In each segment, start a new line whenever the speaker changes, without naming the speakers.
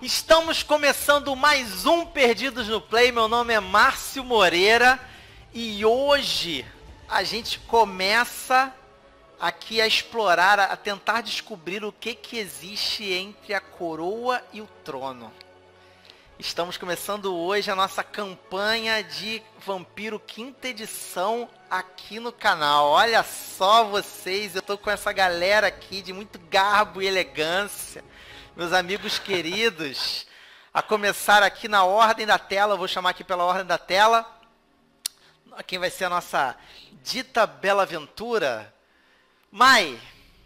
Estamos começando mais um Perdidos no Play. Meu nome é Márcio Moreira e hoje a gente começa aqui a explorar, a tentar descobrir o que existe entre a coroa e o trono. Estamos começando hoje a nossa campanha de Vampiro 5ª edição aqui no canal. Olha só vocês, eu tô com essa galera aqui de muito garbo e elegância. Meus amigos queridos, a começar aqui na ordem da tela, eu vou chamar aqui pela ordem da tela. Quem vai ser a nossa dita Bela Aventura? Mai.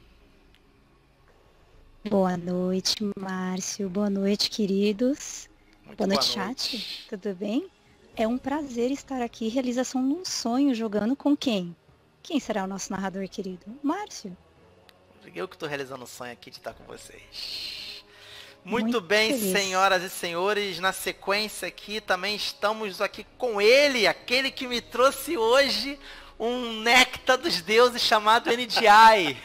Boa noite, Márcio. Boa noite, queridos.
Muito
boa noite,
boa
chat.
noite.
Tudo bem? É um prazer estar aqui, realização de um sonho, jogando com quem? Quem será o nosso narrador querido? Márcio.
Eu que estou realizando o sonho aqui de estar com vocês. Muito bem,
feliz.
senhoras e senhores, na sequência aqui também estamos aqui com ele, aquele que me trouxe hoje um néctar dos deuses chamado NDI.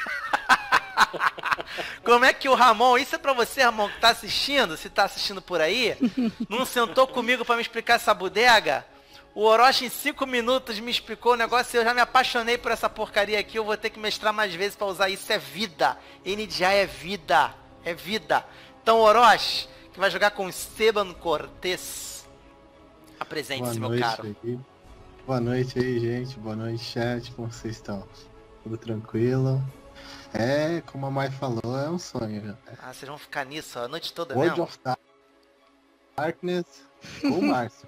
Como é que o Ramon, isso é pra você, Ramon, que tá assistindo, se tá assistindo por aí, não sentou comigo pra me explicar essa bodega? O Orochi em 5 minutos me explicou o negócio e eu já me apaixonei por essa porcaria aqui, eu vou ter que mestrar mais vezes pra usar isso, é vida. NDI é vida, é vida. Então, Orochi, que vai jogar com Esteban Cortez, apresente-se, meu caro.
Aí. Boa noite aí, gente. Boa noite, chat. Como vocês estão? Tudo tranquilo? É, como a Mai falou, é um sonho.
Ah, vocês vão ficar nisso a noite toda
World
mesmo?
of Darkness com o Márcio.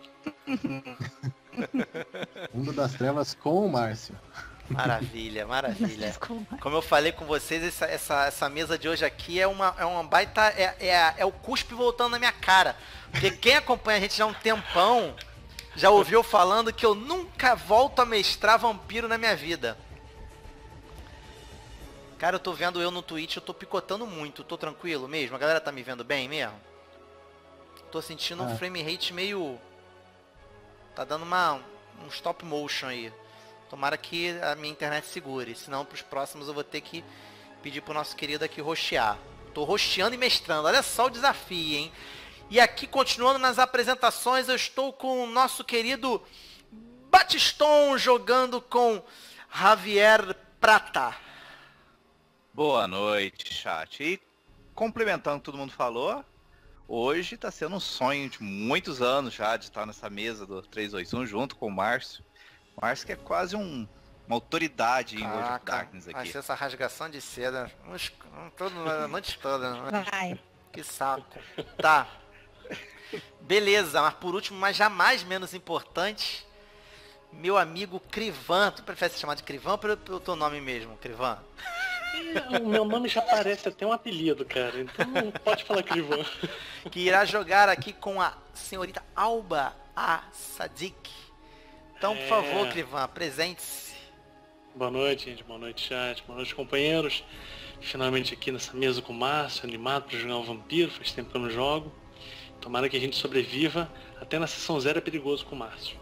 Mundo das Trevas com o Márcio.
Maravilha, maravilha. Como eu falei com vocês, essa mesa de hoje aqui é uma baita... É o cuspe voltando na minha cara. Porque quem acompanha a gente já há um tempão já ouviu falando que eu nunca volto a mestrar vampiro na minha vida. Cara, eu tô vendo eu no Twitch, eu tô picotando muito. Tô tranquilo mesmo? A galera tá me vendo bem mesmo? Tô sentindo um frame rate meio... Tá dando um stop motion aí. Tomara que a minha internet segure, senão pros próximos eu vou ter que pedir pro nosso querido aqui rostear. Tô rosteando e mestrando, olha só o desafio, hein? E aqui, continuando nas apresentações, eu estou com o nosso querido Batiston jogando com Javier Prata.
Boa noite, chat. E complementando o que todo mundo falou, hoje tá sendo um sonho de muitos anos já de estar nessa mesa do 321 junto com o Márcio. Márcio que é quase uma autoridade em World of Darkness aqui.
Vai ser essa rasgação de seda a noite toda.
Vai.
Que saco. Tá. Beleza, mas por último, mas jamais menos importante, meu amigo Crivan. Tu prefere ser chamado de Crivan ou pelo teu nome mesmo, Crivan?
O meu nome já parece até um apelido, cara. Então pode falar Crivan.
Que irá jogar aqui com a senhorita Alba A. Sadik. Então, por favor, Crivan, apresente-se.
Boa noite, gente. Boa noite, chat. Boa noite, companheiros. Finalmente aqui nessa mesa com o Márcio, animado para jogar um vampiro. Faz tempo que eu não jogo. Tomara que a gente sobreviva. Até na sessão 0 é perigoso com o Márcio.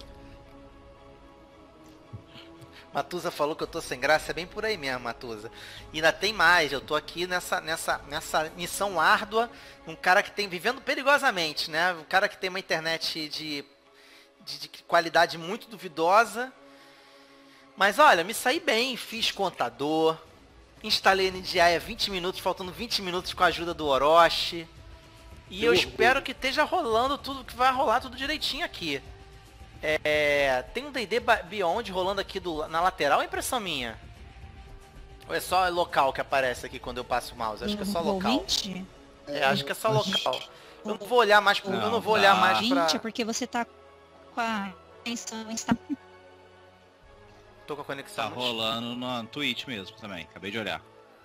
Matusa falou que eu tô sem graça, é bem por aí mesmo, Matusa. E ainda tem mais, eu tô aqui nessa missão árdua, um cara que tem, vivendo perigosamente, né? Um cara que tem uma internet de qualidade muito duvidosa. Mas olha, me saí bem, fiz contador, instalei NDI há 20 minutos, faltando 20 minutos com a ajuda do Orochi. E eu espero que esteja rolando tudo, que vai rolar tudo direitinho aqui. Tem um D&D Beyond rolando aqui na lateral, é impressão minha? Ou é só local que aparece aqui quando eu passo o mouse? Acho que é só local. Acho que é só local. Eu não vou olhar mais, eu não vou olhar mais pra...
Gente, é porque você tá com a atenção...
Tô com a conexão.
Tá rolando no Twitch mesmo também, acabei de olhar.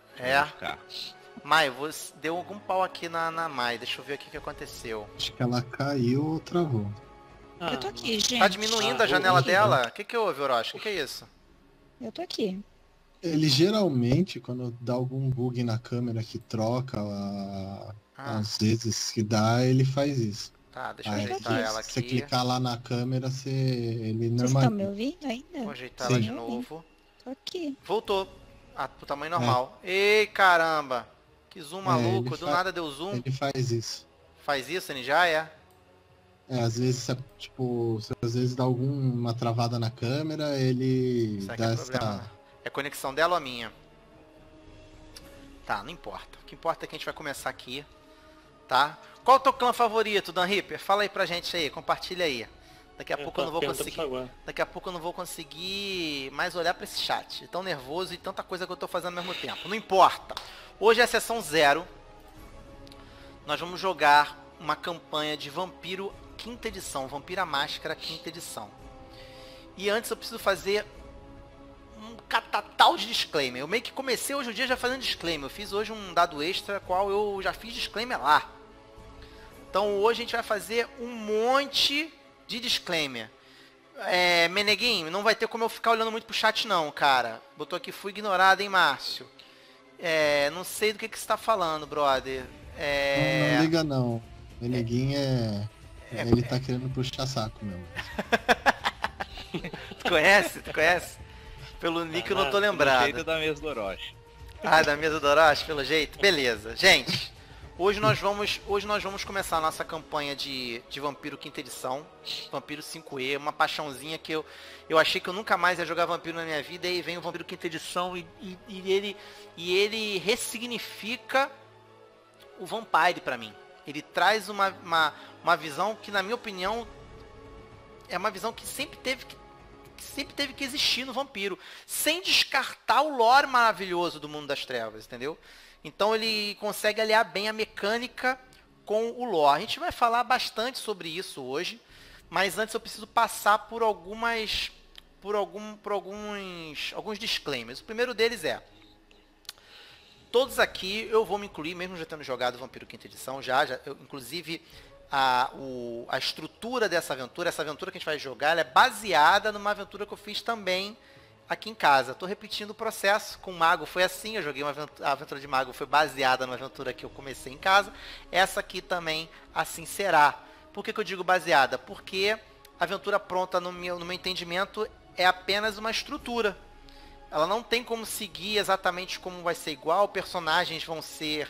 Mai, deu algum pau aqui na Mai, deixa eu ver o que aconteceu.
Acho que ela caiu ou travou.
Eu tô aqui, gente.
Tá diminuindo a janela dela? O que houve, Orochi? O que é isso?
Eu tô aqui.
Ele geralmente, quando dá algum bug na câmera que troca, às vezes que dá, ele faz isso.
Tá, deixa eu
Aí,
ajeitar ela aqui.
Se você clicar lá na câmera, ele
Vocês
normaliza.
estão me ouvindo ainda?
Vou ajeitar ela de novo.
Tô aqui.
Voltou. Pro tamanho normal. Ei, caramba. Que zoom maluco. Do nada deu zoom.
Ele faz isso.
Faz isso, NJ, é?
Às vezes, tipo, se às vezes dá alguma travada na câmera, ele
Será que
dá
é problema,
essa...
né? É conexão dela ou a minha? Tá, não importa. O que importa é que a gente vai começar aqui, tá? Qual é o teu clã favorito, Dan Ripper? Fala aí pra gente aí, compartilha aí. Daqui a pouco eu não vou conseguir. Daqui a pouco eu não vou conseguir mais olhar pra esse chat. De tão nervoso e tanta coisa que eu tô fazendo ao mesmo tempo. Não importa. Hoje é a sessão 0. Nós vamos jogar uma campanha de Vampiro 5ª edição. Vampira Máscara 5ª edição. E antes eu preciso fazer um catatal de disclaimer. Eu meio que comecei hoje o dia já fazendo disclaimer. Eu fiz hoje um dado extra, qual eu já fiz disclaimer lá. Então hoje a gente vai fazer um monte de disclaimer. Meneguinho, não vai ter como eu ficar olhando muito pro chat não, cara. Botou aqui, fui ignorado, hein, Márcio? Não sei do que você tá falando, brother.
Não liga não. Meneguinho ele tá querendo puxar saco mesmo.
Tu conhece? Tu conhece? Pelo nick eu não tô lembrado.
Pelo jeito da mesa do Orochi.
Ah, da mesa do Orochi, pelo jeito? Beleza. Gente, hoje nós vamos começar a nossa campanha de Vampiro 5ª edição. Vampiro 5E, uma paixãozinha que eu achei que eu nunca mais ia jogar Vampiro na minha vida. E aí vem o Vampiro 5ª edição e ele ressignifica o Vampire pra mim. Ele traz uma visão que, na minha opinião, é uma visão que sempre teve que existir no Vampiro, sem descartar o lore maravilhoso do Mundo das Trevas, entendeu? Então ele consegue aliar bem a mecânica com o lore. A gente vai falar bastante sobre isso hoje, mas antes eu preciso passar por alguns disclaimers. O primeiro deles é: todos aqui eu vou me incluir, mesmo já tendo jogado Vampiro 5ª edição, inclusive a estrutura dessa aventura que a gente vai jogar, ela é baseada numa aventura que eu fiz também aqui em casa. Estou repetindo o processo com o Mago, foi assim, eu joguei a aventura de Mago, foi baseada numa aventura que eu comecei em casa. Essa aqui também assim será. Por que eu digo baseada? Porque a aventura pronta, no meu entendimento, é apenas uma estrutura. Ela não tem como seguir exatamente como vai ser igual, personagens vão ser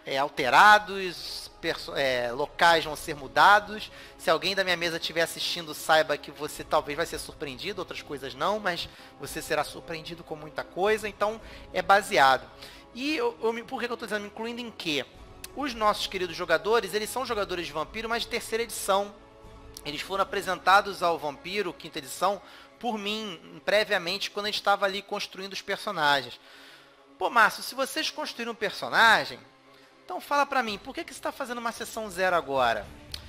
alterados, locais vão ser mudados. Se alguém da minha mesa estiver assistindo, saiba que você talvez vai ser surpreendido, outras coisas não, mas você será surpreendido com muita coisa, então é baseado. E por que eu estou dizendo, me incluindo em quê? Os nossos queridos jogadores, eles são jogadores de Vampiro, mas de 3ª edição. Eles foram apresentados ao Vampiro 5ª edição por mim, previamente, quando a gente estava ali construindo os personagens. Pô, Márcio, se vocês construíram um personagem, então fala pra mim, por que você está fazendo uma sessão 0 agora?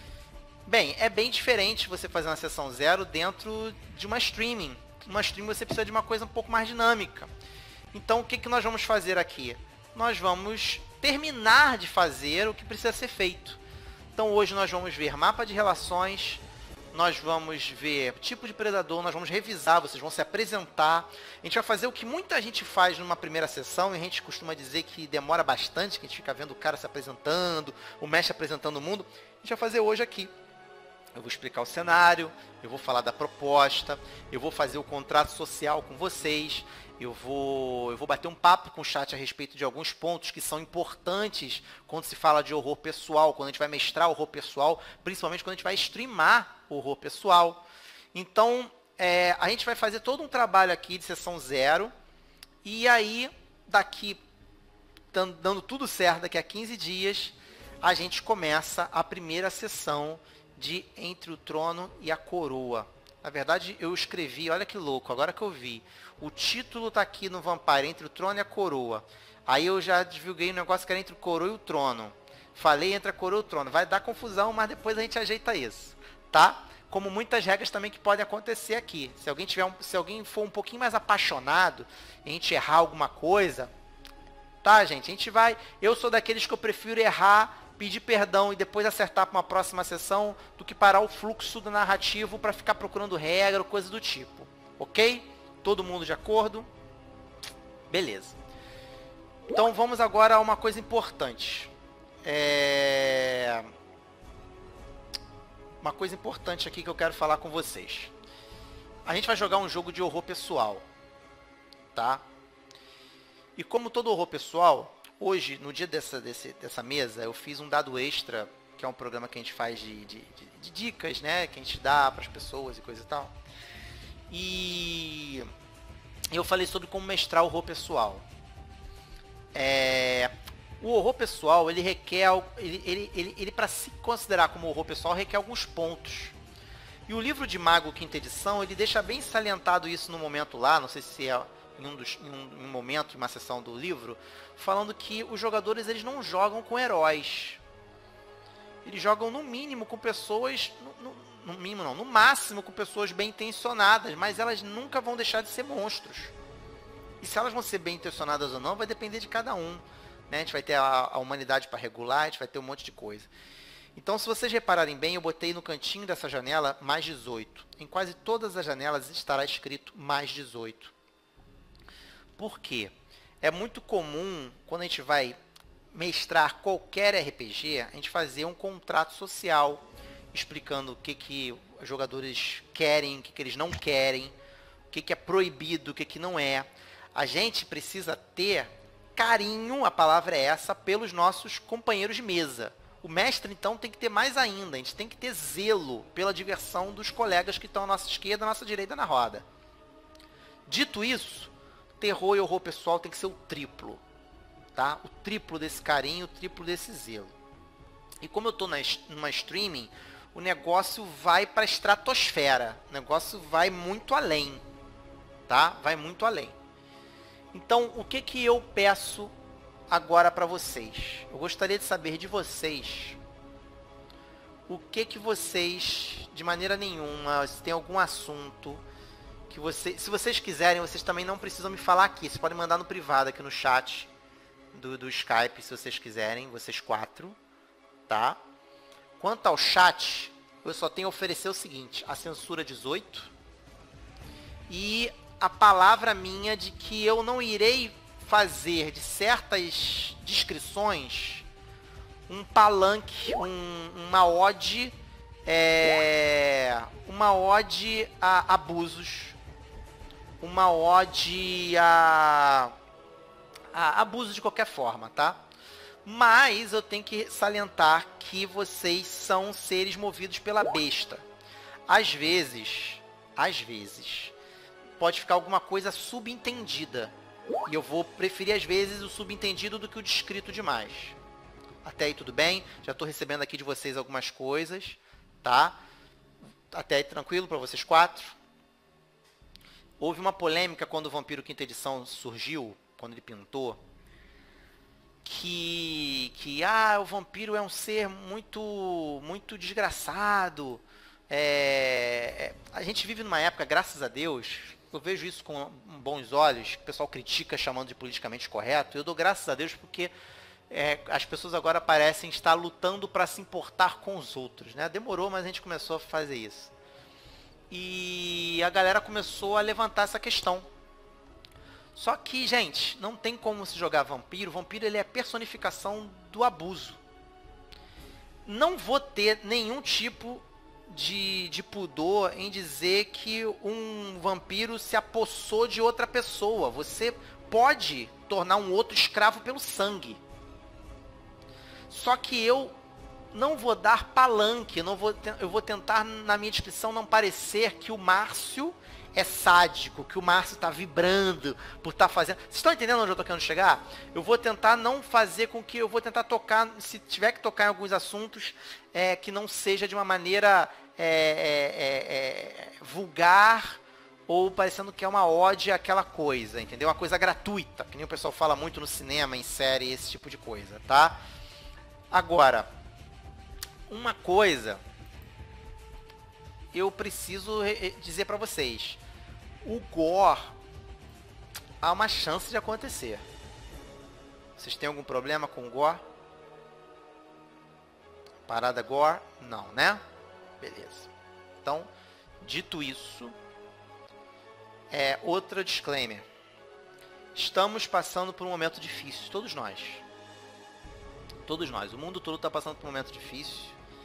Bem, é bem diferente você fazer uma sessão 0 dentro de uma streaming. Numa streaming você precisa de uma coisa um pouco mais dinâmica. Então o que nós vamos fazer aqui? Nós vamos terminar de fazer o que precisa ser feito. Então hoje nós vamos ver mapa de relações, nós vamos ver tipo de predador, nós vamos revisar, vocês vão se apresentar. A gente vai fazer o que muita gente faz numa primeira sessão, e a gente costuma dizer que demora bastante, que a gente fica vendo o cara se apresentando, o mestre apresentando o mundo. A gente vai fazer hoje aqui. Eu vou explicar o cenário, eu vou falar da proposta, eu vou fazer o contrato social com vocês, eu vou bater um papo com o chat a respeito de alguns pontos que são importantes quando se fala de horror pessoal, quando a gente vai mestrar horror pessoal, principalmente quando a gente vai streamar horror pessoal. Então, a gente vai fazer todo um trabalho aqui de sessão 0, e aí, daqui, dando tudo certo, daqui a 15 dias, a gente começa a primeira sessão de Entre o Trono e a Coroa. Na verdade, eu escrevi, olha que louco, agora que eu vi. O título tá aqui no Vampire, Entre o Trono e a Coroa. Aí eu já divulguei um negócio que era Entre o Coroa e o Trono. Falei entre a Coroa e o Trono. Vai dar confusão, mas depois a gente ajeita isso, tá? Como muitas regras também que podem acontecer aqui. Se alguém for um pouquinho mais apaixonado e a gente errar alguma coisa, tá, gente? A gente vai... Eu sou daqueles que eu prefiro errar, pedir perdão e depois acertar para uma próxima sessão do que parar o fluxo do narrativo para ficar procurando regra ou coisa do tipo. Ok? Todo mundo de acordo? Beleza. Então vamos agora a uma coisa importante. Uma coisa importante aqui que eu quero falar com vocês. A gente vai jogar um jogo de horror pessoal, tá? E como todo horror pessoal, hoje, no dia dessa mesa, eu fiz um dado extra que é um programa que a gente faz de dicas, né? Que a gente dá para as pessoas e coisa e tal. E eu falei sobre como mestrar o horror pessoal. O horror pessoal, ele requer, ele para se considerar como horror pessoal, requer alguns pontos. E o livro de Mago, quinta edição, ele deixa bem salientado isso no momento lá, não sei se é em um momento, em uma sessão do livro, falando que os jogadores, eles não jogam com heróis. Eles jogam no mínimo com pessoas, no mínimo não, no máximo com pessoas bem intencionadas, mas elas nunca vão deixar de ser monstros. E se elas vão ser bem intencionadas ou não, vai depender de cada um. Né? A gente vai ter a humanidade para regular, a gente vai ter um monte de coisa. Então, se vocês repararem bem, eu botei no cantinho dessa janela mais 18. Em quase todas as janelas estará escrito mais 18. Por quê? É muito comum, quando a gente vai mestrar qualquer RPG, a gente fazer um contrato social, explicando o que os jogadores querem, o que eles não querem, o que é proibido, o que não é. A gente precisa ter carinho, a palavra é essa, pelos nossos companheiros de mesa. O mestre, então, tem que ter mais ainda. A gente tem que ter zelo pela diversão dos colegas que estão à nossa esquerda, à nossa direita na roda. Dito isso, terror e horror pessoal tem que ser o triplo. Tá? O triplo desse carinho, o triplo desse zelo. E como eu estou numa streaming, o negócio vai para a estratosfera. O negócio vai muito além. Tá? Vai muito além. Então, o que eu peço agora para vocês? Eu gostaria de saber de vocês o que vocês, de maneira nenhuma, se tem algum assunto que vocês, se vocês quiserem, vocês também não precisam me falar aqui. Vocês podem mandar no privado aqui no chat do Skype, se vocês quiserem, vocês 4, tá? Quanto ao chat, eu só tenho a oferecer o seguinte: a censura 18 e a palavra minha de que eu não irei fazer de certas descrições um palanque, uma ode a abusos, uma ode a abuso de qualquer forma, tá? Mas eu tenho que salientar que vocês são seres movidos pela besta. Às vezes, pode ficar alguma coisa subentendida. E eu vou preferir, às vezes, o subentendido do que o descrito demais. Até aí tudo bem? Já estou recebendo aqui de vocês algumas coisas, tá? Até aí tranquilo para vocês 4? Houve uma polêmica quando o Vampiro Quinta Edição surgiu, quando ele pintou, que o vampiro é um ser muito desgraçado. A gente vive numa época, graças a Deus, eu vejo isso com bons olhos, que o pessoal critica chamando de politicamente correto. Eu dou graças a Deus porque as pessoas agora parecem estar lutando para se importar com os outros, né? Demorou, mas a gente começou a fazer isso. E a galera começou a levantar essa questão. Só que, gente, não tem como se jogar vampiro. O vampiro, ele é a personificação do abuso. Não vou ter nenhum tipo de pudor em dizer que um vampiro se apossou de outra pessoa. Você pode tornar um outro escravo pelo sangue. Só que eu não vou dar palanque, eu vou tentar, na minha descrição, não parecer que o Márcio é sádico, que o Márcio está vibrando por estar fazendo... Vocês estão entendendo onde eu estou querendo chegar? Eu vou tentar não fazer com que... Eu vou tentar tocar, se tiver que tocar em alguns assuntos, que não seja de uma maneira vulgar ou parecendo que é uma ode àquela coisa, entendeu? Uma coisa gratuita, que nem o pessoal fala muito no cinema, em série, esse tipo de coisa, tá? Agora, uma coisa eu preciso dizer pra vocês: o gore há uma chance de acontecer. Vocês têm algum problema com o gore? Parada gore? Não, né? Beleza. Então, dito isso, outra disclaimer. Estamos passando por um momento difícil, todos nós. Todos nós. O mundo todo está passando por um momento difícil.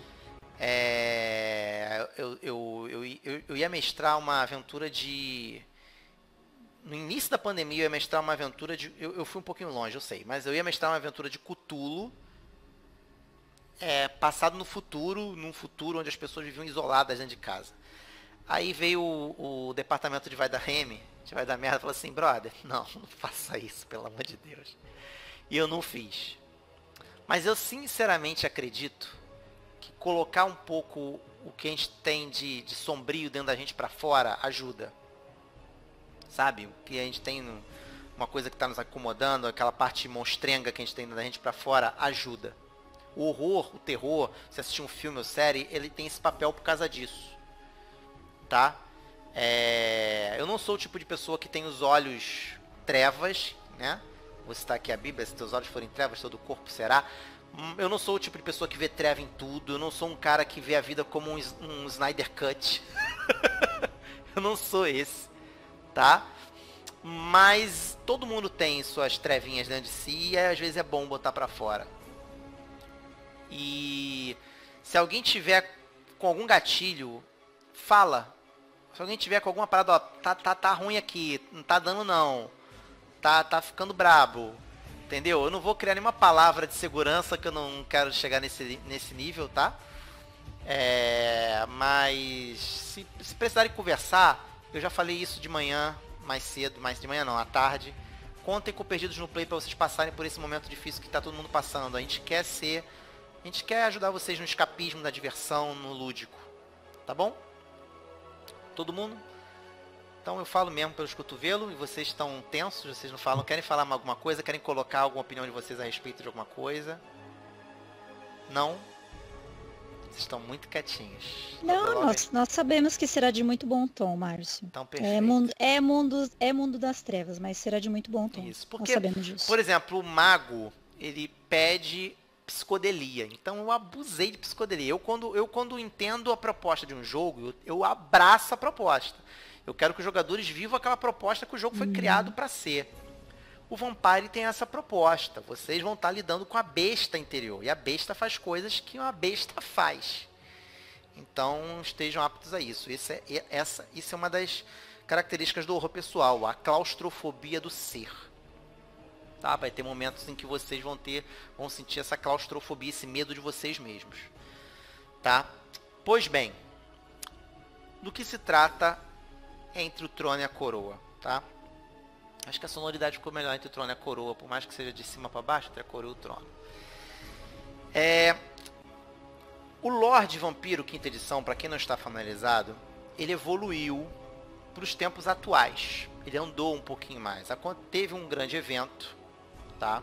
Eu ia mestrar uma aventura de... No início da pandemia, eu ia mestrar uma aventura de... Eu fui um pouquinho longe, eu sei. Mas eu ia mestrar uma aventura de Cthulhu. passado no futuro, num futuro onde as pessoas viviam isoladas dentro de casa. Aí veio o departamento de vai dar Remy, de vai dar merda, e falou assim, brother, não faça isso, pelo amor de Deus. E eu não fiz. Mas eu sinceramente acredito que colocar um pouco o que a gente tem de sombrio dentro da gente pra fora ajuda. Sabe? O que a gente tem, uma coisa que tá nos acomodando, aquela parte monstrenga que a gente tem da gente pra fora, ajuda. O horror, o terror, se assistir um filme ou série, ele tem esse papel por causa disso. Tá? Eu não sou o tipo de pessoa que tem os olhos trevas, né? Vou citar aqui a Bíblia, se teus olhos forem trevas, todo o corpo será. Eu não sou o tipo de pessoa que vê treva em tudo. Eu não sou um cara que vê a vida como um Snyder Cut. Eu não sou esse, tá? Mas todo mundo tem suas trevinhas dentro de si e às vezes é bom botar pra fora. E se alguém tiver com algum gatilho, fala. Se alguém tiver com alguma parada, ó, tá ruim aqui, não tá dando não. Tá ficando brabo, entendeu? Eu não vou criar nenhuma palavra de segurança, que eu não quero chegar nesse nível, tá? Mas se precisarem conversar, eu já falei isso de manhã, mais cedo, mas de manhã não, à tarde. Contem com Perdidos no Play pra vocês passarem por esse momento difícil que tá todo mundo passando. A gente quer ajudar vocês no escapismo, na diversão, no lúdico, tá bom? Todo mundo? Então eu falo mesmo pelos cotovelos e vocês estão tensos, vocês não falam, querem falar alguma coisa, querem colocar alguma opinião de vocês a respeito de alguma coisa? Não? Vocês estão muito quietinhos.
Não, nós sabemos que será de muito bom tom, Márcio.
Então, perfeito.
É mundo das trevas, mas será de muito bom tom.
Isso, porque,
nós sabemos disso.
Por exemplo, o mago, ele pede psicodelia. Então eu abusei de psicodelia. Eu quando entendo a proposta de um jogo, eu abraço a proposta. Eu quero que os jogadores vivam aquela proposta que o jogo foi criado para ser. O Vampire tem essa proposta. Vocês vão estar lidando com a besta interior. E a besta faz coisas que uma besta faz. Então estejam aptos a isso. Isso é uma das características do horror pessoal. A claustrofobia do ser. Tá? Vai ter momentos em que vocês vão sentir essa claustrofobia, esse medo de vocês mesmos. Tá? Pois bem. Do que se trata entre o trono e a coroa, tá? Acho que a sonoridade ficou melhor entre o trono e a coroa, por mais que seja de cima para baixo, entre a coroa e o trono. O Lorde Vampiro, quinta edição, para quem não está familiarizado, ele evoluiu para os tempos atuais. Ele andou um pouquinho mais. Teve um grande evento, tá?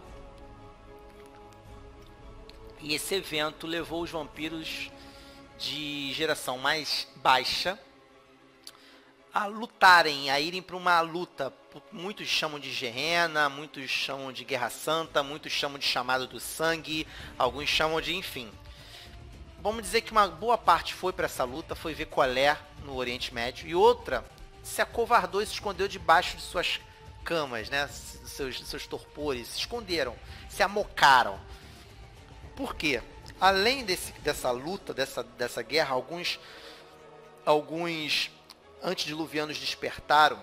E esse evento levou os vampiros de geração mais baixa a lutarem, a irem para uma luta. Muitos chamam de Gehenna, muitos chamam de Guerra Santa, muitos chamam de Chamado do Sangue, alguns chamam de enfim. Vamos dizer que uma boa parte foi para essa luta, foi ver qual é no Oriente Médio, e outra se acovardou e se escondeu debaixo de suas camas, né? Seus torpores, se esconderam, se amocaram. Por quê? Além dessa luta, dessa guerra, alguns antediluvianos despertaram.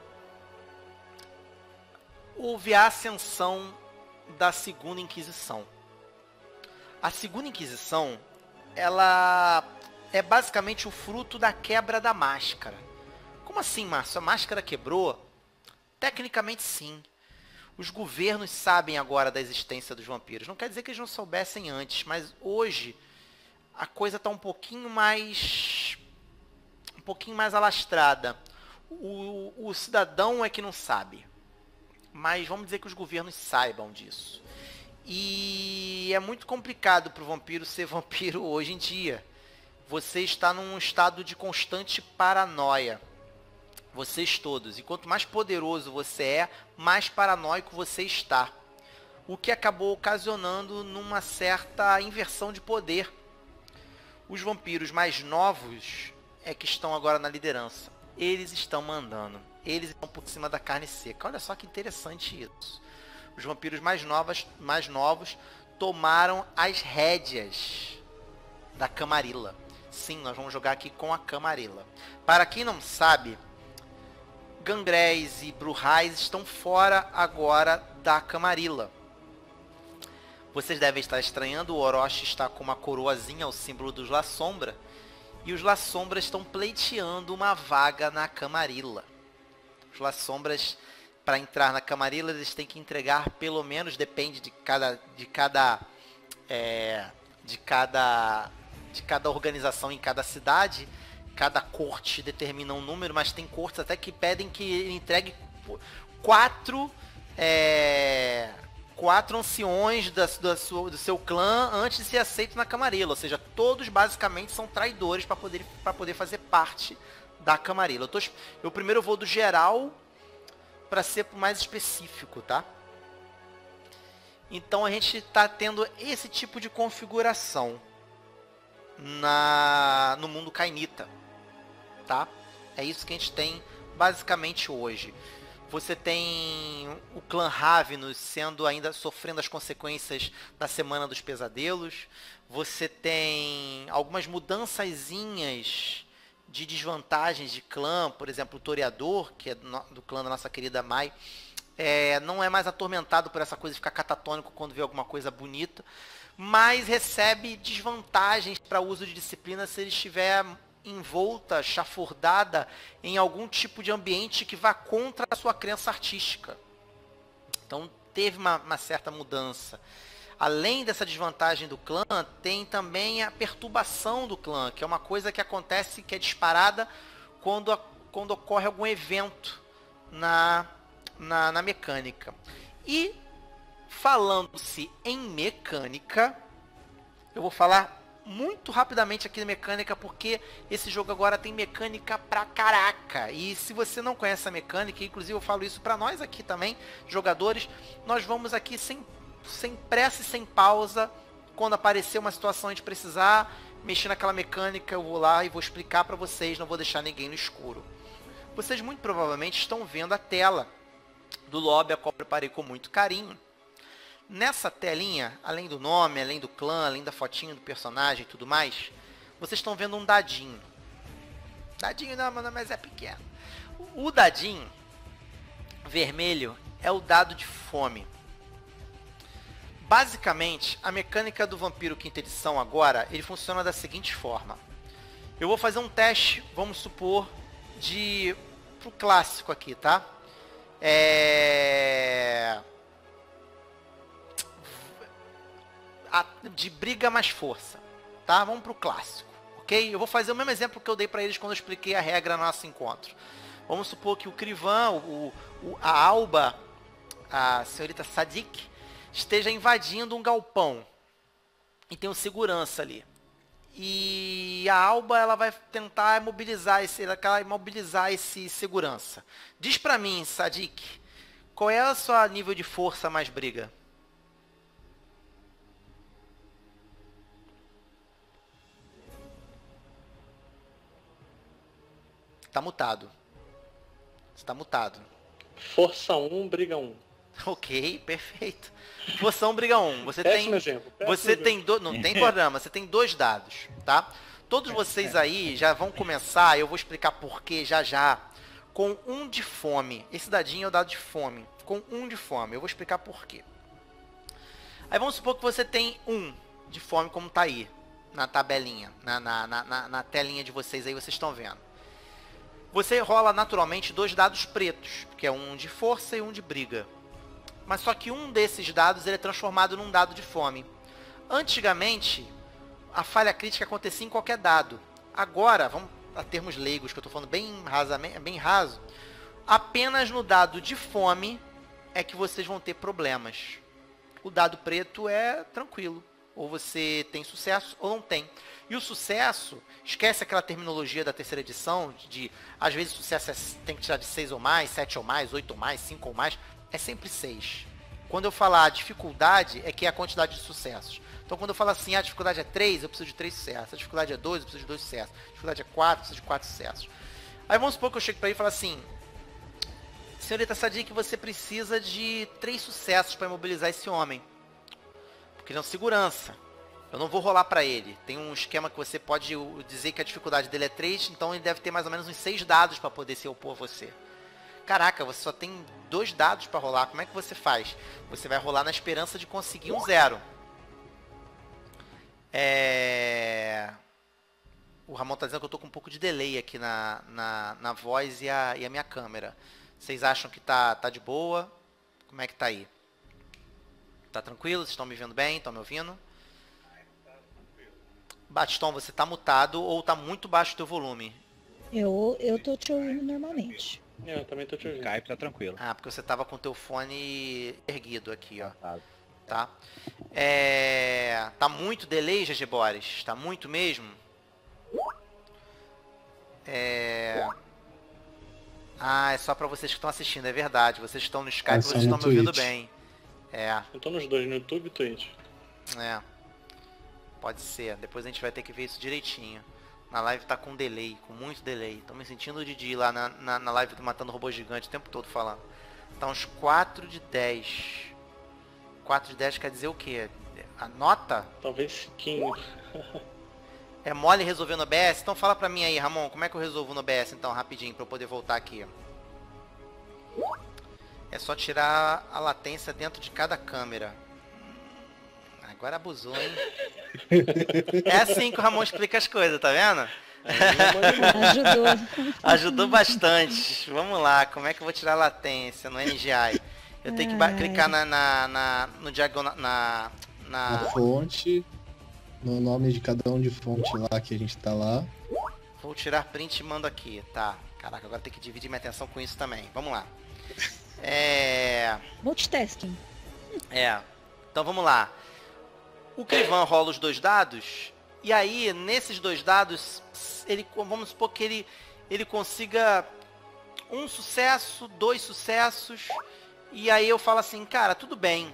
Houve a ascensão da Segunda Inquisição. A Segunda Inquisição, ela é basicamente o fruto da quebra da máscara. Como assim, Márcio? A máscara quebrou? Tecnicamente sim. Os governos sabem agora da existência dos vampiros. Não quer dizer que eles não soubessem antes, mas hoje a coisa está um pouquinho mais alastrada. O cidadão é que não sabe. Mas vamos dizer que os governos saibam disso. E é muito complicado para o vampiro ser vampiro hoje em dia. Você está num estado de constante paranoia. Vocês todos. E quanto mais poderoso você é, mais paranoico você está. O que acabou ocasionando numa certa inversão de poder. Os vampiros mais novos é que estão agora na liderança. Eles estão mandando. Eles estão por cima da carne seca. Olha só que interessante isso. Os vampiros mais novos tomaram as rédeas da Camarilla. Sim, nós vamos jogar aqui com a Camarilla. Para quem não sabe, Gangrés e Bruhais estão fora agora da Camarilla. Vocês devem estar estranhando, o Orochi está com uma coroazinha, o símbolo dos La Sombra. E os La Sombras estão pleiteando uma vaga na Camarilla. Os La Sombras, para entrar na Camarilla, eles têm que entregar pelo menos, depende de cada organização em cada cidade. Cada corte determina um número, mas tem cortes até que pedem que ele entregue 4 anciões do seu clã antes de ser aceito na Camarilla. Ou seja, todos basicamente são traidores para poder fazer parte da Camarilla. Eu primeiro vou do geral para ser mais específico, tá? Então a gente está tendo esse tipo de configuração no mundo Cainita, tá? É isso que a gente tem basicamente hoje. Você tem o clã Ravenous ainda sofrendo as consequências da Semana dos Pesadelos. Você tem algumas mudançazinhas de desvantagens de clã. Por exemplo, o Toreador, que é do clã da nossa querida Mai, não é mais atormentado por essa coisa de ficar catatônico quando vê alguma coisa bonita, mas recebe desvantagens para o uso de disciplina se ele estiver envolta, chafurdada em algum tipo de ambiente que vá contra a sua crença artística. Então teve uma certa mudança. Além dessa desvantagem do clã, tem também a perturbação do clã, que é uma coisa que acontece, que é disparada quando ocorre algum evento na mecânica. E falando-se em mecânica, eu vou falar muito rapidamente aqui da mecânica, porque esse jogo agora tem mecânica pra caraca. E se você não conhece a mecânica, inclusive eu falo isso pra nós aqui também, jogadores, nós vamos aqui sem pressa e sem pausa. Quando aparecer uma situação a gente precisar mexer naquela mecânica, eu vou lá e vou explicar pra vocês, não vou deixar ninguém no escuro. Vocês muito provavelmente estão vendo a tela do lobby, a qual eu preparei com muito carinho. Nessa telinha, além do nome, além do clã, além da fotinha do personagem e tudo mais, vocês estão vendo um dadinho. Dadinho não, mas é pequeno. O dadinho vermelho é o dado de fome. Basicamente, a mecânica do Vampiro Quinta Edição agora, ele funciona da seguinte forma. Eu vou fazer um teste, vamos supor, pro clássico aqui, tá? De briga mais força, tá? Vamos pro clássico, ok? Eu vou fazer o mesmo exemplo que eu dei para eles quando eu expliquei a regra no nosso encontro. Vamos supor que o Krivan, a Alba, a senhorita Sadik, esteja invadindo um galpão e tem um segurança ali. E a Alba, ela vai tentar imobilizar esse segurança. Diz pra mim, Sadik, qual é o seu nível de força mais briga? Tá mutado. Você tá mutado.
Força 1, briga 1.
Ok, perfeito. Força 1, briga 1. Você tem não tem problema, você tem 2 dados, tá? Todos vocês aí já vão começar, eu vou explicar porquê já, com 1 de fome. Esse dadinho é o dado de fome, com 1 de fome. Eu vou explicar porquê. Aí vamos supor que você tem 1 de fome, como tá aí, na tabelinha, na telinha de vocês aí, vocês estão vendo. Você rola naturalmente 2 dados pretos, que é 1 de força e 1 de briga. Mas só que um desses dados ele é transformado num dado de fome. Antigamente, a falha crítica acontecia em qualquer dado. Agora, vamos a termos leigos, que eu estou falando bem raso, apenas no dado de fome é que vocês vão ter problemas. O dado preto é tranquilo. Ou você tem sucesso ou não tem. E o sucesso, esquece aquela terminologia da terceira edição, às vezes o sucesso tem que tirar de 6 ou mais, 7 ou mais, 8 ou mais, 5 ou mais, é sempre 6. Quando eu falar dificuldade, é que é a quantidade de sucessos. Então quando eu falo assim, a dificuldade é 3, eu preciso de 3 sucessos. A dificuldade é 2, eu preciso de 2 sucessos. A dificuldade é 4, eu preciso de 4 sucessos. Aí vamos supor que eu chego pra ele e falo assim, senhorita Sadik, você precisa de 3 sucessos para imobilizar esse homem. Porque ele é um segurança. Eu não vou rolar pra ele. Tem um esquema que você pode dizer que a dificuldade dele é 3, então ele deve ter mais ou menos uns 6 dados para poder se opor a você. Caraca, você só tem 2 dados para rolar. Como é que você faz? Você vai rolar na esperança de conseguir um 0. O Ramon tá dizendo que eu tô com um pouco de delay aqui na voz e a minha câmera. Vocês acham que tá de boa? Como é que tá aí? Tá tranquilo? Vocês estão me vendo bem? Estão me ouvindo? Batiston, você tá mutado ou tá muito baixo o teu volume?
Eu tô te ouvindo normalmente.
Eu também tô te ouvindo.
Skype tá tranquilo.
Ah, porque você tava com o teu fone erguido aqui, ó.
Tá.
Tá? Tá muito delay, GG Boris? Tá muito mesmo? Ah, é só pra vocês que estão assistindo, é verdade. Vocês estão no Skype,
só
vocês
no
estão me ouvindo
Twitch.
bem.
Eu tô nos dois, no YouTube e Twitch.
Pode ser. Depois a gente vai ter que ver isso direitinho. Na live tá com delay, com muito delay. Tô me sentindo o Didi lá na live do Matando Robô Gigante o tempo todo falando. Tá uns 4 de 10. 4 de 10 quer dizer o quê? A nota?
Talvez 15.
É mole resolver no OBS? Então fala pra mim aí, Ramon, como é que eu resolvo no OBS então, rapidinho, pra eu poder voltar aqui. É só tirar a latência dentro de cada câmera. Agora abusou, hein? É assim que o Ramon explica as coisas, tá vendo?
Ajudou.
Ajudou bastante. Vamos lá, como é que eu vou tirar a latência no NGI? Eu tenho que clicar no diagonal,
Na fonte, no nome de cada um de fonte lá que a gente tá lá.
Vou tirar print e mando aqui, tá. Caraca, agora tem que dividir minha atenção com isso também. Vamos lá.
Multitasking.
Então vamos lá. O Krivan rola os 2 dados. E aí, nesses 2 dados, vamos supor que ele consiga 1 sucesso, 2 sucessos. E aí eu falo assim, cara, tudo bem.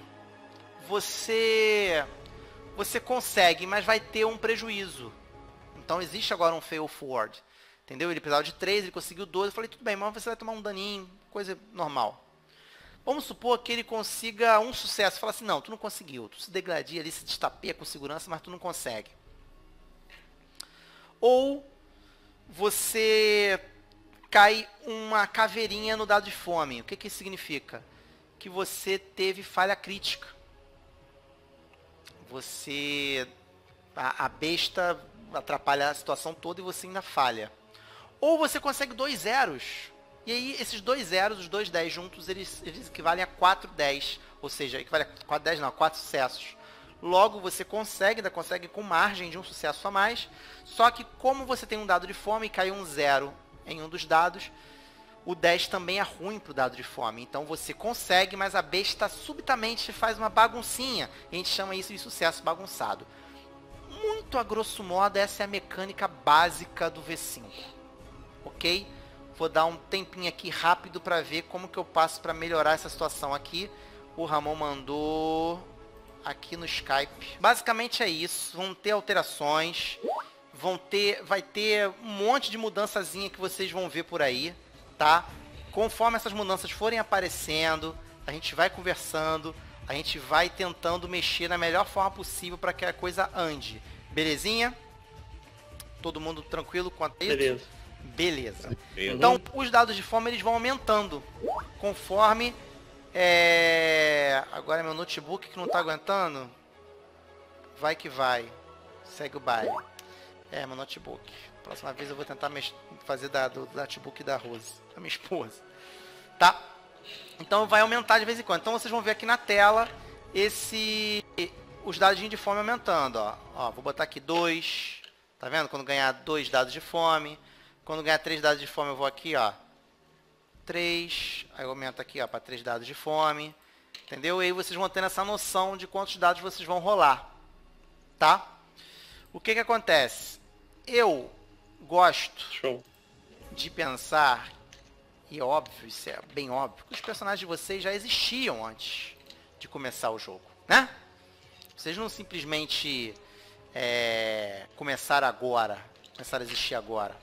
Você consegue, mas vai ter um prejuízo. Então existe agora um fail forward. Entendeu? Ele precisava de 3, ele conseguiu 2. Eu falei, tudo bem, mas você vai tomar um daninho, coisa normal. Vamos supor que ele consiga 1 sucesso. Fala assim, não, tu não conseguiu. Tu se degladia ali, se destapeia com segurança, mas tu não consegue. Ou você cai uma caveirinha no dado de fome. O que isso significa? Que você teve falha crítica. A besta atrapalha a situação toda e você ainda falha. Ou você consegue 2 zeros. E aí, esses 2 zeros, os 2 10 juntos, eles equivalem a 4 10. Ou seja, equivale a 4 10 não, 4 sucessos. Logo, você ainda consegue com margem de 1 sucesso a mais. Só que como você tem um dado de fome e caiu um 0 em um dos dados, o 10 também é ruim pro dado de fome. Então você consegue, mas a besta subitamente faz uma baguncinha. E a gente chama isso de sucesso bagunçado. Muito a grosso modo, essa é a mecânica básica do V5. Ok? Vou dar um tempinho aqui rápido para ver como que eu passo para melhorar essa situação aqui. O Ramon mandou aqui no Skype. Basicamente é isso. Vão ter alterações. Vai ter um monte de mudançazinha que vocês vão ver por aí, tá? Conforme essas mudanças forem aparecendo, a gente vai conversando, a gente vai tentando mexer na melhor forma possível para que a coisa ande. Belezinha? Todo mundo tranquilo quanto a isso? Beleza. Então, os dados de fome eles vão aumentando conforme... Agora meu notebook que não tá aguentando. Vai que vai. Segue o baile. Meu notebook. Próxima vez eu vou tentar fazer do notebook da Rose, da minha esposa. Tá? Então vai aumentar de vez em quando. Então vocês vão ver aqui na tela os dadinhos de fome aumentando, ó. Vou botar aqui 2. Tá vendo? Quando ganhar 2 dados de fome. Quando ganhar 3 dados de fome, eu vou aqui, ó. 3. Aí eu aumento aqui, ó, para 3 dados de fome. Entendeu? E aí vocês vão tendo essa noção de quantos dados vocês vão rolar. Tá? O que acontece? Eu gosto de pensar, e é óbvio, isso é bem óbvio, que os personagens de vocês já existiam antes de começar o jogo, né? Vocês não simplesmente começaram a existir agora.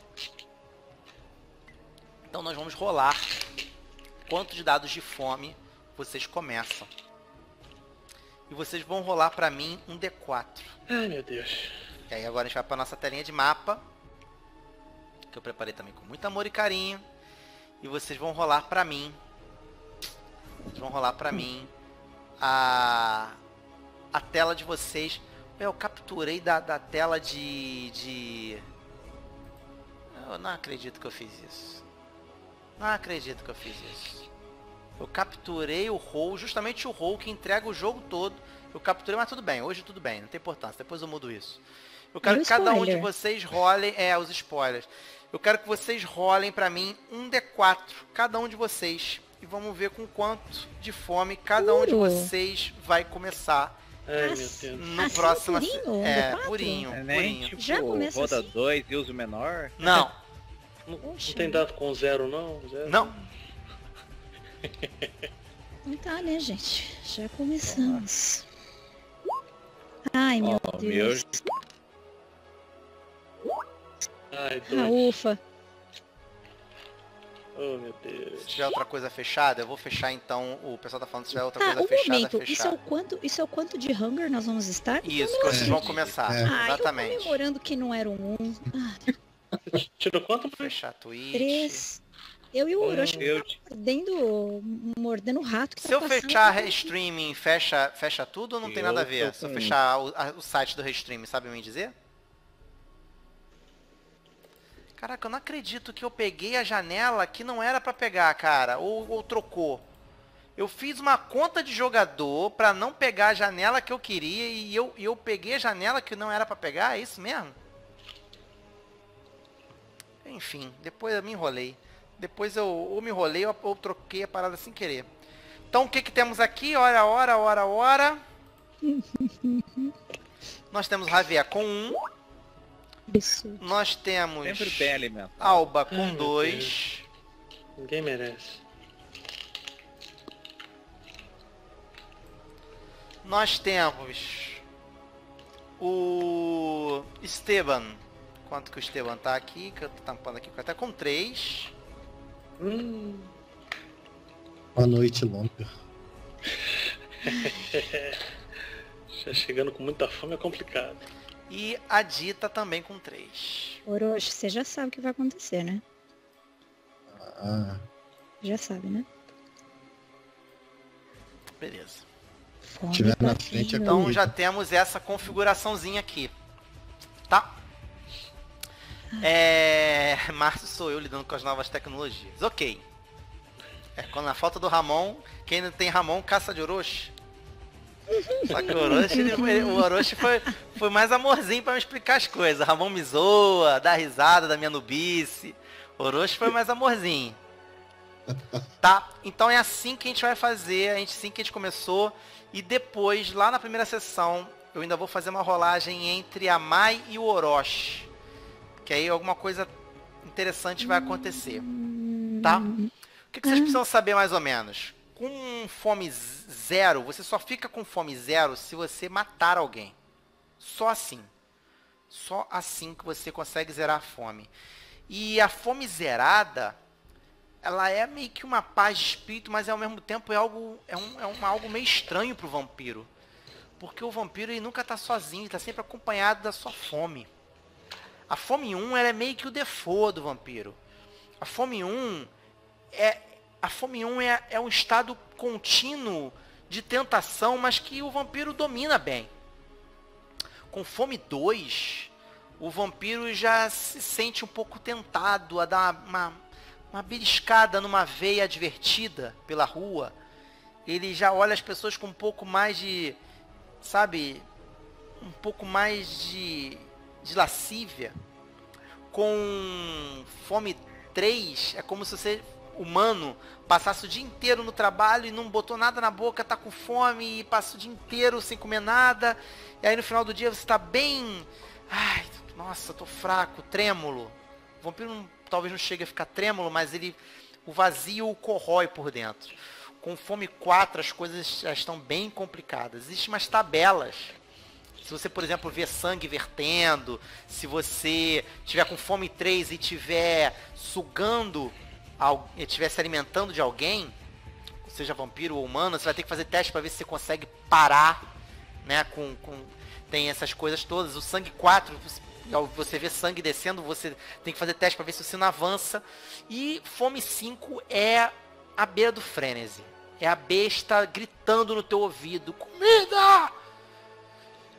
Então nós vamos rolar quantos de dados de fome vocês começam. E vocês vão rolar pra mim um D4.
Ai, meu Deus.
E aí agora a gente vai pra nossa telinha de mapa, que eu preparei também com muito amor e carinho. E vocês vão rolar pra mim. Vocês vão rolar pra mim a tela de vocês Eu capturei da tela de... Eu não acredito que eu fiz isso. Não acredito que eu fiz isso. Eu capturei o rol, justamente o rol que entrega o jogo todo. Eu capturei, mas tudo bem. Hoje tudo bem, não tem importância. Depois eu mudo isso. Eu quero que cada um de vocês rolem... os spoilers. Eu quero que vocês rolem pra mim um D4, cada um de vocês. E vamos ver com quanto de fome cada um de vocês vai começar.
Ai, meu Deus.
No próximo...
purinho?
Purinho,
É, nem
purinho.
tipo,
Já começa
roda
assim?
2 e usa o menor.
Não,
Não tem dado com 0 não? Zero?
não.
Então tá, né, gente? Já começamos. Ai, meu
Ó,
Deus.
Ai,
Ah,
dois.
ufa.
Oh, meu Deus.
Se tiver outra coisa fechada, eu vou fechar então. O pessoal tá falando que se tiver outra
Tá,
coisa
um
fechada,
momento.
fechar.
Isso é o quanto de hunger nós vamos estar?
Isso,
Então,
que vocês
meu
vão
Deus.
começar.
É.
Exatamente.
Eu comemorando que não era um 1. Ah,
Tirou quanto?
Fechar a Twitch.
3. Eu e o Orochi
Eu-
mordendo o rato que
Se
tá
eu
passando.
fechar streaming, fecha tudo ou não tem
Eu
nada a ver?
tô
Se eu
com-
fechar o site do Restream, sabe me dizer? Caraca, eu não acredito que eu peguei a janela que não era pra pegar, cara. Ou trocou. Eu fiz uma conta de jogador pra não pegar a janela que eu queria e eu peguei a janela que não era pra pegar, é isso mesmo? Enfim, depois eu me enrolei. Depois eu ou me enrolei ou troquei a parada sem querer. Então o que que temos aqui? Ora. Nós temos Javier com 1.
Absurdo.
Nós temos
Sempre bem alimentado.
Alba
Ai,
com
meu
2.
Ninguém merece.
Nós temos o Esteban. Quanto que o Esteban tá aqui? Que eu tô tampando aqui. Até com 3.
Uma noite longa.
Já chegando com muita fome é complicado.
E a Dita também com 3.
Orochi, você já sabe o que vai acontecer, né?
Ah,
Já sabe, né?
Beleza.
Fome
tiver na
tá
frente, é
vindo.
Então já temos essa configuraçãozinha aqui. Tá? Márcio sou eu lidando com as novas tecnologias. Ok. Quando na falta do Ramon, quem não tem Ramon, caça de Orochi. Só que o Orochi foi mais amorzinho pra me explicar as coisas. Ramon me zoa, dá risada da minha nubice. Orochi foi mais amorzinho. Tá? Então é assim que a gente vai fazer, assim que a gente começou. E depois, lá na primeira sessão, eu ainda vou fazer uma rolagem entre a Mai e o Orochi. Que aí alguma coisa interessante vai acontecer. Tá? O que vocês precisam saber mais ou menos? Com fome 0, você só fica com fome 0 se você matar alguém. Só assim. Só assim que você consegue zerar a fome. E a fome zerada, ela é meio que uma paz de espírito, mas ao mesmo tempo é algo meio estranho pro vampiro. Porque o vampiro ele nunca tá sozinho, ele tá sempre acompanhado da sua fome. A fome 1 ela é meio que o default do vampiro. A fome 1 é um estado contínuo de tentação, mas que o vampiro domina bem. Com fome 2, o vampiro já se sente um pouco tentado a dar uma beliscada numa veia advertida pela rua. Ele já olha as pessoas com um pouco mais de, sabe, um pouco mais de lascívia. Com fome 3, é como se você, humano, passasse o dia inteiro no trabalho e não botou nada na boca, tá com fome e passa o dia inteiro sem comer nada. E aí no final do dia você tá bem... Ai, nossa, tô fraco, trêmulo. O vampiro talvez não chegue a ficar trêmulo, mas o vazio o corrói por dentro. Com fome 4 as coisas já estão bem complicadas. Existem umas tabelas. Se você, por exemplo, vê sangue vertendo, se você tiver com fome 3 e estiver sugando, estiver se alimentando de alguém, seja vampiro ou humano, você vai ter que fazer teste para ver se você consegue parar, né? Tem essas coisas todas. O sangue 4, você vê sangue descendo, você tem que fazer teste para ver se você não avança. E fome 5 é a beira do frenesi. É a besta gritando no teu ouvido: comida!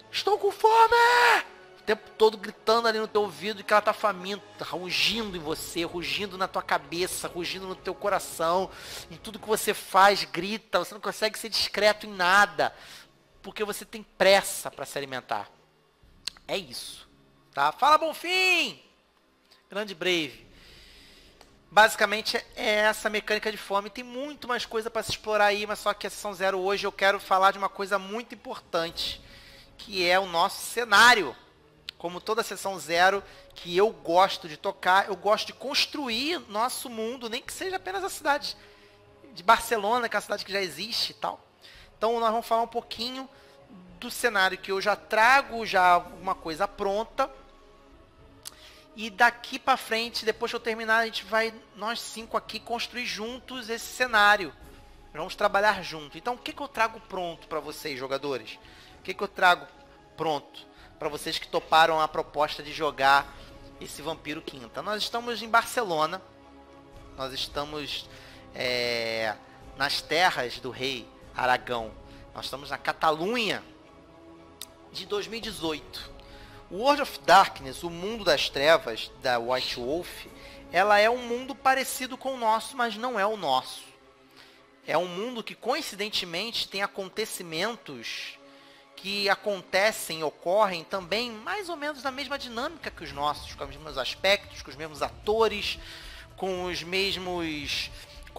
estou com fome! O tempo todo gritando ali no teu ouvido que ela tá faminta, rugindo em você, rugindo na tua cabeça, rugindo no teu coração, em tudo que você faz, grita, você não consegue ser discreto em nada, porque você tem pressa para se alimentar. É isso, tá? Fala, Bonfim! Grande Brave. Basicamente é essa mecânica de fome. Tem muito mais coisa para se explorar aí, mas só que a sessão 0 hoje eu quero falar de uma coisa muito importante, que é o nosso cenário. Como toda sessão 0 que eu gosto de tocar, eu gosto de construir nosso mundo, nem que seja apenas a cidade de Barcelona, que é a cidade que já existe e tal. Então nós vamos falar um pouquinho do cenário que eu já trago, já alguma coisa pronta. E daqui pra frente, depois que eu terminar, a gente vai, nós 5 aqui, construir juntos esse cenário. Vamos trabalhar junto. Então, o que eu trago pronto para vocês, jogadores? O que eu trago pronto para vocês que toparam a proposta de jogar esse Vampiro Quinta? Nós estamos em Barcelona. Nós estamos nas terras do rei Aragão. Nós estamos na Catalunha de 2018. O World of Darkness, o mundo das trevas da White Wolf, ela é um mundo parecido com o nosso, mas não é o nosso. É um mundo que, coincidentemente, tem acontecimentos que acontecem, ocorrem também mais ou menos na mesma dinâmica que os nossos, com os mesmos aspectos, com os mesmos atores, com as mesmas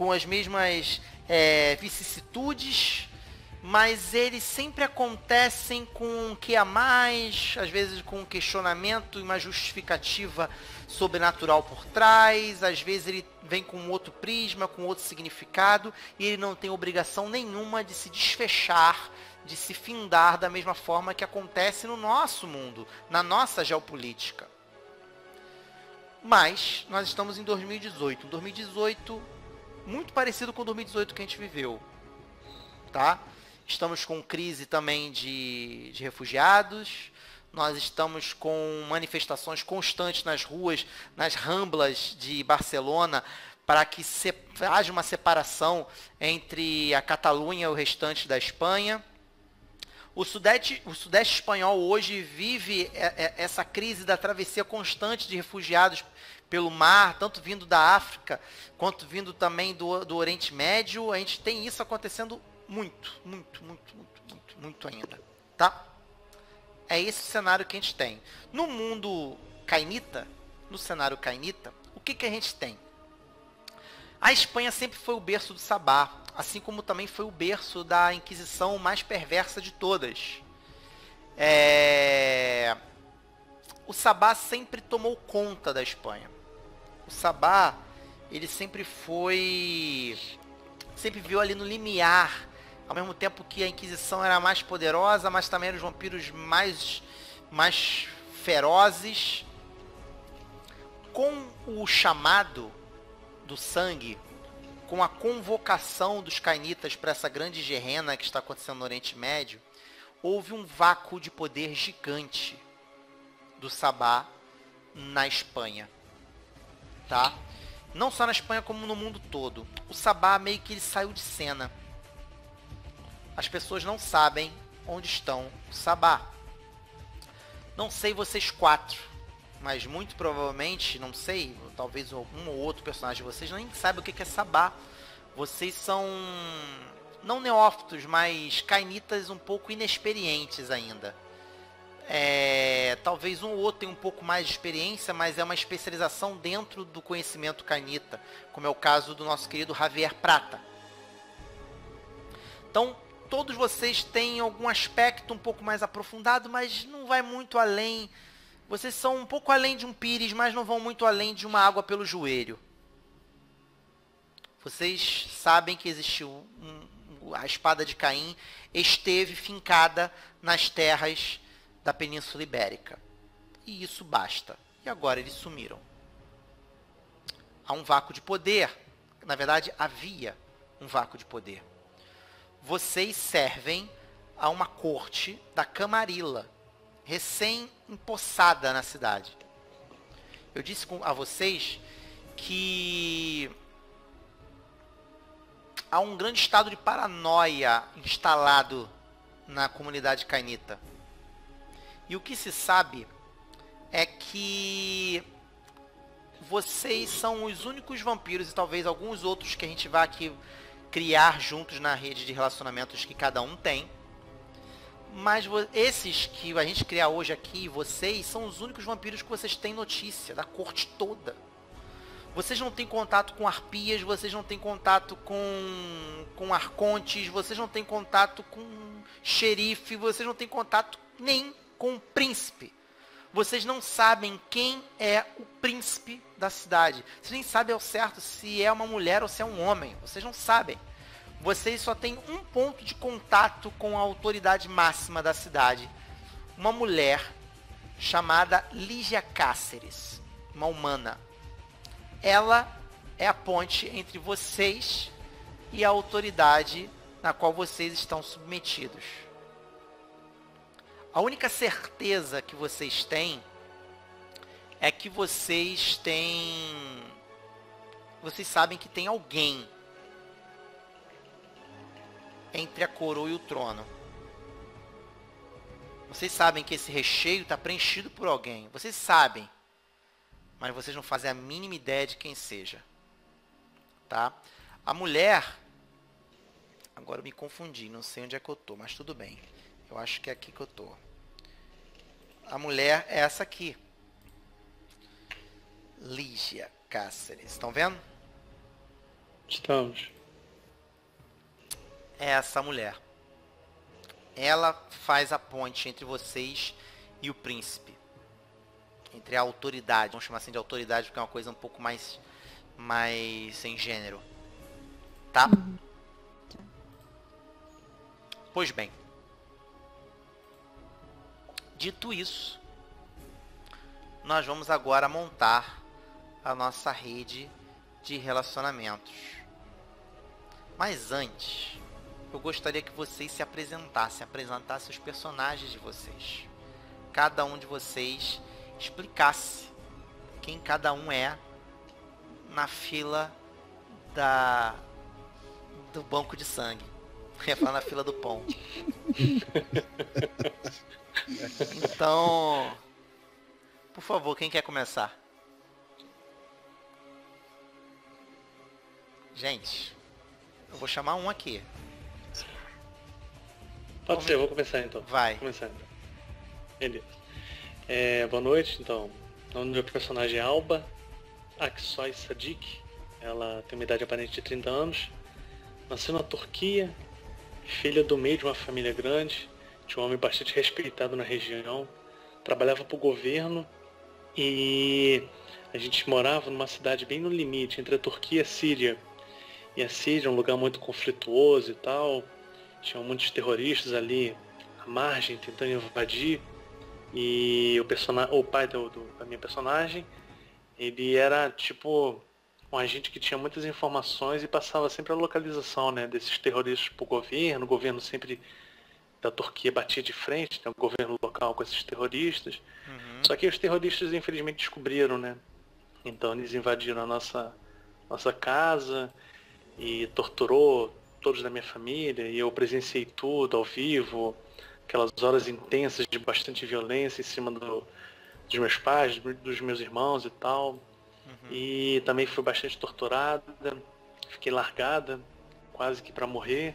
vicissitudes, mas eles sempre acontecem com um que a mais, às vezes com um questionamento e uma justificativa sobrenatural por trás, às vezes ele vem com outro prisma, com outro significado, e ele não tem obrigação nenhuma de se desfechar, de se findar da mesma forma que acontece no nosso mundo, na nossa geopolítica. Mas nós estamos em 2018, 2018 muito parecido com o 2018 que a gente viveu, tá? Estamos com crise também de refugiados, nós estamos com manifestações constantes nas ruas, nas ramblas de Barcelona, para que haja uma separação entre a Catalunha e o restante da Espanha. O Sudeste espanhol hoje vive essa crise da travessia constante de refugiados pelo mar, tanto vindo da África, quanto vindo também do Oriente Médio. A gente tem isso acontecendo muito ainda, tá? É esse o cenário que a gente tem. No mundo cainita, no cenário cainita, o que a gente tem? A Espanha sempre foi o berço do Sabá, assim como também foi o berço da Inquisição mais perversa de todas. O Sabá sempre tomou conta da Espanha. O Sabá, ele sempre viu ali no limiar, ao mesmo tempo que a Inquisição era mais poderosa, mas também eram os vampiros mais ferozes. Com o chamado do sangue, com a convocação dos cainitas para essa grande gerena que está acontecendo no Oriente Médio, houve um vácuo de poder gigante do Sabá na Espanha, tá? Não só na Espanha, como no mundo todo. O Sabá meio que ele saiu de cena. As pessoas não sabem onde estão o Sabá. Não sei vocês 4, mas muito provavelmente, não sei, talvez um ou outro personagem de vocês nem saiba o que é Sabá. Vocês são não neófitos, mas cainitas um pouco inexperientes ainda. Talvez um ou outro tenha um pouco mais de experiência, mas é uma especialização dentro do conhecimento cainita, como é o caso do nosso querido Javier Prata. Então, todos vocês têm algum aspecto um pouco mais aprofundado, mas não vai muito além. Vocês são um pouco além de um pires, mas não vão muito além de uma água pelo joelho. Vocês sabem que existiu a espada de Caim esteve fincada nas terras da Península Ibérica. E isso basta. E agora eles sumiram. Há um vácuo de poder. Na verdade, havia um vácuo de poder. Vocês servem a uma corte da Camarilla, recém-empossada na cidade. Eu disse a vocês que há um grande estado de paranoia instalado na comunidade cainita. E o que se sabe é que vocês são os únicos vampiros e talvez alguns outros que a gente vai aqui criar juntos na rede de relacionamentos que cada um tem. Mas esses que a gente criar hoje aqui, vocês, são os únicos vampiros que vocês têm notícia da corte toda. Vocês não têm contato com arpias, vocês não têm contato com arcontes, vocês não têm contato com xerife, vocês não têm contato nem com o príncipe. Vocês não sabem quem é o príncipe da cidade. Vocês nem sabem ao certo se é uma mulher ou se é um homem. Vocês não sabem. Vocês só têm um ponto de contato com a autoridade máxima da cidade. Uma mulher chamada Lígia Cáceres. Uma humana. Ela é a ponte entre vocês e a autoridade na qual vocês estão submetidos. A única certeza que vocês têm é que vocês sabem que tem alguém entre a coroa e o trono. Vocês sabem que esse recheio está preenchido por alguém. Vocês sabem. Mas vocês não fazem a mínima ideia de quem seja. Tá? A mulher... Agora eu me confundi. Não sei onde é que eu tô, mas tudo bem. Eu acho que é aqui que eu tô. A mulher é essa aqui. Lígia Cáceres. Estão vendo?
Estamos.
É essa mulher. Ela faz a ponte entre vocês e o príncipe. Entre a autoridade. Vamos chamar assim de autoridade porque é uma coisa um pouco mais sem gênero. Tá? Pois bem. Dito isso, nós vamos agora montar a nossa rede de relacionamentos. Mas antes, eu gostaria que vocês se apresentassem os personagens de vocês. Cada um de vocês explicasse quem cada um é na fila do banco de sangue. Eu ia falar na fila do pão. Então, por favor, quem quer começar? Gente, eu vou chamar um aqui.
Pode ser, eu vou começar então.
Vai.
Vou começar então. Beleza. Boa noite, então. O nome do meu personagem é Alba Aksoy Sadik. Ela tem uma idade aparente de 30 anos. Nasceu na Turquia, filha do meio de uma família grande, de um homem bastante respeitado na região. Trabalhava para o governo e a gente morava numa cidade bem no limite entre a Turquia e a Síria. E a Síria é um lugar muito conflituoso e tal. Tinham muitos terroristas ali à margem tentando invadir. E o pai da minha personagem, ele era tipo um agente que tinha muitas informações e passava sempre a localização, né, desses terroristas para o governo. O governo sempre da Turquia batia de frente, né, o governo local com esses terroristas. Só que os terroristas infelizmente descobriram, né? Então eles invadiram a nossa casa e torturou todos da minha família, e eu presenciei tudo ao vivo, aquelas horas intensas de bastante violência em cima dos meus pais, dos meus irmãos e tal. E também fui bastante torturada, fiquei largada, quase que para morrer.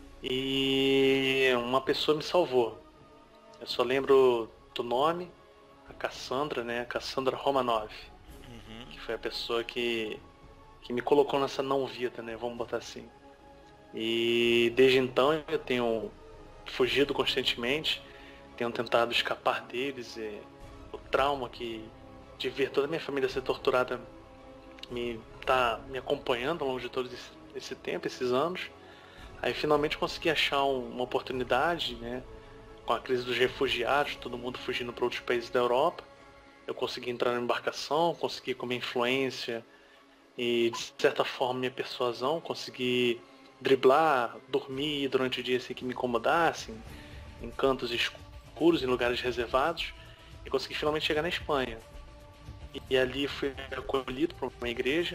E uma pessoa me salvou. Eu só lembro do nome, a Cassandra, né? A Cassandra Romanov. Que foi a pessoa que me colocou nessa não vida, né? Vamos botar assim. E desde então eu tenho fugido constantemente, tenho tentado escapar deles. O trauma de ver toda a minha família ser torturada tá me acompanhando ao longo de todo esse tempo, esses anos. Aí finalmente consegui achar uma oportunidade, né? Com a crise dos refugiados, todo mundo fugindo para outros países da Europa. Eu consegui entrar na embarcação, consegui com minha influência e, de certa forma, minha persuasão, consegui driblar, dormir durante o dia sem que me incomodassem, em cantos escuros, em lugares reservados, e consegui finalmente chegar na Espanha. E ali fui acolhido por uma igreja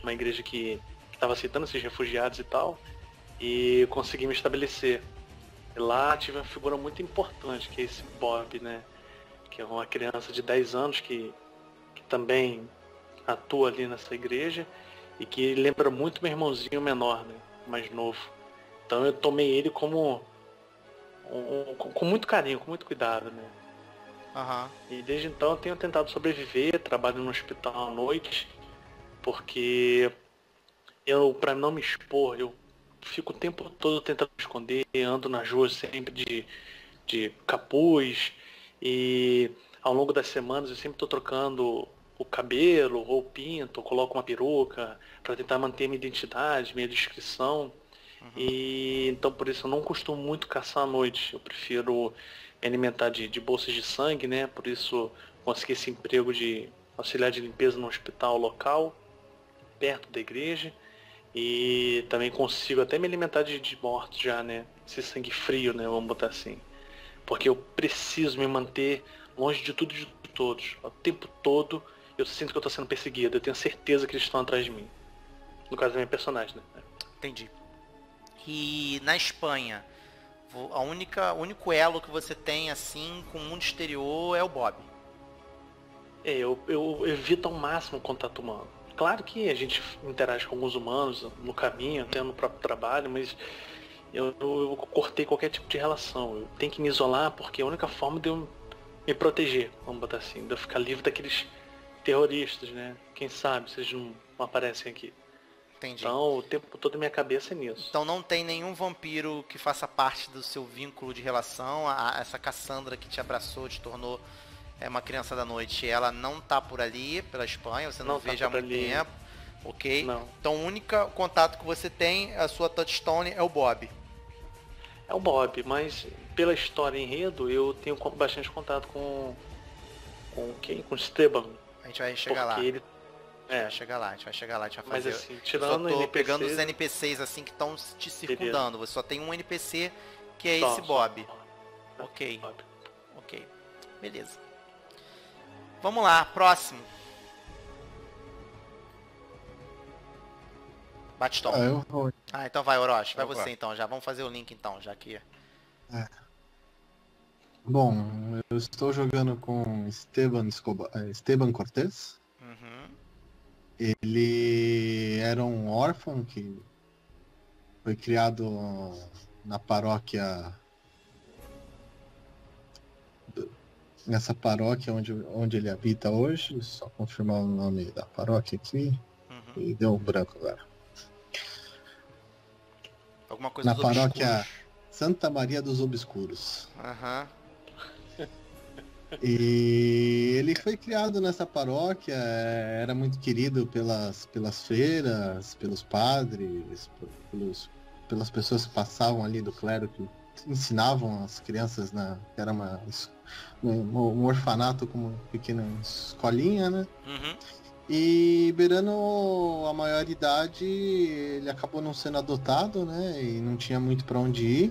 que estava aceitando esses refugiados e tal, e consegui me estabelecer. E lá tive uma figura muito importante, que é esse Bob, né? Que é uma criança de 10 anos que também atua ali nessa igreja e que lembra muito meu irmãozinho menor, né? Mais novo. Então eu tomei ele como com muito carinho, com muito cuidado, né?
Aham.
E desde então eu tenho tentado sobreviver, trabalho no hospital à noite, porque pra não me expor, eu fico o tempo todo tentando me esconder, ando nas ruas sempre de capuz, e ao longo das semanas eu sempre estou trocando o cabelo, ou pinto, ou coloco uma peruca, para tentar manter minha identidade, minha descrição. E então por isso eu não costumo muito caçar à noite, eu prefiro me alimentar de bolsas de sangue, né? Por isso consegui esse emprego de auxiliar de limpeza no hospital local, perto da igreja. E também consigo até me alimentar de mortos já, né? Esse sangue frio, né? Vamos botar assim. Porque eu preciso me manter longe de tudo e de todos. O tempo todo eu sinto que eu tô sendo perseguido. Eu tenho certeza que eles estão atrás de mim. No caso da minha personagem, né?
Entendi. E na Espanha, o único elo que você tem, assim, com o mundo exterior é o Bob.
Eu evito ao máximo o contato humano. Claro que a gente interage com alguns humanos no caminho, até no próprio trabalho, mas eu cortei qualquer tipo de relação. Eu tenho que me isolar porque é a única forma de eu me proteger, vamos botar assim, de eu ficar livre daqueles terroristas, né? Quem sabe se eles não aparecem aqui.
Entendi.
Então o tempo todo minha cabeça é nisso.
Então não tem nenhum vampiro que faça parte do seu vínculo de relação. Essa Cassandra que te abraçou, te tornou uma criança da noite, ela não tá por ali, pela Espanha, você não vê já há muito tempo. Ok?
Não.
Então o único contato que você tem, a sua touchstone, é o Bob.
É o Bob, mas pela história e enredo eu tenho bastante contato com quem? Com o Esteban.
A gente vai chegar lá.
Ele...
A gente vai chegar lá, a gente vai fazer.
Mas assim,
Eu
tirando
só tô
NPCs,
pegando os NPCs assim que estão te circundando. Você só tem um NPC que é esse Bob. Ok.
Bob.
Ok. Beleza. Vamos lá, próximo. Batiston.
Eu vou.
Então vai, Orochi. Vai
Opa.
você então, já. Vamos fazer o link então, já que...
Bom, eu estou jogando com Esteban Cortés.
Uhum.
Ele era um órfão que foi criado na paróquia... Nessa paróquia onde ele habita hoje. Só confirmar o nome da paróquia aqui.
Uhum.
E deu um branco agora.
Alguma coisa
Na
dos
paróquia
obscuros.
Santa Maria dos Obscuros.
Aham.
E ele foi criado nessa paróquia, era muito querido pelas freiras, pelos padres, pelas pessoas que passavam ali do clero, que ensinavam as crianças, que era um orfanato como uma pequena escolinha, né?
Uhum.
E beirando a maioridade, ele acabou não sendo adotado, né? E não tinha muito para onde ir.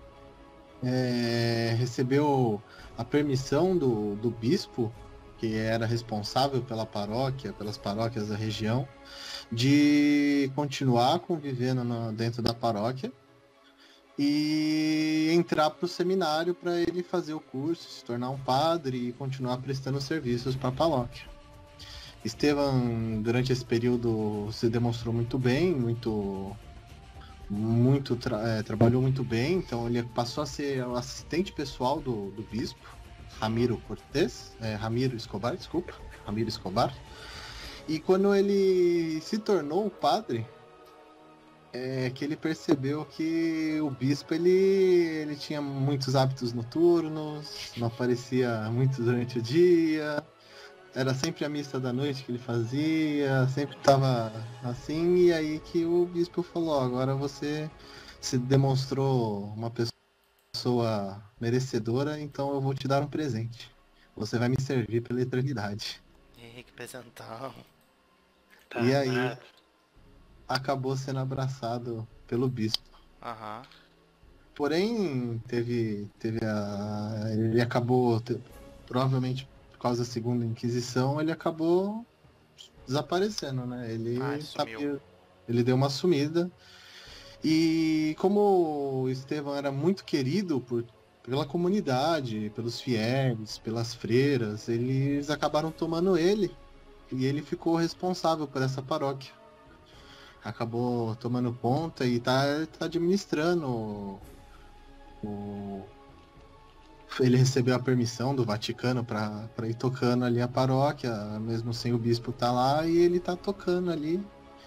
Recebeu a permissão do bispo, que era responsável pelas paróquias da região, de continuar convivendo dentro da paróquia e entrar para o seminário para ele fazer o curso, se tornar um padre e continuar prestando serviços para a paróquia. Esteban, durante esse período, se demonstrou muito bem, trabalhou muito bem, então ele passou a ser o assistente pessoal do bispo, Ramiro Escobar. E quando ele se tornou o padre, que ele percebeu que o bispo ele tinha muitos hábitos noturnos, não aparecia muito durante o dia, era sempre a missa da noite que ele fazia, sempre estava assim, e aí que o bispo falou: agora você se demonstrou uma pessoa merecedora, então eu vou te dar um presente. Você vai me servir pela eternidade.
Ih, que presentão.
Tá,
E aí acabou sendo abraçado pelo bispo.
Aham.
Porém, ele acabou, provavelmente por causa da Segunda Inquisição, ele acabou desaparecendo, né?
Sumiu.
Ele deu uma sumida. E como o Estevão era muito querido pela comunidade, pelos fiéis, pelas freiras, eles acabaram tomando ele e ele ficou responsável por essa paróquia. Acabou tomando conta e tá administrando ele recebeu a permissão do Vaticano para ir tocando ali a paróquia, mesmo sem o bispo estar lá, e ele tá tocando ali.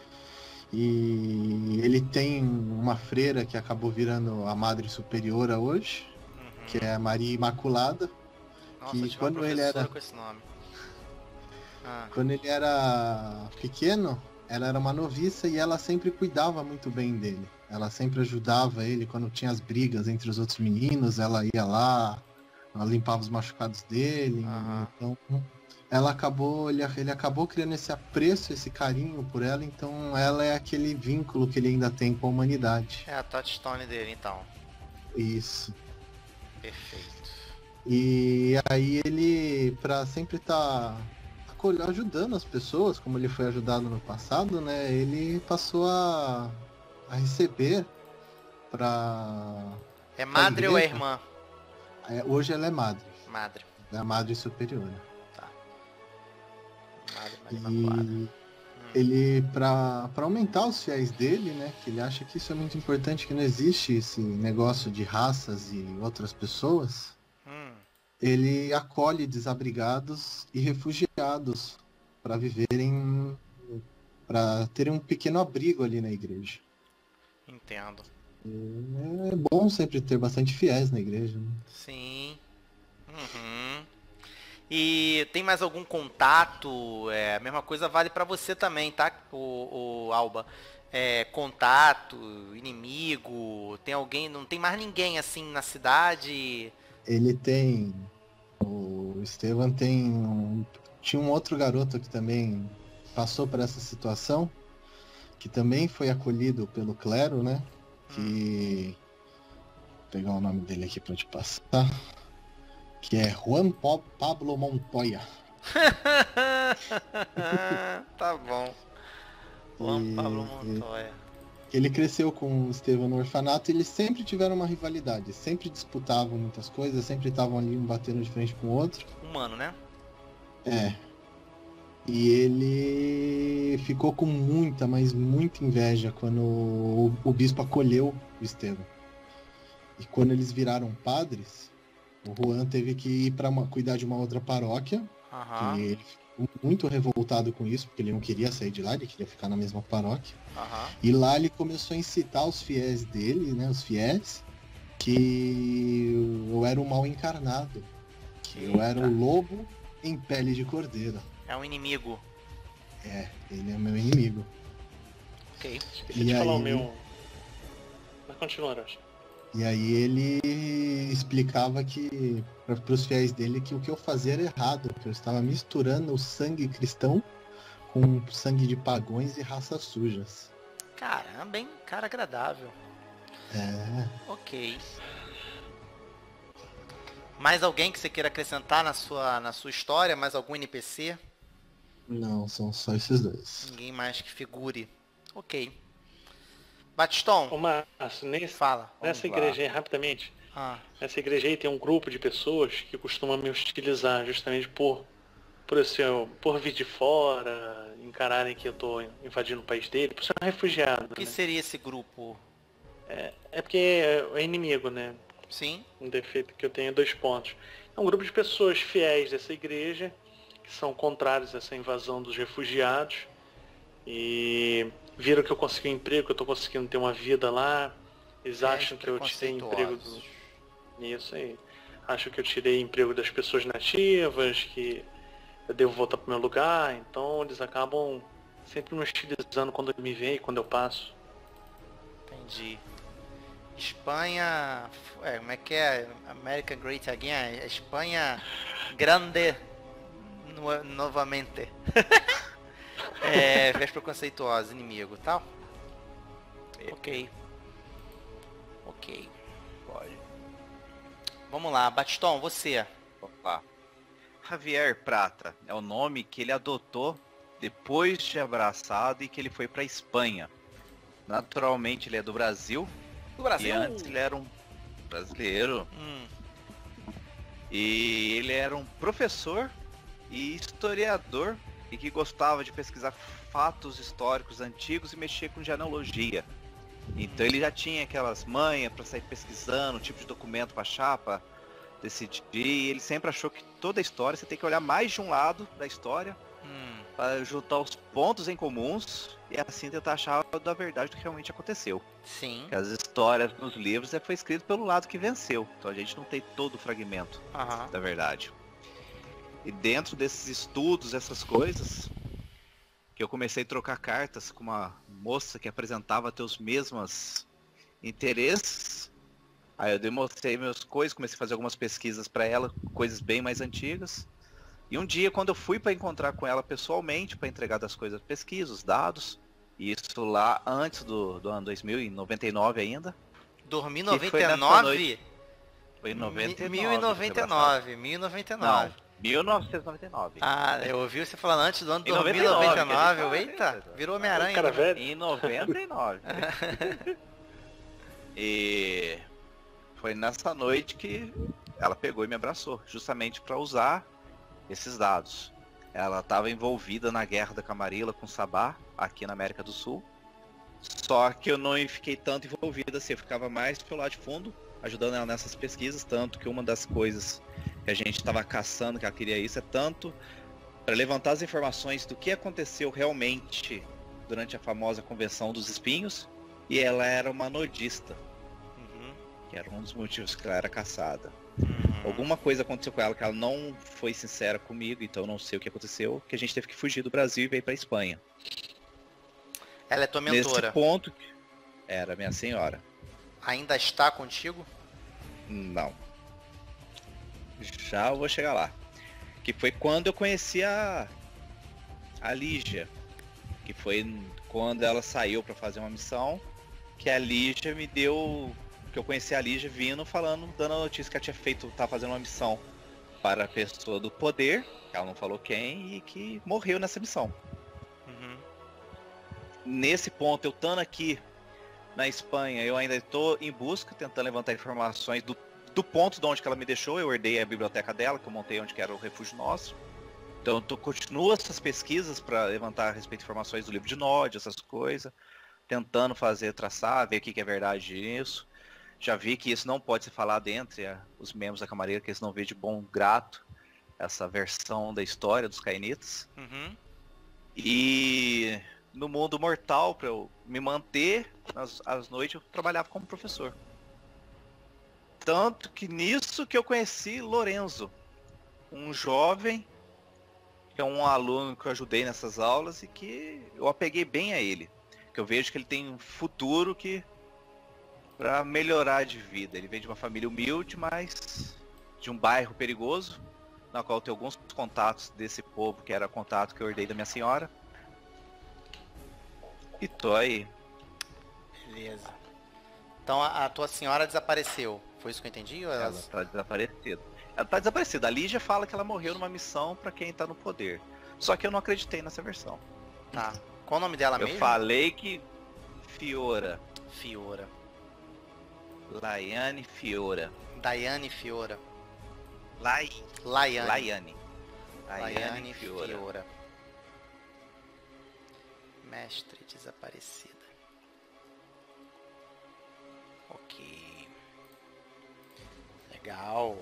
E ele tem uma freira que acabou virando a Madre Superiora hoje, que é a Maria Imaculada.
Nossa,
que
eu tive
quando
uma
ele
professora
era
com esse nome.
quando ele era pequeno, ela era uma noviça e ela sempre cuidava muito bem dele. Ela sempre ajudava ele quando tinha as brigas entre os outros meninos, ela ia lá, ela limpava os machucados dele.
Aham.
Então, ele acabou criando esse apreço, esse carinho por ela, então ela é aquele vínculo que ele ainda tem com a humanidade.
É a touchstone dele, então.
Isso.
Perfeito.
E aí ele, pra sempre estar ajudando as pessoas, como ele foi ajudado no passado, né? Ele passou a receber pra...
É madre ou é
igreja.
irmã?
Hoje ela é madre.
Madre.
É a Madre Superiora.
Madre Maria Imaculada.
E ele, pra aumentar os fiéis dele, né? Que ele acha que isso é muito importante, que não existe esse negócio de raças e outras pessoas. Ele acolhe desabrigados e refugiados para viverem, para terem um pequeno abrigo ali na igreja.
Entendo.
É bom sempre ter bastante fiéis na igreja, né?
Sim. E tem mais algum contato? A mesma coisa vale pra você também, tá? O Alba. Contato, inimigo, tem alguém, não tem mais ninguém assim na cidade?
Ele tem... O Estevam tinha um outro garoto que também passou por essa situação, que também foi acolhido pelo clero, né? Que... Vou pegar o nome dele aqui pra te passar. Que é Juan Pablo Montoya.
Tá bom. Juan Pablo Montoya.
Ele cresceu com o Estevão no orfanato e eles sempre tiveram uma rivalidade. Sempre disputavam muitas coisas, sempre estavam ali um batendo de frente com o outro.
Humano, né?
E ele ficou com muita, mas muita inveja quando o bispo acolheu o Estevão. E quando eles viraram padres, o Juan teve que ir para cuidar de uma outra paróquia.
Aham.
Que ele ficou muito revoltado com isso, porque ele não queria sair de lá, ele queria ficar na mesma paróquia.
Aham.
E lá ele começou a incitar os fiéis dele, né, os fiéis, que eu era o mal encarnado, que eu era o lobo em pele de cordeiro.
É um inimigo.
Ele é meu inimigo.
Ok.
Deixa eu te falar o meu. Mas continua, Arash.
E aí ele explicava que para os fiéis dele que o que eu fazia era errado, que eu estava misturando o sangue cristão com sangue de pagões e raças sujas.
Caramba, hein? Cara agradável. Ok. Mais alguém que você queira acrescentar na sua história? Mais algum NPC?
Não, são só esses dois.
Ninguém mais que figure. Ok. Batiston,
Ô, Márcio,
fala.
nessa igreja aí, rapidamente, nessa igreja aí tem um grupo de pessoas que costumam me hostilizar justamente por vir de fora, encararem que eu tô invadindo o país dele, por ser um refugiado.
O que seria esse grupo?
É porque é inimigo, né?
Sim.
Um defeito que eu tenho é 2 pontos. É um grupo de pessoas fiéis dessa igreja, que são contrários a essa invasão dos refugiados, e viram que eu consegui um emprego, que eu tô conseguindo ter uma vida lá. Eles acham que eu tirei emprego nisso aí. Acham que eu tirei emprego das pessoas nativas, que eu devo voltar pro meu lugar, então eles acabam sempre me hostilizando quando me veem, quando eu passo.
Entendi. Espanha, como é que é? America Great Again? Espanha grande novamente. Viés preconceituosa, inimigo, tal? Ok.
Pode.
Vamos lá, Batiston, você.
Opa. Javier Prata é o nome que ele adotou depois de abraçado e que ele foi para Espanha. Naturalmente ele é do Brasil.
Do Brasil?
E antes ele era um brasileiro. E ele era um professor e historiador e que gostava de pesquisar fatos históricos antigos e mexer com genealogia. Então ele já tinha aquelas manhas para sair pesquisando, tipo de documento para chapa, decidir. E ele sempre achou que toda a história você tem que olhar mais de um lado da história para juntar os pontos em comuns e assim tentar achar da verdade do que realmente aconteceu.
Sim.
Porque as histórias nos livros foi escrito pelo lado que venceu. Então a gente não tem todo o fragmento da verdade. E dentro desses estudos, essas coisas, que eu comecei a trocar cartas com uma moça que apresentava teus mesmos interesses. Aí eu demonstrei meus coisas, comecei a fazer algumas pesquisas para ela, coisas bem mais antigas. E um dia, quando eu fui para encontrar com ela pessoalmente, para entregar das coisas, pesquisas, os dados, e isso lá antes do ano 2000, em 99 ainda.
Dormi em
que foi
99?
Foi em 99.
1099. 1099.
Não, 1999.
Ah, eu ouvi você falando antes do ano
Em
2099.
99,
Eita, virou Homem-Aranha.
Cara velho.
Em 99. E foi nessa noite que ela pegou e me abraçou, justamente para usar esses dados. Ela estava envolvida na guerra da Camarilla com Sabá, aqui na América do Sul. Só que eu não fiquei tanto envolvido assim, eu ficava mais pelo lado de fundo, ajudando ela nessas pesquisas, tanto que uma das coisas que a gente estava caçando, que ela queria isso, é tanto para levantar as informações do que aconteceu realmente durante a famosa Convenção dos Espinhos, e ela era uma nudista, que era um dos motivos que ela era caçada. Alguma coisa aconteceu com ela que ela não foi sincera comigo, então eu não sei o que aconteceu, que a gente teve que fugir do Brasil e veio pra Espanha.
Ela é tua mentora.
Nesse ponto, era minha senhora.
Ainda está contigo?
Não. Já eu vou chegar lá. Que foi quando eu conheci a Lígia. Que foi quando ela saiu pra fazer uma missão, que a Lígia me deu... Que eu conheci a Lígia vindo falando, dando a notícia que ela tinha feito, tá fazendo uma missão para a pessoa do poder, que ela não falou quem, e que morreu nessa missão. Nesse ponto, eu estando aqui na Espanha, eu ainda estou em busca, tentando levantar informações do ponto de onde que ela me deixou. Eu herdei a biblioteca dela, que eu montei onde que era o refúgio nosso. Então eu continuo essas pesquisas para levantar a respeito de informações do livro de Nod, essas coisas, tentando traçar, ver o que é verdade nisso. Já vi que isso não pode ser falado entre os membros da Camarilla, que eles não vêem de bom grato essa versão da história dos Cainitas. E no mundo mortal, para eu me manter às noites, eu trabalhava como professor. Tanto que nisso que eu conheci Lorenzo, um jovem, que é um aluno que eu ajudei nessas aulas e que eu apeguei bem a ele. Que eu vejo que ele tem um futuro para melhorar de vida. Ele vem de uma família humilde, mas de um bairro perigoso, na qual eu tenho alguns contatos desse povo, que era contato que eu herdei da minha senhora. E tô aí.
Beleza. Então a tua senhora desapareceu. Foi isso que eu entendi? Ou
Ela tá desaparecida. Ela tá desaparecida. A Lígia fala que ela morreu numa missão para quem tá no poder. Só que eu não acreditei nessa versão.
Tá. Qual o nome dela
Eu
mesmo?
falei que Fiora.
Fiora.
Laiane Fiora.
Daiane Fiora.
Laiane.
Laiane Fiora. Mestre desaparecida. Ok. Legal.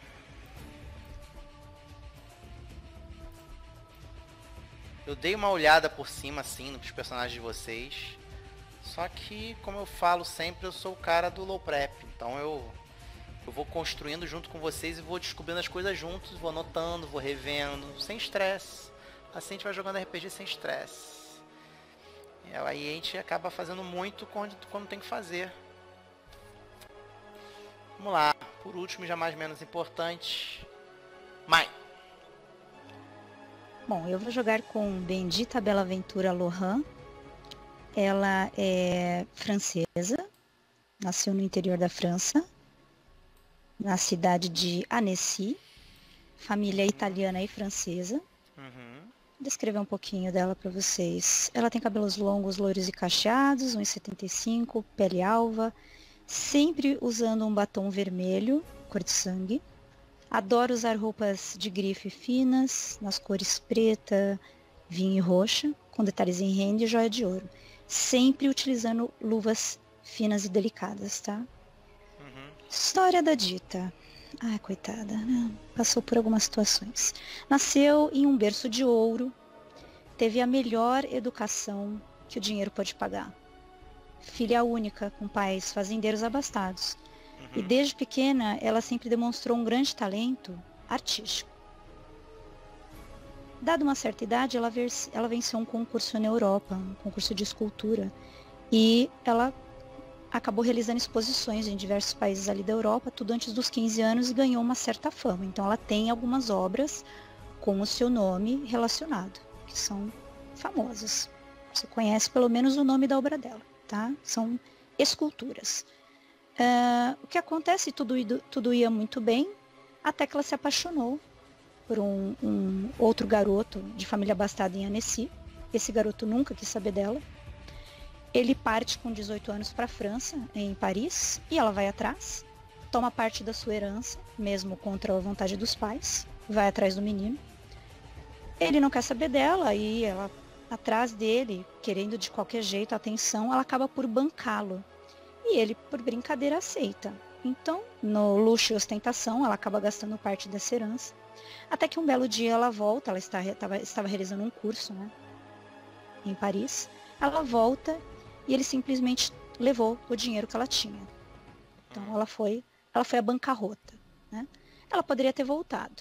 Eu dei uma olhada por cima, assim, nos personagens de vocês. Só que, como eu falo sempre, eu sou o cara do low prep. Então eu vou construindo junto com vocês e vou descobrindo as coisas juntos. Vou anotando, vou revendo, sem estresse. Assim a gente vai jogando RPG sem estresse. E aí a gente acaba fazendo muito quando tem que fazer. Vamos lá. Por último, já mais menos importante. Mai.
Bom, eu vou jogar com Bendita Belaventura Lohan. Ela é francesa, nasceu no interior da França, na cidade de Annecy, família italiana e francesa. descrever um pouquinho dela para vocês. Ela tem cabelos longos, loiros e cacheados, 1,75, pele alva, sempre usando um batom vermelho, cor de sangue. Adora usar roupas de grife finas, nas cores preta, vinho e roxa, com detalhes em renda e joia de ouro. Sempre utilizando luvas finas e delicadas, tá? História da Dita. Ai, coitada, né? Passou por algumas situações. Nasceu em um berço de ouro, teve a melhor educação que o dinheiro pode pagar. Filha única, com pais fazendeiros abastados. E desde pequena, ela sempre demonstrou um grande talento artístico. Dada uma certa idade, ela venceu um concurso na Europa, um concurso de escultura. E ela acabou realizando exposições em diversos países ali da Europa, tudo antes dos 15 anos, e ganhou uma certa fama. Então ela tem algumas obras com o seu nome relacionado, que são famosas. Você conhece pelo menos o nome da obra dela, tá? São esculturas. O que acontece, tudo ia muito bem, até que ela se apaixonou por um outro garoto de família abastada em Annecy. Esse garoto nunca quis saber dela. Ele parte com 18 anos para a França, em Paris, e ela vai atrás, toma parte da sua herança, mesmo contra a vontade dos pais, vai atrás do menino. Ele não quer saber dela e ela, atrás dele, querendo de qualquer jeito a atenção, ela acaba por bancá-lo. E ele, por brincadeira, aceita. Então, no luxo e ostentação, ela acaba gastando parte dessa herança. Até que um belo dia ela volta, ela estava realizando um curso, né, em Paris. Ela volta e ele simplesmente levou o dinheiro que ela tinha. Então ela foi à bancarrota, né? Ela poderia ter voltado,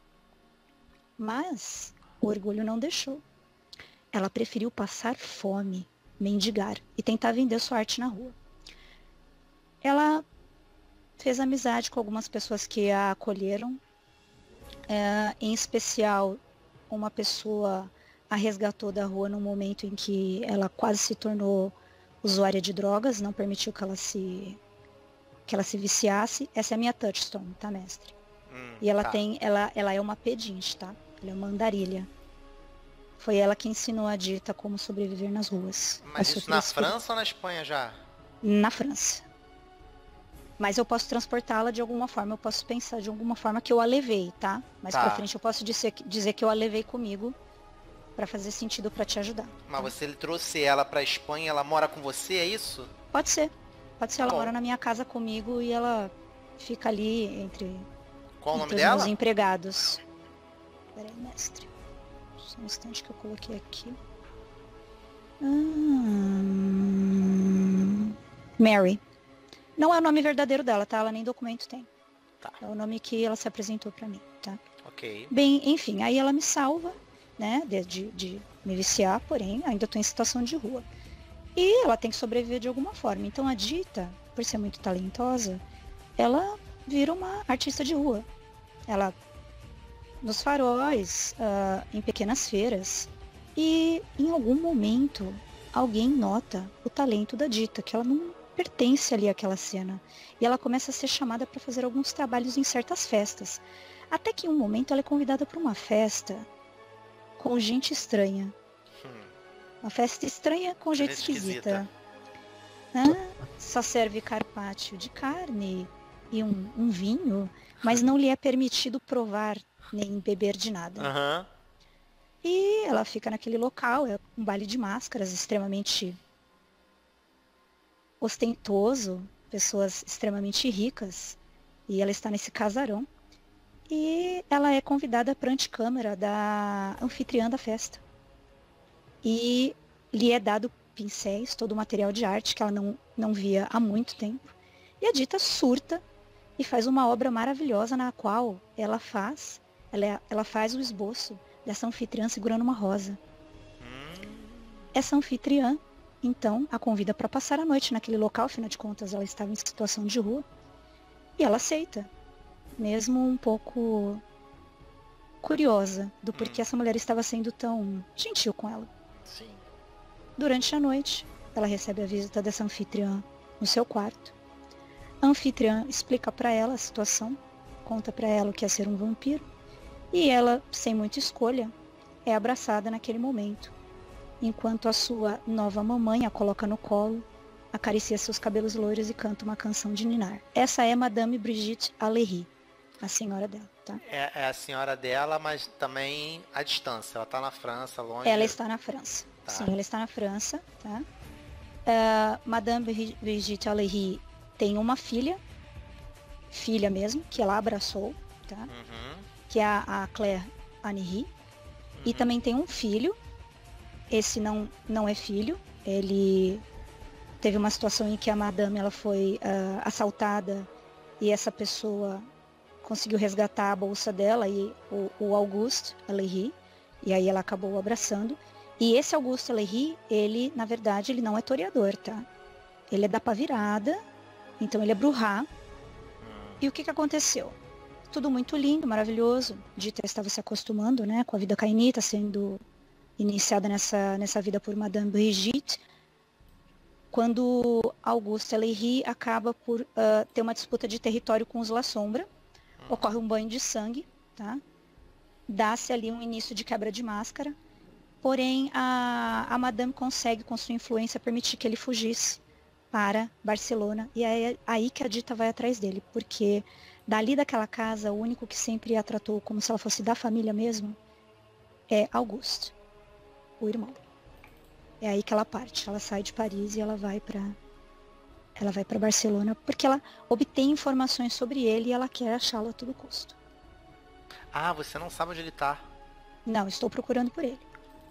mas o orgulho não deixou. Ela preferiu passar fome, mendigar e tentar vender sua arte na rua. Ela fez amizade com algumas pessoas que a acolheram, em especial uma pessoa a resgatou da rua no momento em que ela quase se tornou usuária de drogas, não permitiu que ela se viciasse. Essa é a minha touchstone, tá, mestre? E ela ela é uma pedinte, tá? Ela é uma andarilha. Foi ela que ensinou a Dita como sobreviver nas ruas.
Mas isso na França ou na Espanha já?
Na França. Mas eu posso transportá-la de alguma forma, eu posso pensar de alguma forma que eu a levei, tá? Mais pra frente eu posso dizer que eu a levei comigo pra fazer sentido pra te ajudar.
Mas você trouxe ela pra Espanha, ela mora com você, é isso?
Pode ser. Ela mora na minha casa comigo e ela fica ali entre...
Qual o nome
os
dela?
meus empregados. Peraí, mestre. Só um instante que eu coloquei aqui. Mary. Não é o nome verdadeiro dela, tá? Ela nem documento tem.
Tá.
É o nome que ela se apresentou pra mim, tá?
Ok.
Bem, enfim, aí ela me salva, né? De me viciar, porém, ainda tô em situação de rua. E ela tem que sobreviver de alguma forma. Então a Dita, por ser muito talentosa, ela vira uma artista de rua. Ela, nos faróis, em pequenas feiras. E em algum momento, alguém nota o talento da Dita, que ela não pertence ali àquela cena. E ela começa a ser chamada para fazer alguns trabalhos em certas festas. Até que em um momento ela é convidada para uma festa com gente estranha. Uma festa estranha com gente esquisita. Só serve carpaccio de carne e um vinho, mas não lhe é permitido provar nem beber de nada. E ela fica naquele local, é um baile de máscaras extremamente ostentoso, pessoas extremamente ricas, e ela está nesse casarão. E ela é convidada para a antecâmara da anfitriã da festa. E lhe é dado pincéis, todo o material de arte que ela não via há muito tempo. E a Dita surta e faz uma obra maravilhosa na qual ela faz o esboço dessa anfitriã segurando uma rosa. Essa anfitriã, então, a convida para passar a noite naquele local, afinal de contas ela estava em situação de rua. E ela aceita, mesmo um pouco curiosa do porquê essa mulher estava sendo tão gentil com ela.
Sim.
Durante a noite, ela recebe a visita dessa anfitriã no seu quarto. A anfitriã explica para ela a situação, conta para ela o que é ser um vampiro, e ela, sem muita escolha, é abraçada naquele momento, enquanto a sua nova mamãe a coloca no colo, acaricia seus cabelos loiros e canta uma canção de ninar. Essa é Madame Brigitte Allery, a senhora dela, tá?
É a senhora dela, mas também à distância. Ela tá na França, longe.
Ela está na França.
Tá.
Sim, ela está na França, tá? Madame Brigitte Allery tem uma filha mesmo, que ela abraçou, tá?
Uhum.
Que é a Claire Annery. E também tem um filho. Esse não é filho. Ele teve uma situação em que a Madame ela foi assaltada e essa pessoa conseguiu resgatar a bolsa dela e o Auguste Allery. E aí ela acabou abraçando. E esse Auguste Allery, ele, na verdade, ele não é toreador, tá? Ele é da pá virada, então ele é Bruhat. E o que aconteceu? Tudo muito lindo, maravilhoso. Dita estava se acostumando, né, com a vida cainita, sendo iniciada nessa vida por Madame Brigitte. Quando Auguste Allery acaba por ter uma disputa de território com os La Sombra, ocorre um banho de sangue, tá? Dá-se ali um início de quebra de máscara. Porém, a Madame consegue, com sua influência, permitir que ele fugisse para Barcelona. E é aí que a Dita vai atrás dele. Porque dali daquela casa, o único que sempre a tratou como se ela fosse da família mesmo, é Auguste, o irmão. É aí que ela parte. Ela sai de Paris e ela vai para Barcelona. Porque ela obtém informações sobre ele e ela quer achá-lo a todo custo.
Ah, você não sabe onde ele tá.
Não, estou procurando por ele.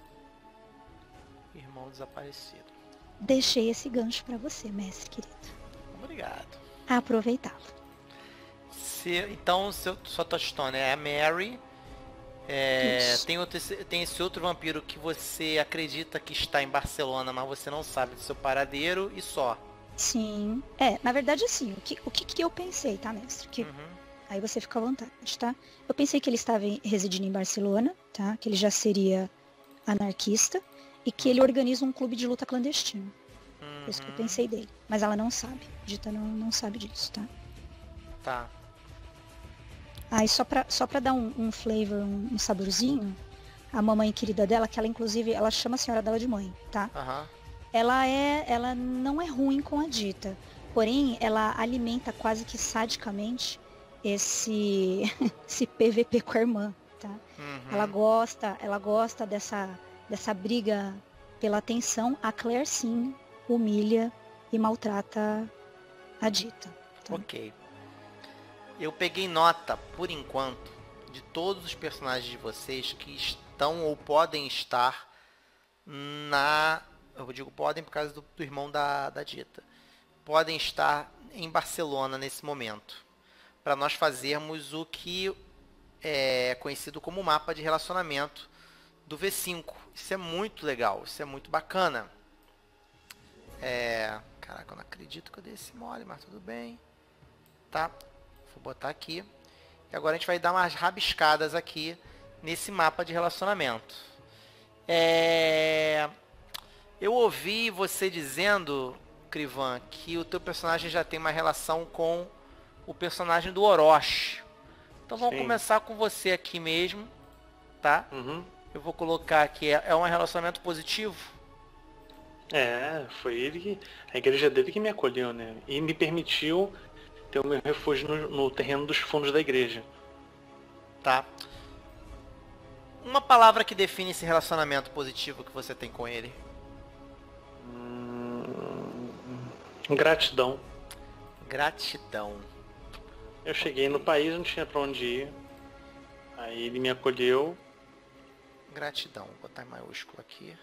Irmão desaparecido.
Deixei esse gancho para você, mestre querido.
Obrigado.
Aproveitá-lo.
Então, sua touchstone é a Mary. Tem esse outro vampiro que você acredita que está em Barcelona, mas você não sabe do seu paradeiro e só.
Sim. Na verdade, sim. O que eu pensei, tá, mestre? Aí você fica à vontade, tá? Eu pensei que ele estava residindo em Barcelona, tá? Que ele já seria anarquista e que ele organiza um clube de luta clandestino. É isso que eu pensei dele. Mas ela não sabe. Dita não sabe disso, tá?
Tá.
Aí só pra dar um flavor, um saborzinho, a mamãe querida dela, que ela inclusive, ela chama a senhora dela de mãe, tá?
Aham.
Ela não é ruim com a Dita. Porém, ela alimenta quase que sadicamente esse PVP com a irmã, tá? Ela gosta dessa briga pela atenção. A Claire, sim, humilha e maltrata a Dita. Tá?
Ok. Eu peguei nota, por enquanto, de todos os personagens de vocês que estão ou podem estar eu digo podem por causa do irmão da Dita. Podem estar em Barcelona nesse momento. Para nós fazermos o que é conhecido como mapa de relacionamento do V5. Isso é muito legal, isso é muito bacana. Caraca, eu não acredito que eu dei esse mole, mas tudo bem. Tá, vou botar aqui. E agora a gente vai dar umas rabiscadas aqui nesse mapa de relacionamento. Eu ouvi você dizendo, Crivan, que o teu personagem já tem uma relação com o personagem do Orochi. Então vamos começar com você aqui mesmo, tá? Eu vou colocar aqui, é um relacionamento positivo?
Foi a igreja dele que me acolheu, né? E me permitiu ter o meu refúgio no terreno dos fundos da igreja.
Tá. Uma palavra que define esse relacionamento positivo que você tem com ele.
Gratidão.
Gratidão.
Eu cheguei no país, não tinha pra onde ir. Aí ele me acolheu.
Gratidão. Vou botar em maiúsculo aqui.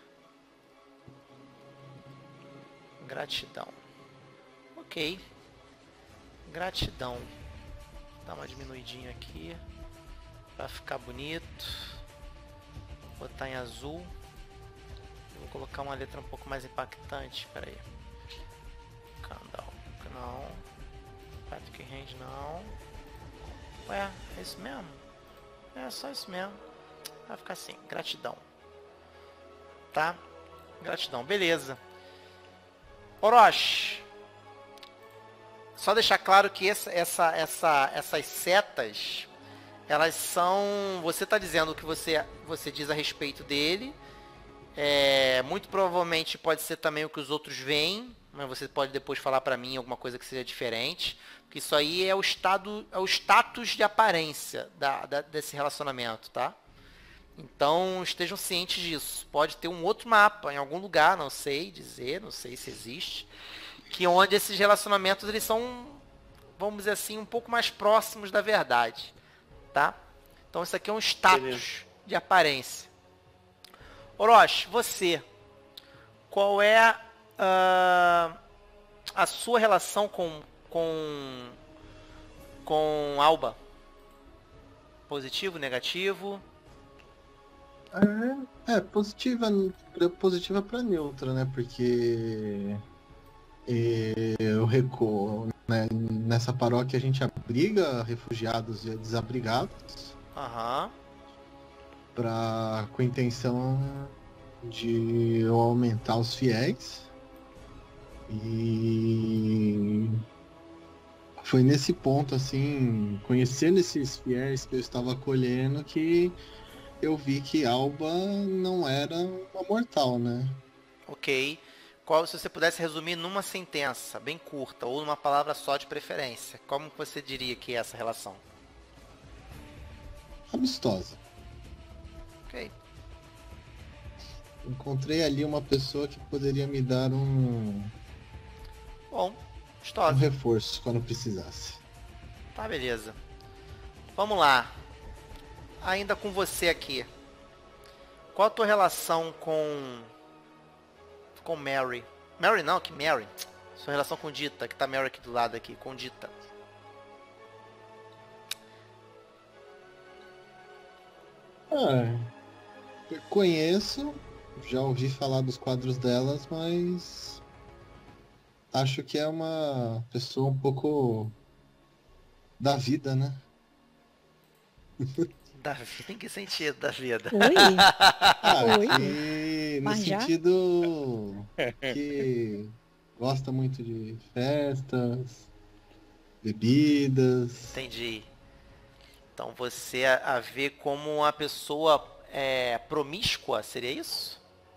Gratidão. Ok. Gratidão. Vou dar uma diminuidinha aqui. Pra ficar bonito. Vou botar em azul. Vou colocar uma letra um pouco mais impactante. Pera aí. Candal. Não. Patrick Range não. Ué, é isso mesmo? É só isso mesmo. Vai ficar assim. Gratidão. Tá? Gratidão. Beleza. Orochi. Só deixar claro que essas setas, elas são... Você tá dizendo o que você diz a respeito dele. Muito provavelmente pode ser também o que os outros veem, mas você pode depois falar pra mim alguma coisa que seja diferente. Porque isso aí é o status de aparência desse relacionamento, tá? Então estejam cientes disso. Pode ter um outro mapa em algum lugar, não sei dizer, não sei se existe, que onde esses relacionamentos eles são, vamos dizer assim, um pouco mais próximos da verdade, tá? Então isso aqui é um status de aparência. Orochi, você, qual é a sua relação com Alba? Positivo, negativo?
Positiva para neutra, né? Porque eu recuo, né? Nessa paróquia a gente abriga refugiados e desabrigados.
Aham.
Com a intenção de eu aumentar os fiéis. E foi nesse ponto, assim, conhecendo esses fiéis que eu estava acolhendo, que eu vi que Alba não era uma mortal, né?
Ok. Se você pudesse resumir numa sentença bem curta ou numa palavra só de preferência, como você diria que é essa relação?
Amistosa.
Ok.
Encontrei ali uma pessoa que poderia me dar um reforço quando precisasse.
Tá, beleza. Vamos lá. Ainda com você aqui. Qual a tua relação com Mary? Mary não, que Mary. Sua relação com Dita, que tá Mary aqui do lado aqui, com Dita.
Eu conheço, já ouvi falar dos quadros delas, mas acho que é uma pessoa um pouco da vida, né?
Da vida? Em que sentido da vida?
Oi?
Oi? No sentido que gosta muito de festas, bebidas.
Entendi. Então você a vê como uma pessoa promíscua, seria isso?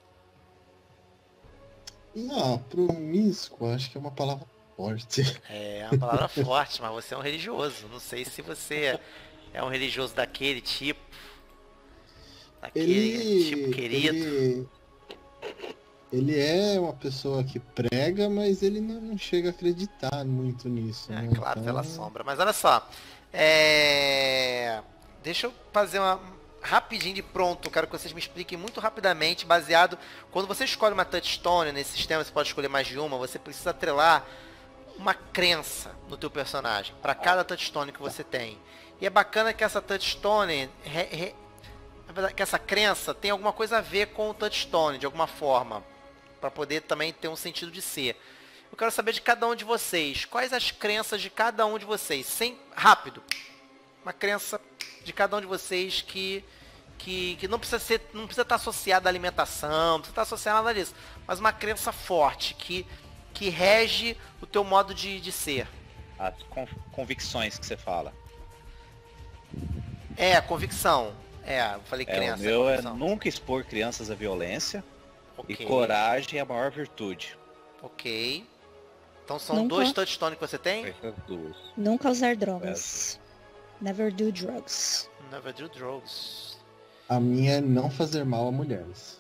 Não, promíscuo, acho que é uma palavra forte.
É uma palavra forte, mas você é um religioso. Não sei se você é um religioso daquele tipo. Daquele tipo querido.
Ele é uma pessoa que prega, mas ele não chega a acreditar muito nisso. Né?
Claro, pela sombra. Mas olha só. Deixa eu fazer uma rapidinho de pronto. Quero que vocês me expliquem muito rapidamente, baseado... Quando você escolhe uma touchstone nesse sistema, você pode escolher mais de uma, você precisa atrelar uma crença no teu personagem, para cada touchstone que você tem. E é bacana que essa touchstone, que essa crença tem alguma coisa a ver com o touchstone, de alguma forma, para poder também ter um sentido de ser. Eu quero saber de cada um de vocês, quais as crenças de cada um de vocês, rápido. Uma crença de cada um de vocês que não precisa estar associada à alimentação, não precisa estar associada a nada disso, mas uma crença forte que rege o teu modo de ser.
As convicções que você fala.
Convicção. Eu falei crença.
O meu é nunca expor crianças à violência. Okay. E coragem é a maior virtude.
Ok. Então são dois touchstones que você tem?
Nunca usar drogas. Never do drugs.
Never do drugs.
A minha é não fazer mal a mulheres.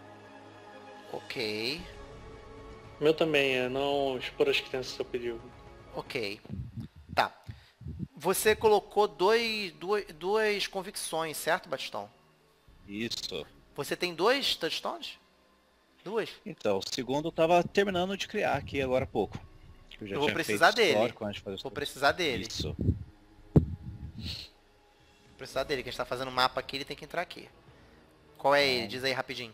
Ok.
Meu também é não expor as crianças ao perigo.
Ok. Tá. Você colocou duas convicções, certo, Batistão?
Isso.
Você tem dois touchstones? Duas?
Então, o segundo eu tava terminando de criar aqui agora há pouco.
Eu vou precisar dele. Vou precisar dele.
Isso.
Vou precisar dele, que a gente tá fazendo um mapa aqui, ele tem que entrar aqui. Qual é ele? Diz aí rapidinho.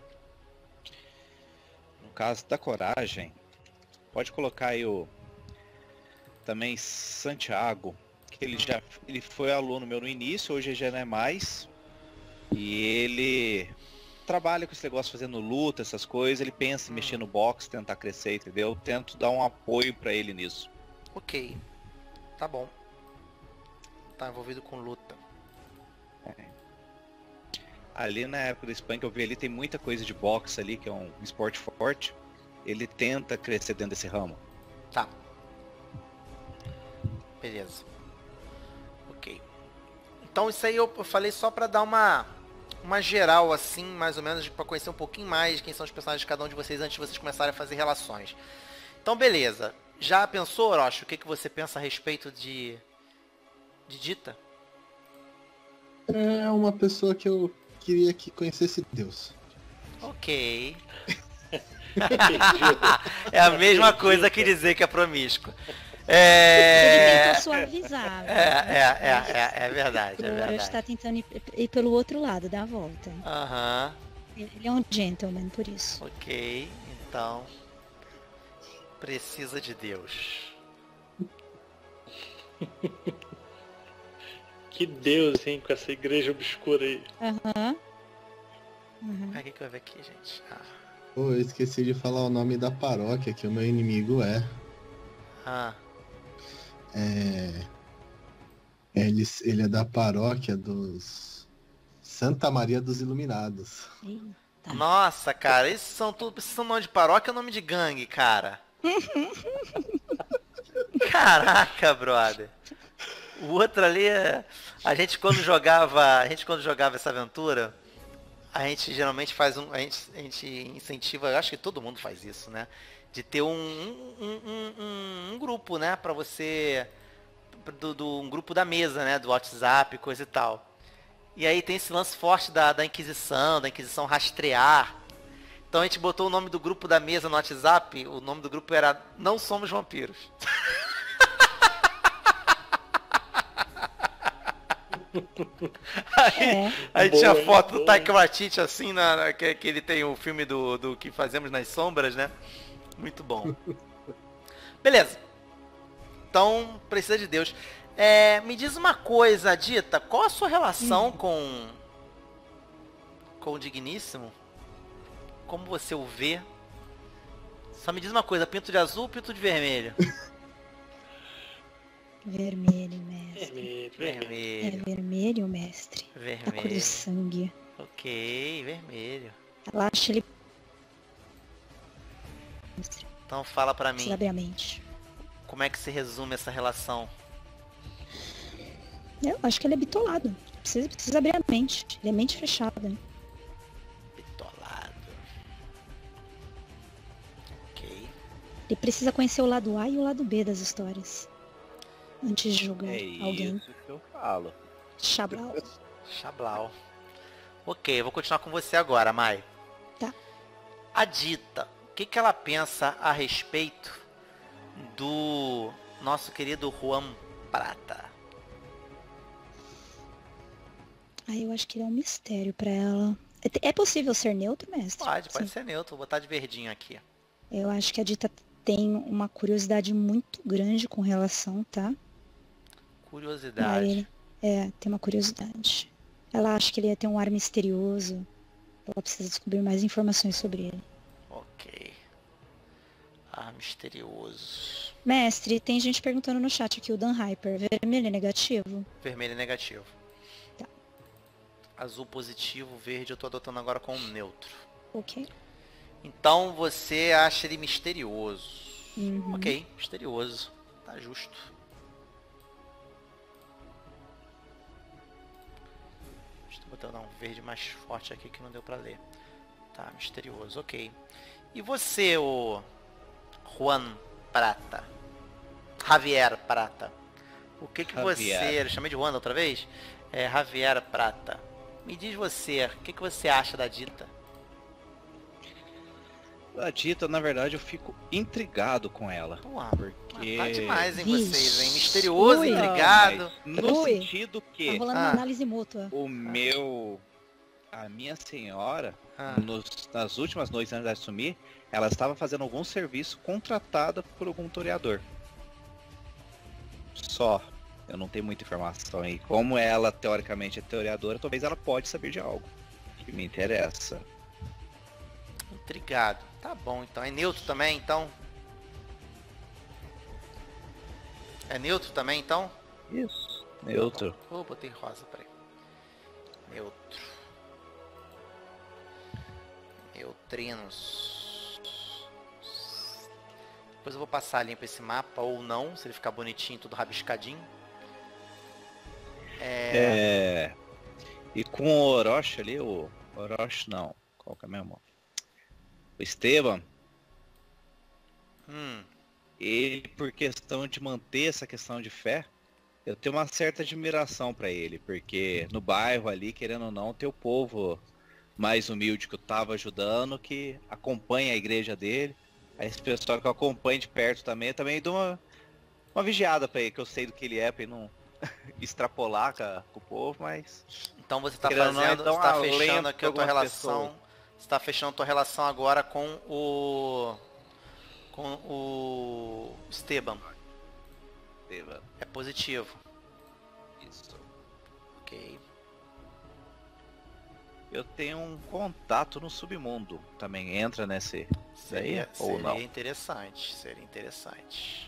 No caso da coragem, pode colocar aí também Santiago, que ele foi aluno meu no início, hoje já não é mais. E ele trabalha com esse negócio fazendo luta, essas coisas, ele pensa em mexer no boxe, tentar crescer, entendeu? Eu tento dar um apoio pra ele nisso.
Ok. Tá bom. Tá envolvido com luta.
ali na época do Spunk, eu vi ali, tem muita coisa de boxe ali, que é um esporte forte. Ele tenta crescer dentro desse ramo.
Tá. Beleza. Ok. Então isso aí eu falei só pra dar uma geral, assim, mais ou menos, pra conhecer um pouquinho mais de quem são os personagens de cada um de vocês antes de vocês começarem a fazer relações. Então, beleza. Já pensou, Orochi, o que você pensa a respeito de Dita?
É uma pessoa que eu queria que conhecesse Deus.
Ok. É a mesma coisa que dizer que é promíscuo.
Ele tentou suavizar.
É verdade, é
O Orochi
verdade.
tá tentando ir pelo outro lado, dar a volta.
Aham,
Ele é um gentleman, por isso.
ok. Então, precisa de Deus.
Que Deus, hein, com essa igreja obscura aí.
Aham. Uhum.
Ah, o que eu vou ver aqui, gente?
Pô, eu esqueci de falar o nome da paróquia que o meu inimigo é. Ele é da paróquia dos Santa Maria dos Iluminados.
Eita.
Nossa, cara, esses são nome de paróquia ou nome de gangue, cara? Caraca, brother. O outro ali, a gente quando jogava essa aventura, a gente geralmente faz a gente incentiva, eu acho que todo mundo faz isso, né? De ter um grupo, né? Pra você, um grupo da mesa, né? Do WhatsApp, coisa e tal. E aí tem esse lance forte da Inquisição rastrear. Então a gente botou o nome do grupo da mesa no WhatsApp, o nome do grupo era Não Somos Vampiros. Aí tinha
Boa,
foto do
boa.
Taika Waititi assim, que ele tem o filme do que fazemos nas sombras, né? Muito bom. Beleza. Então, precisa de Deus. Me diz uma coisa, Dita, qual a sua relação com o Digníssimo? Como você o vê? Só me diz uma coisa, pinto de azul ou pinto de vermelho?
Vermelho, mestre.
Vermelho, vermelho.
É
Vermelho.
vermelho, mestre. Da cor do
Vermelho.
sangue.
Ok, vermelho.
Ela acha ele. Mestre,
Então fala pra mim,
precisa abrir a mente.
como é que se resume essa relação?
Eu acho que ele é bitolado. Precisa abrir a mente. Ele é mente fechada.
Bitolado. Ok.
Ele precisa conhecer o lado A e o lado B das histórias. Antes de julgar
É
alguém.
isso que eu falo.
Chablau.
Chablau. Ok, eu vou continuar com você agora, Mai.
Tá.
A Dita, o que ela pensa a respeito do nosso querido Juan Prata?
Eu acho que ele é um mistério pra ela. É possível ser neutro, mestre?
Pode
Sim.
ser neutro, vou botar de verdinho aqui.
Eu acho que a Dita tem uma curiosidade muito grande com relação, tá?
Curiosidade.
Tem uma curiosidade. Ela acha que ele ia ter um ar misterioso. Ela precisa descobrir mais informações sobre ele.
Ok. Misterioso.
Mestre, tem gente perguntando no chat aqui, o Dan Hyper. Vermelho é negativo?
Vermelho é negativo.
Tá.
Azul positivo, verde eu tô adotando agora como neutro.
Ok.
Então você acha ele misterioso.
Uhum.
Ok, misterioso. Tá justo. Deixa eu botar um verde mais forte aqui que não deu pra ler. Tá, misterioso, ok. E você, o Juan Prata? Javier Prata. O que
Javier.
você... Eu chamei de Juan outra vez? Javier Prata. Me diz você, o que você acha da Dita?
A Dita, na verdade, eu fico intrigado com ela.
Porra,
Porque...
tá demais em
Vixe.
vocês, hein? Misterioso,
Ui.
intrigado.
Mas no
Ui.
sentido
Tá
que
rolando uma análise mútua.
a minha senhora,
Ah.
nas últimas noites antes de assumir, ela estava fazendo algum serviço contratada por algum toreador. Só. Eu não tenho muita informação aí. Como ela, teoricamente, é toreadora, talvez ela pode saber de algo que me interessa.
Intrigado. Tá bom, então. É neutro também, então? É neutro também, então?
Isso. Neutro.
Oh, botei rosa, peraí. Neutro. Neutrinos. Depois eu vou passar limpo esse mapa, ou não, se ele ficar bonitinho, tudo rabiscadinho.
E com o Orochi ali, o Orochi não, qual que é mesmo? O Esteban, ele, por questão de manter essa questão de fé, eu tenho uma certa admiração pra ele, porque no bairro ali, querendo ou não, tem o povo mais humilde que eu tava ajudando, que acompanha a igreja dele. Aí esse pessoal que eu acompanho de perto também, eu também dou uma vigiada pra ele, que eu sei do que ele é, pra ele não extrapolar com o povo, mas...
Então você tá
Querendo ou não,
fazendo,
então,
você tá
além
fechando
de
aqui a tua
algumas
relação.
pessoas.
Você tá fechando a tua relação agora com o Esteban.
Esteban,
É positivo.
isso.
Ok.
Eu tenho um contato no submundo, também entra nesse daí, ou não?
Seria interessante, seria interessante.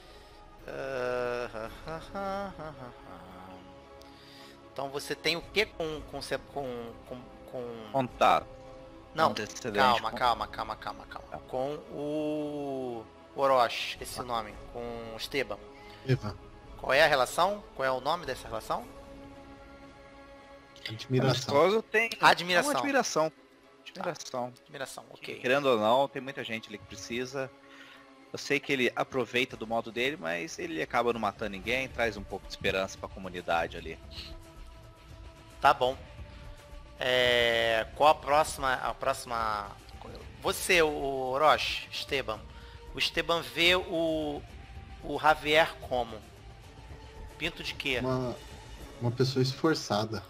Então você tem o que com
Contato.
Não,
Antecedente
calma. Com o Orochi, esse é o nome, com o Esteban.
Eva,
Qual é a relação? Qual é o nome dessa relação?
admiração.
Amistoso tem
Admiração.
uma admiração.
Admiração, ok.
Querendo ou não, tem muita gente ali que precisa. Eu sei que ele aproveita do modo dele, mas ele acaba não matando ninguém, traz um pouco de esperança pra comunidade ali.
Tá bom. Qual a próxima... Você, o Orochi, Esteban. O Esteban vê o Javier como? Pinto de quê?
Uma pessoa esforçada.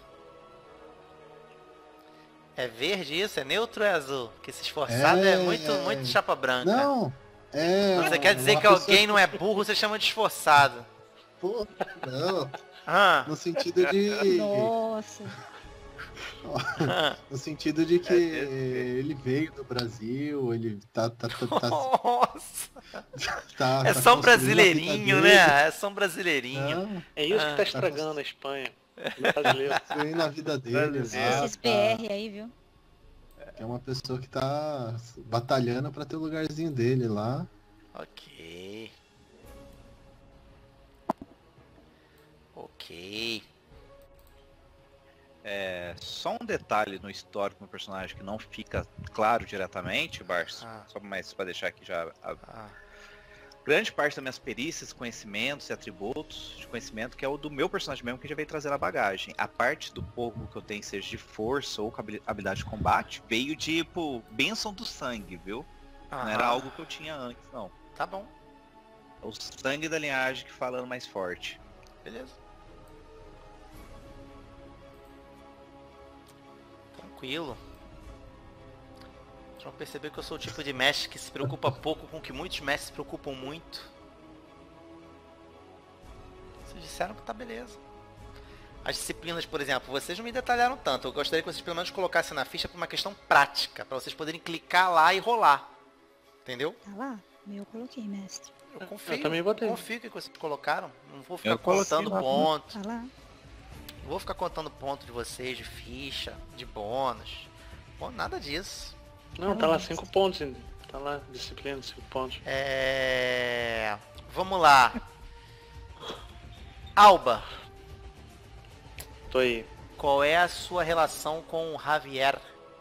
É verde isso? É neutro ou é azul? Porque esse esforçado é muito chapa branca.
Não,
Quando você quer dizer que alguém não é burro, você chama de esforçado.
Pô, não.
Ah,
No sentido de.
Nossa.
No sentido de que ele veio do Brasil, ele tá
nossa. É
tá
só um
construindo a vida
brasileirinho,
dele.
né? É só um brasileirinho.
Não,
É isso que tá estragando a Espanha. O brasileiro.
construindo a vida dele.
Esses PR aí, viu?
É uma pessoa que tá batalhando pra ter o lugarzinho dele lá.
Ok. Ok.
Só um detalhe no histórico do personagem que não fica claro diretamente, Barça, só mais pra deixar aqui já. Grande parte das minhas perícias, conhecimentos e atributos de conhecimento, que é o do meu personagem mesmo, que já veio trazer na bagagem. A parte do pouco que eu tenho, seja de força ou habilidade de combate, veio de, bênção do sangue, viu? Não era algo que eu tinha antes, não.
Tá bom.
É o sangue da linhagem que falando mais forte.
Beleza. Tranquilo. Vão perceber que eu sou o tipo de mestre que se preocupa pouco com o que muitos mestres se preocupam muito. Vocês disseram que tá beleza. As disciplinas, por exemplo, vocês não me detalharam tanto. Eu gostaria que vocês pelo menos colocassem na ficha por uma questão prática, para vocês poderem clicar lá e rolar. Entendeu?
Tá lá? Eu coloquei, mestre.
Eu confio.
Eu também botei.
Confio que vocês colocaram. Não vou ficar
Eu coloquei
contando
lá,
ponto.
Tá lá?
Não vou ficar contando ponto de vocês, de ficha, de bônus. Bom, nada disso.
Não, tá lá 5 pontos ainda. Tá lá, disciplina, 5 pontos.
Vamos lá. Alba,
Tô aí.
qual é a sua relação com o Javier?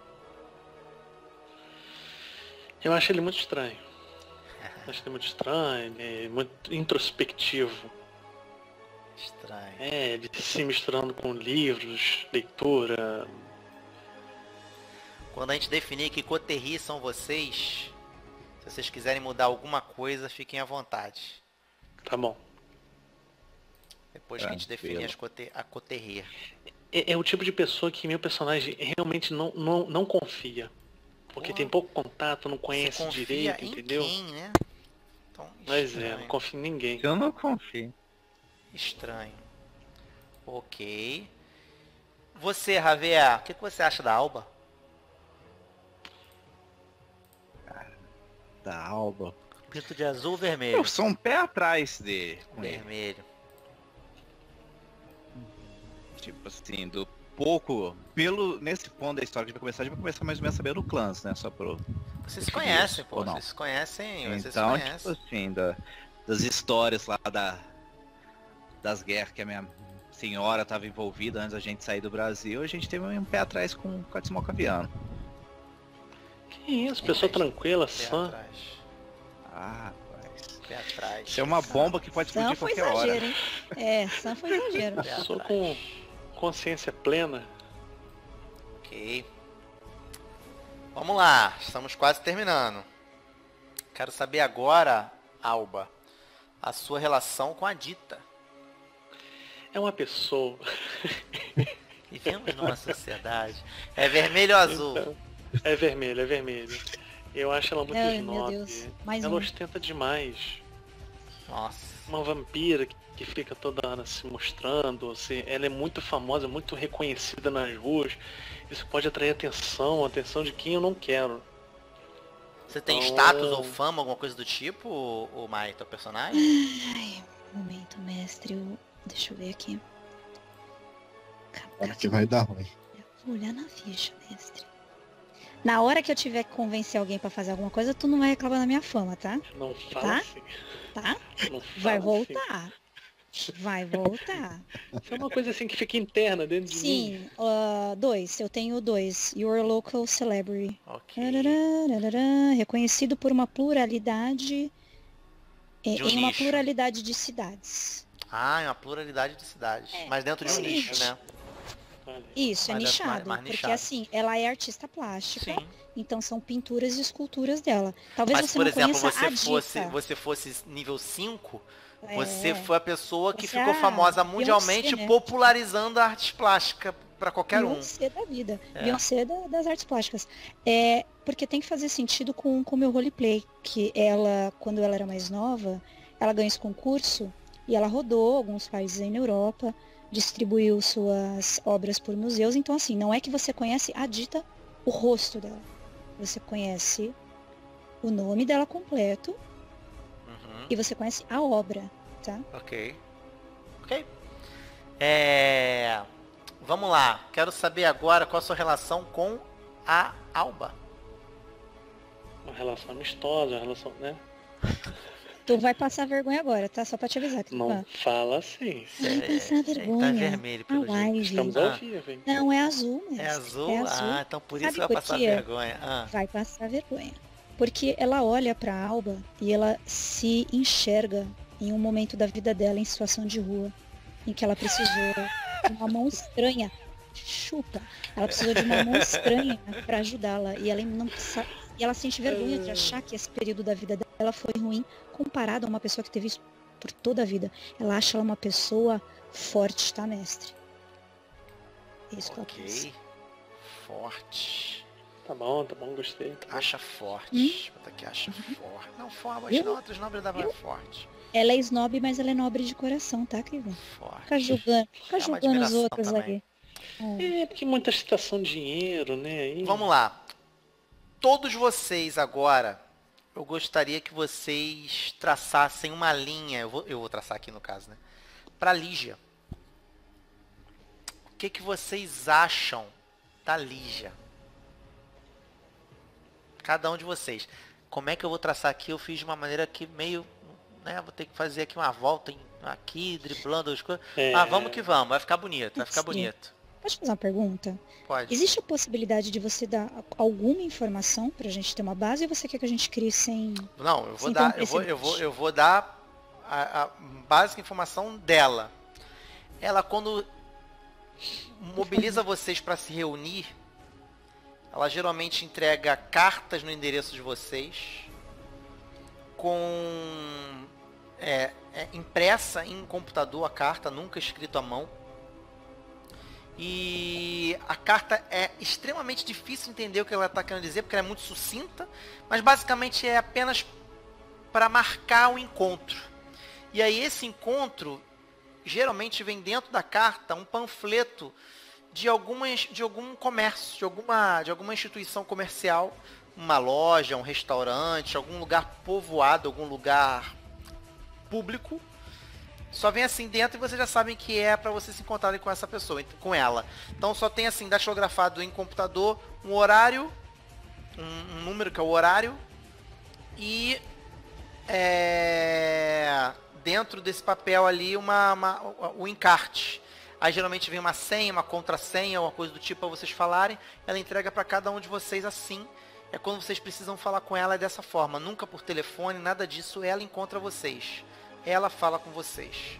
Eu acho ele muito estranho. Acho ele muito estranho, ele é muito introspectivo.
Estranho.
Ele se misturando com livros, leitura.
Quando a gente definir que coterri são vocês, se vocês quiserem mudar alguma coisa, fiquem à vontade.
Tá bom.
Depois que a gente definir a coterri.
É o tipo de pessoa que meu personagem realmente não confia. Porque tem pouco contato, não conhece
Você confia
direito,
em
entendeu?
quem, né? Então,
Mas
estranho.
não confio em ninguém.
Eu não confio.
Estranho. Ok. Você, Javier, o que você acha da Alba?
Da Alba.
Pinto de azul ou vermelho?
Eu sou um pé atrás dele. Com ele.
Vermelho.
Tipo assim, pouco, nesse ponto da história que a gente vai começar mais ou menos sabendo o clãs, né? Só pro...
Vocês se conhecem, pô.
ou não?
Vocês se conhecem, vocês se
Então,
conhecem.
tipo assim, das histórias lá das guerras que a minha senhora estava envolvida antes da gente sair do Brasil, a gente teve um pé atrás com a Desmocaviano.
Que isso, pessoa tranquila,
Pé
sã.
atrás.
Ah, rapaz.
Pé atrás.
Isso é uma bomba que pode
Sam
explodir
foi
qualquer hora.
exagero, hein? Sam foi exagero.
Pé
Pessoa
atrás.
com consciência plena.
Ok. Vamos lá, estamos quase terminando. Quero saber agora, Alba, a sua relação com a Dita.
É uma pessoa.
Vivemos numa sociedade. É vermelho ou azul?
Então, é vermelho, é vermelho. Eu acho ela muito
Ai, meu
snob.
Deus. Mais
Ela
um.
ostenta demais.
Nossa.
Uma vampira que fica toda hora se mostrando. Assim, ela é muito famosa, muito reconhecida nas ruas. Isso pode atrair atenção de quem eu não quero.
Você tem
Oh.
status ou fama, alguma coisa do tipo, o Mai, teu personagem?
Ai, momento, mestre. Deixa eu ver aqui.
Agora que vai dar ruim.
Vou olhar na ficha, mestre. Na hora que eu tiver que convencer alguém pra fazer alguma coisa, tu não vai reclamar da minha fama, tá?
Não fala
Tá?
assim.
Tá?
Não
Vai
fala assim.
voltar. Vai voltar.
Isso é uma coisa assim que fica interna dentro de mim.
Sim, 2. Eu tenho 2. Your local celebrity.
Ok.
Reconhecido por uma pluralidade.
De um
Em uma
nicho.
pluralidade de cidades.
Ah, é uma pluralidade de cidades.
É.
Mas dentro de um
Sim.
nicho, né?
Olha,
Isso, é
Mais-
nichado.
mais
Porque
nichado.
assim, ela é artista plástica.
Sim.
Então são pinturas e esculturas dela. Talvez
Mas,
você
por
não
exemplo,
conheça a
você fosse nível 5,
É.
você foi a pessoa que
Você
ficou
é a
famosa mundialmente,
Beyoncé, né?
popularizando a arte plástica para qualquer um.
Beyoncé da vida.
É.
Beyoncé das artes plásticas. É, porque tem que fazer sentido com o meu roleplay. Que ela, quando ela era mais nova, ela ganhou esse concurso e ela rodou alguns países aí na Europa, distribuiu suas obras por museus. Então, assim, não é que você conhece a Dita, o rosto dela. Você conhece o nome dela completo
Uhum.
e você conhece a obra, tá?
Ok. Ok. Vamos lá. Quero saber agora qual a sua relação com a Alba.
uma relação amistosa, uma relação, né?
Tu vai passar vergonha agora, tá? Só pra te avisar. Que tu
Não
vai.
fala assim.
Vai passar
Tá
vergonha.
vermelho pelo
A
jeito.
live.
Estamos
Ah.
ao vivo, hein?
Não, é azul, mesmo.
É azul?
É azul.
Ah, então por isso
Sabe
vai
por
passar
quê?
vergonha. Ah.
Vai passar vergonha. Porque ela olha pra Alba e ela se enxerga em um momento da vida dela em situação de rua, em que ela precisou de uma mão estranha. Chupa! Ela precisou de uma mão estranha pra ajudá-la. E ela não sa- e ela sente vergonha de achar que esse período da vida dela foi ruim comparado a uma pessoa que teve isso por toda a vida. Ela acha ela uma pessoa forte, tá, mestre? É isso que ela pensa.
Ok. Forte.
Tá bom, gostei. Tá bom.
Acha forte. Bota aqui, acha forte. Não, forte
Eu-
não, outros nobres davam forte.
Ela é snob, mas ela é nobre de coração, tá, querido?
Forte.
Fica julgando,
É uma
os
admiração
outros
também.
ali.
É, porque muita citação de dinheiro, né? Aí...
Vamos lá. Todos vocês agora, eu gostaria que vocês traçassem uma linha, eu vou traçar aqui no caso, né? Pra Lígia. O que que vocês acham da Lígia? Cada um de vocês. Como é que eu vou traçar aqui? Eu fiz de uma maneira que meio, né? Vou ter que fazer aqui uma volta aqui, driblando as coisas.
É,
Ah, vamos que vamos. Vai ficar bonito, vai ficar
Sim.
bonito.
Pode fazer uma pergunta?
Pode.
Existe a possibilidade de você dar alguma informação pra gente ter uma base ou você quer que a gente crie sem...
Não, eu vou
Sem
dar,
ter um
eu vou dar a básica informação dela. Ela quando mobiliza vocês para se reunir, ela geralmente entrega cartas no endereço de vocês com impressa em computador a carta, nunca escrito à mão. E a carta é extremamente difícil entender o que ela está querendo dizer, porque ela é muito sucinta, mas basicamente é apenas para marcar o encontro. E aí esse encontro geralmente vem dentro da carta um panfleto de algum comércio, de alguma instituição comercial, uma loja, um restaurante, algum lugar povoado, algum lugar público, Só vem assim dentro e vocês já sabem que é pra vocês se encontrarem com essa pessoa, com ela. Então só tem assim, datilografado em computador, um horário, um número que é o horário, e dentro desse papel ali o encarte. Aí geralmente vem uma senha, uma contrassenha, uma coisa do tipo pra vocês falarem. Ela entrega pra cada um de vocês assim. É quando vocês precisam falar com ela dessa forma. Nunca por telefone, nada disso. Ela encontra vocês. Ela fala com vocês.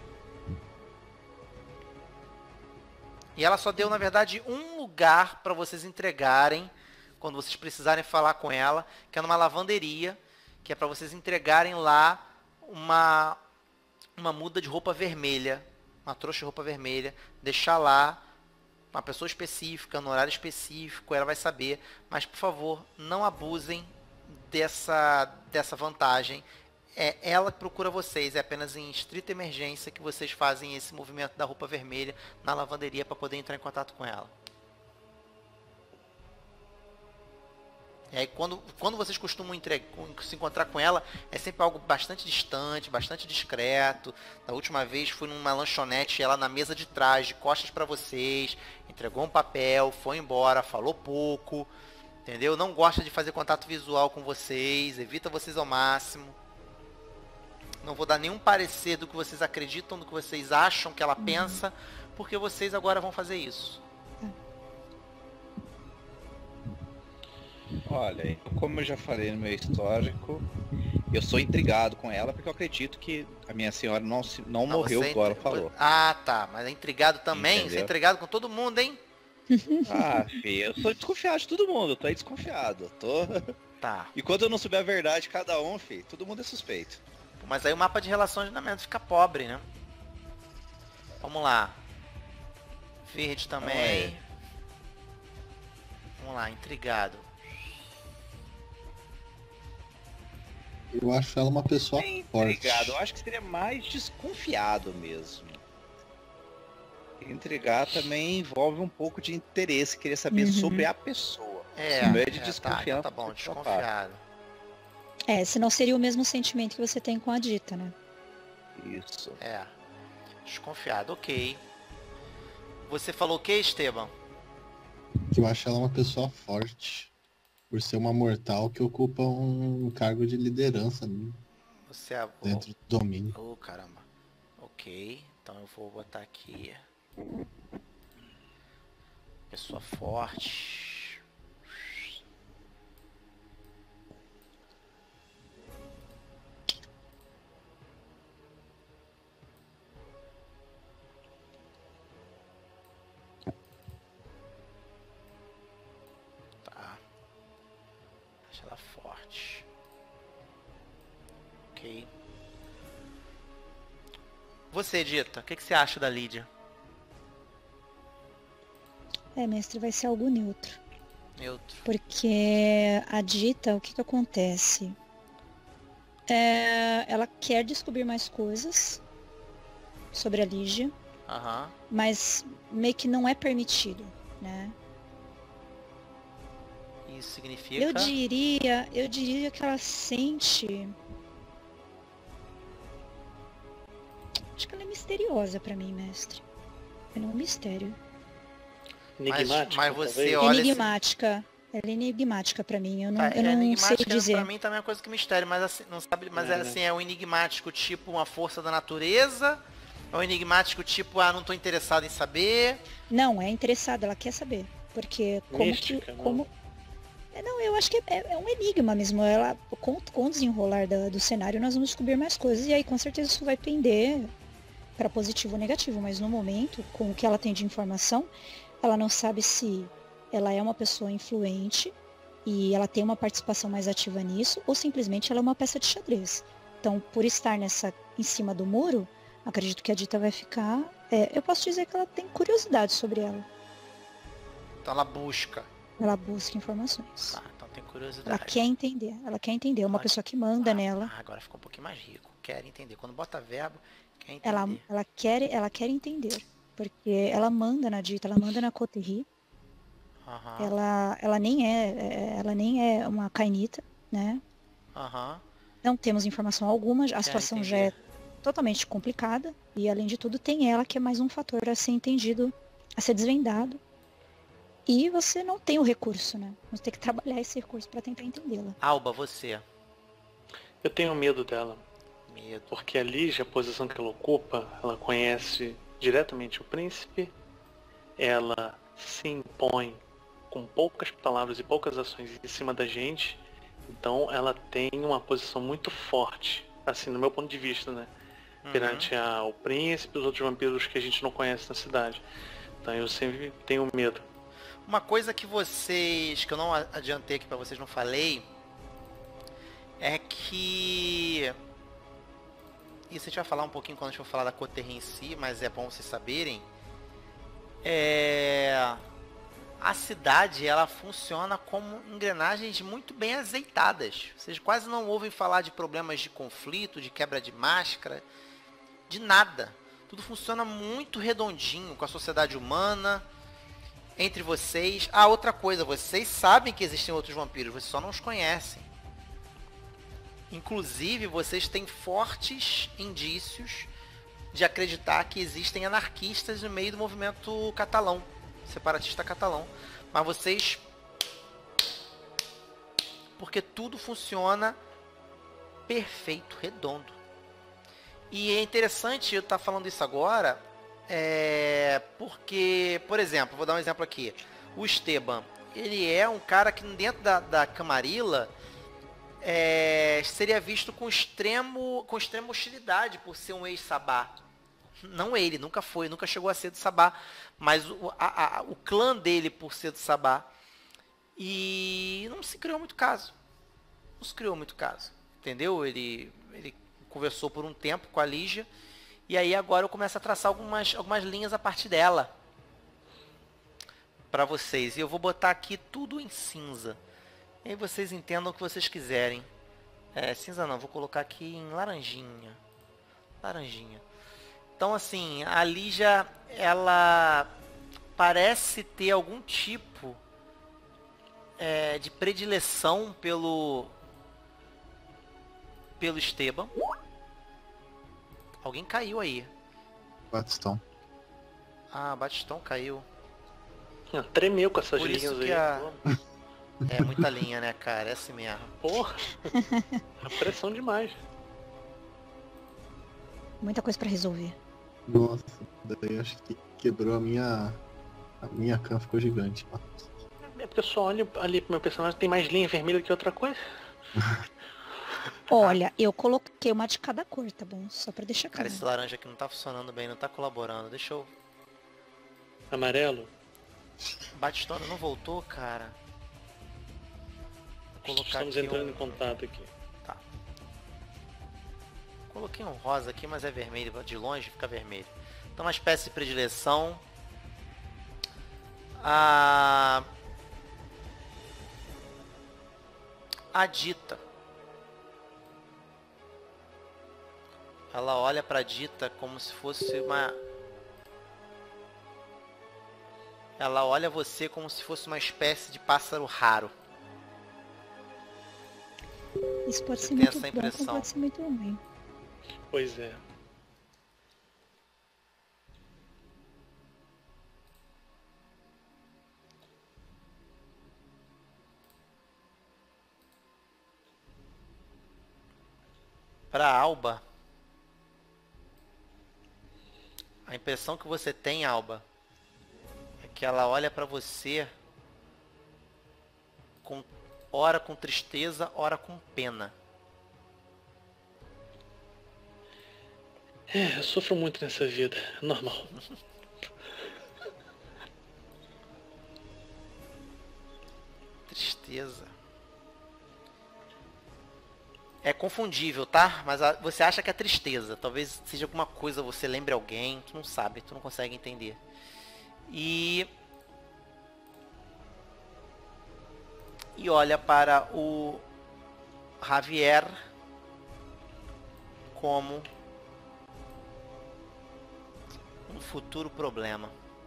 E ela só deu, na verdade, um lugar pra vocês entregarem quando vocês precisarem falar com ela, que é numa lavanderia, que é pra vocês entregarem lá uma muda de roupa vermelha, uma trouxa de roupa vermelha, deixar lá uma pessoa específica, no horário específico, ela vai saber, mas por favor, não abusem dessa vantagem. É ela que procura vocês, é apenas em estrita emergência que vocês fazem esse movimento da roupa vermelha na lavanderia para poder entrar em contato com ela. E aí quando vocês costumam se encontrar com ela, é sempre algo bastante distante, bastante discreto. Da última vez fui numa lanchonete, ela na mesa de trás, de costas para vocês, entregou um papel, foi embora, falou pouco, entendeu? Não gosta de fazer contato visual com vocês, evita vocês ao máximo. Não vou dar nenhum parecer do que vocês acreditam, do que vocês acham que ela pensa, porque vocês agora vão fazer isso.
Olha, como eu já falei no meu histórico, eu sou intrigado com ela porque eu acredito que a minha senhora não morreu, igual ela falou.
Ah, tá. Mas é intrigado também?
Entendeu?
Você é intrigado com todo mundo, hein?
Ah, filho, eu sou desconfiado de todo mundo, eu tô aí desconfiado.
Tá.
E quando eu não souber a verdade de cada um, filho, todo mundo é suspeito.
Mas aí o mapa de relacionamento fica pobre, né? Vamos lá. Verde também. Vamos lá, intrigado.
Eu acho ela uma pessoa forte.
Intrigado, eu acho que seria mais desconfiado mesmo. Intrigar também envolve um pouco de interesse, querer saber sobre a pessoa. Não é de desconfiança.
Tá bom, desconfiado.
Senão seria o mesmo sentimento que você tem com a Dita, né?
Isso.
Desconfiado, ok. Você falou o que, Esteban?
Que eu acho ela uma pessoa forte. Por ser uma mortal que ocupa um cargo de liderança
Você é
dentro do domínio.
Oh, caramba. Ok, então eu vou botar aqui. Pessoa forte. Tá. Deixa ela forte. Ok. Você, Dita, o que você acha da Lídia?
Mestre, vai ser algo neutro.
Neutro.
Porque a Dita, o que acontece? Ela quer descobrir mais coisas sobre a Lígia, mas meio que não é permitido, né?
Isso significa...
Eu diria que ela sente... Acho que ela é misteriosa pra mim, mestre. Ela é um mistério.
Enigmática,
mas você
talvez.
olha...
Enigmática. Ela é enigmática pra mim. Eu não sei
enigmática
dizer.
Pra mim também é uma coisa que mistério, mas assim, não sabe, mas assim, é um enigmático tipo uma força da natureza, é um enigmático tipo, não tô interessado em saber.
Não, é interessada, ela quer saber. Porque
Mística,
Não, eu acho que é um enigma mesmo. Ela, com o desenrolar do cenário, nós vamos descobrir mais coisas. E aí, com certeza, isso vai pender para positivo ou negativo. Mas no momento, com o que ela tem de informação, ela não sabe se ela é uma pessoa influente e ela tem uma participação mais ativa nisso, ou simplesmente ela é uma peça de xadrez. Então, por estar em cima do muro, acredito que a Dita vai ficar... eu posso dizer que ela tem curiosidade sobre ela.
Então ela busca.
Ela busca informações.
Então tem curiosidade.
Ela quer entender. É uma pessoa que manda nela.
Agora ficou um pouquinho mais rico. Quer entender. Quando bota verbo, quer entender.
Ela quer entender. Porque ela manda na Dita, ela manda na Coterri. Ela nem é uma cainita, né? Não temos informação alguma. A situação já é totalmente complicada. E além de tudo, tem ela que é mais um fator a ser entendido, a ser desvendado. E você não tem o recurso, né? Você tem que trabalhar esse recurso para tentar entendê-la.
Alba, você.
Eu tenho medo dela.
Medo.
Porque a Lígia, a posição que ela ocupa, ela conhece diretamente o príncipe. Ela se impõe com poucas palavras e poucas ações em cima da gente. Então ela tem uma posição muito forte, assim, no meu ponto de vista, né? Perante ao príncipe e os outros vampiros que a gente não conhece na cidade. Então eu sempre tenho medo.
Uma coisa que eu não adiantei aqui pra vocês, não falei, é que... Isso a gente vai falar um pouquinho quando a gente for falar da Coterra em si, mas é bom vocês saberem. A cidade, ela funciona como engrenagens muito bem azeitadas. Vocês quase não ouvem falar de problemas de conflito, de quebra de máscara, de nada. Tudo funciona muito redondinho com a sociedade humana, entre vocês. Ah, outra coisa, vocês sabem que existem outros vampiros, vocês só não os conhecem. Inclusive, vocês têm fortes indícios de acreditar que existem anarquistas no meio do movimento catalão, separatista catalão. Mas vocês... Porque tudo funciona perfeito, redondo. E é interessante eu estar falando isso agora, porque, por exemplo, vou dar um exemplo aqui. O Esteban, ele é um cara que dentro da Camarilla... seria visto com extrema hostilidade por ser um ex-Sabá. Não ele, nunca chegou a ser do Sabá, mas o clã dele por ser do Sabá. E não se criou muito caso. Entendeu? Ele conversou por um tempo com a Lígia, e aí agora eu começo a traçar algumas linhas a partir dela para vocês. E eu vou botar aqui tudo em cinza. E aí vocês entendam o que vocês quiserem. Cinza não, vou colocar aqui em laranjinha. Então assim, a Lígia, ela parece ter algum tipo de predileção pelo Esteban. Alguém caiu aí.
Batistão.
Ah, Batistão caiu.
Tremeu com essas
Por
linhas
isso
aí.
que é muita linha, né, cara? É assim mesmo.
Porra! A pressão demais.
Muita coisa pra resolver.
Nossa, daí acho que quebrou a minha cam, ficou gigante.
É porque eu só olho ali pro meu personagem, tem mais linha vermelha que outra coisa.
Olha, eu coloquei uma de cada cor, tá bom? Só pra deixar
Cara,
claro.
esse laranja aqui não tá funcionando bem, não tá colaborando. Deixa eu...
Amarelo.
Batistona não voltou, cara. Vou colocar
Estamos
aqui
entrando em contato aqui.
Tá. Coloquei um rosa aqui, mas é vermelho. De longe fica vermelho. Então, uma espécie de predileção. A Dita. Ela olha pra Dita como se fosse uma... Ela olha você como se fosse uma espécie de pássaro raro.
Isso pode
Você
ser
tem
muito
essa
bom,
impressão?
como pode ser muito ruim.
Pois é.
Para Alba, a impressão que você tem, Alba, é que ela olha para você ora com tristeza, ora com pena.
Eu sofro muito nessa vida, é normal.
Tristeza. É confundível, tá? Mas você acha que é tristeza. Talvez seja alguma coisa, você lembre alguém, tu não sabe, tu não consegue entender. E olha para o Javier como um futuro problema.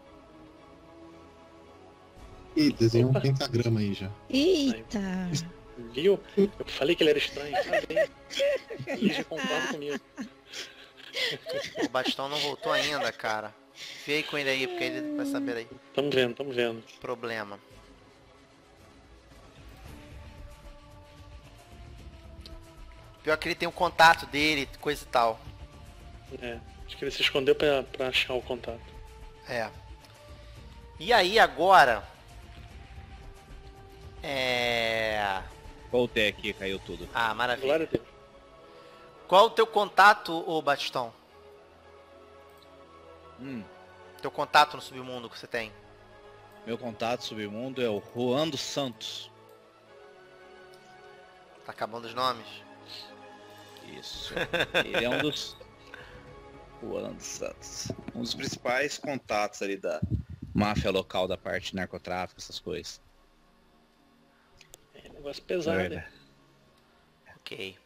Ih, desenhou um pentagrama aí já.
Eita!
Viu? Eu falei que ele era estranho, tá bem. Lígia concorda comigo.
O Bastão não voltou ainda, cara. Vê aí com ele aí, porque ele vai saber aí.
Tamo vendo.
Problema. Pior que ele tem um contato dele, coisa e tal.
É, acho que ele se escondeu pra achar o contato.
É. E aí agora...
Voltei aqui, caiu tudo.
Ah, maravilha.
Glória a Deus.
Qual o teu contato, ô Batistão? Teu contato no submundo que você tem?
Meu contato submundo é o Juan dos Santos.
Tá acabando os nomes?
Isso. Ele é um dos... Juan dos Santos. Um dos principais contatos ali da máfia local, da parte de narcotráfico, essas coisas.
É negócio pesado,
É,
hein?
Ok.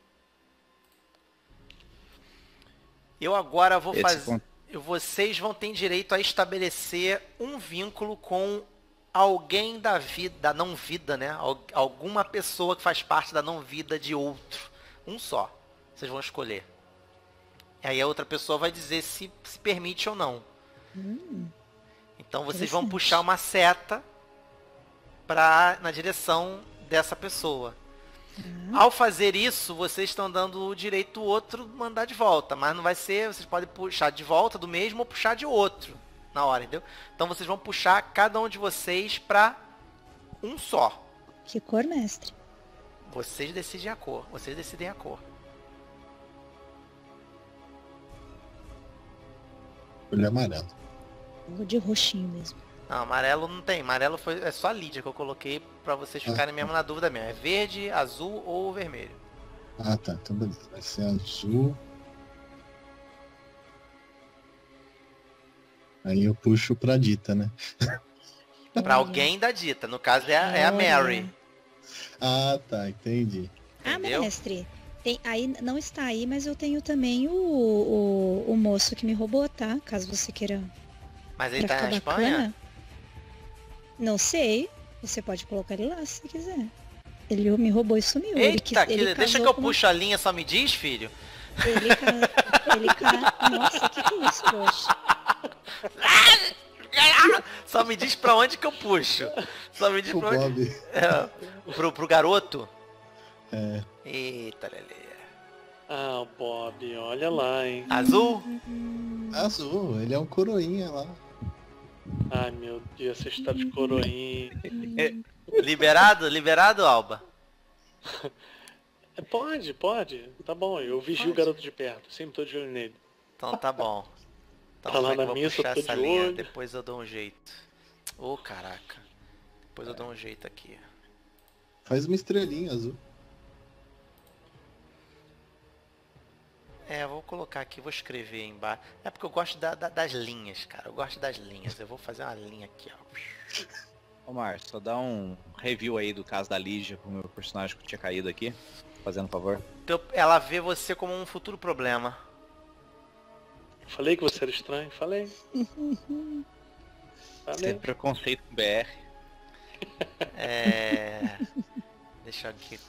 Eu agora vou
Esse
fazer... Vocês vão ter direito a estabelecer um vínculo com alguém da vida, da não vida, né? Alguma pessoa que faz parte da não vida de outro. Um só. Vocês vão escolher. Aí a outra pessoa vai dizer se permite ou não. Então vocês vão puxar uma seta na direção dessa pessoa. Ao fazer isso, vocês estão dando o direito do outro mandar de volta. Mas não vai ser, vocês podem puxar de volta do mesmo ou puxar de outro na hora, entendeu? Então vocês vão puxar cada um de vocês para um só.
Que cor, mestre?
Vocês decidem a cor. Vocês decidem a cor.
Olho amarelo.
Vou de roxinho mesmo.
Não, amarelo não tem. Amarelo é só a Lídia que eu coloquei para vocês ficarem mesmo na dúvida mesmo. É verde, azul ou vermelho.
Ah, tá. Então beleza. Vai ser azul. Aí eu puxo pra Dita, né?
Para alguém da Dita. No caso é a Mary.
Ah, tá. Entendi.
Entendeu?
Mestre. Aí não está aí, mas eu tenho também o moço que me roubou, tá? Caso você queira.
Mas ele
pra
tá na
ficar
Espanha?
bacana. Não sei. Você pode colocar ele lá se quiser. Ele me roubou e sumiu.
Eita,
ele
deixa
casou
que eu
com
puxo a linha, só me diz, filho.
Nossa, que é isso, poxa?
Só me diz pra onde que eu puxo. Só me diz
O
pra onde.
Bob.
Pro garoto?
É.
Eita, Lelê.
Ah, o Bob, olha lá, hein?
Azul?
Azul. Ele é um coroinha lá.
Ai, meu Deus, essa história de coroinha.
Liberado, Alba?
Pode. Tá bom, eu vigio o garoto de perto. Sempre tô de olho nele.
Então tá bom. Então
Tá lá
como é que eu
na
vou
missa,
puxar
eu tô
essa
de
linha?
olho.
Depois eu dou um jeito. Ô, caraca. Depois eu dou um jeito aqui.
Faz uma estrelinha azul.
Eu vou colocar aqui, vou escrever embaixo. É porque eu gosto das linhas, cara. Eu gosto das linhas. Eu vou fazer uma linha aqui, ó.
Ô Márcio, só dá um review aí do caso da Lígia, com o meu personagem que tinha caído aqui. Fazendo um favor.
Ela vê você como um futuro problema.
Falei que você era estranho, falei.
Tem preconceito com BR.
Deixa eu aqui.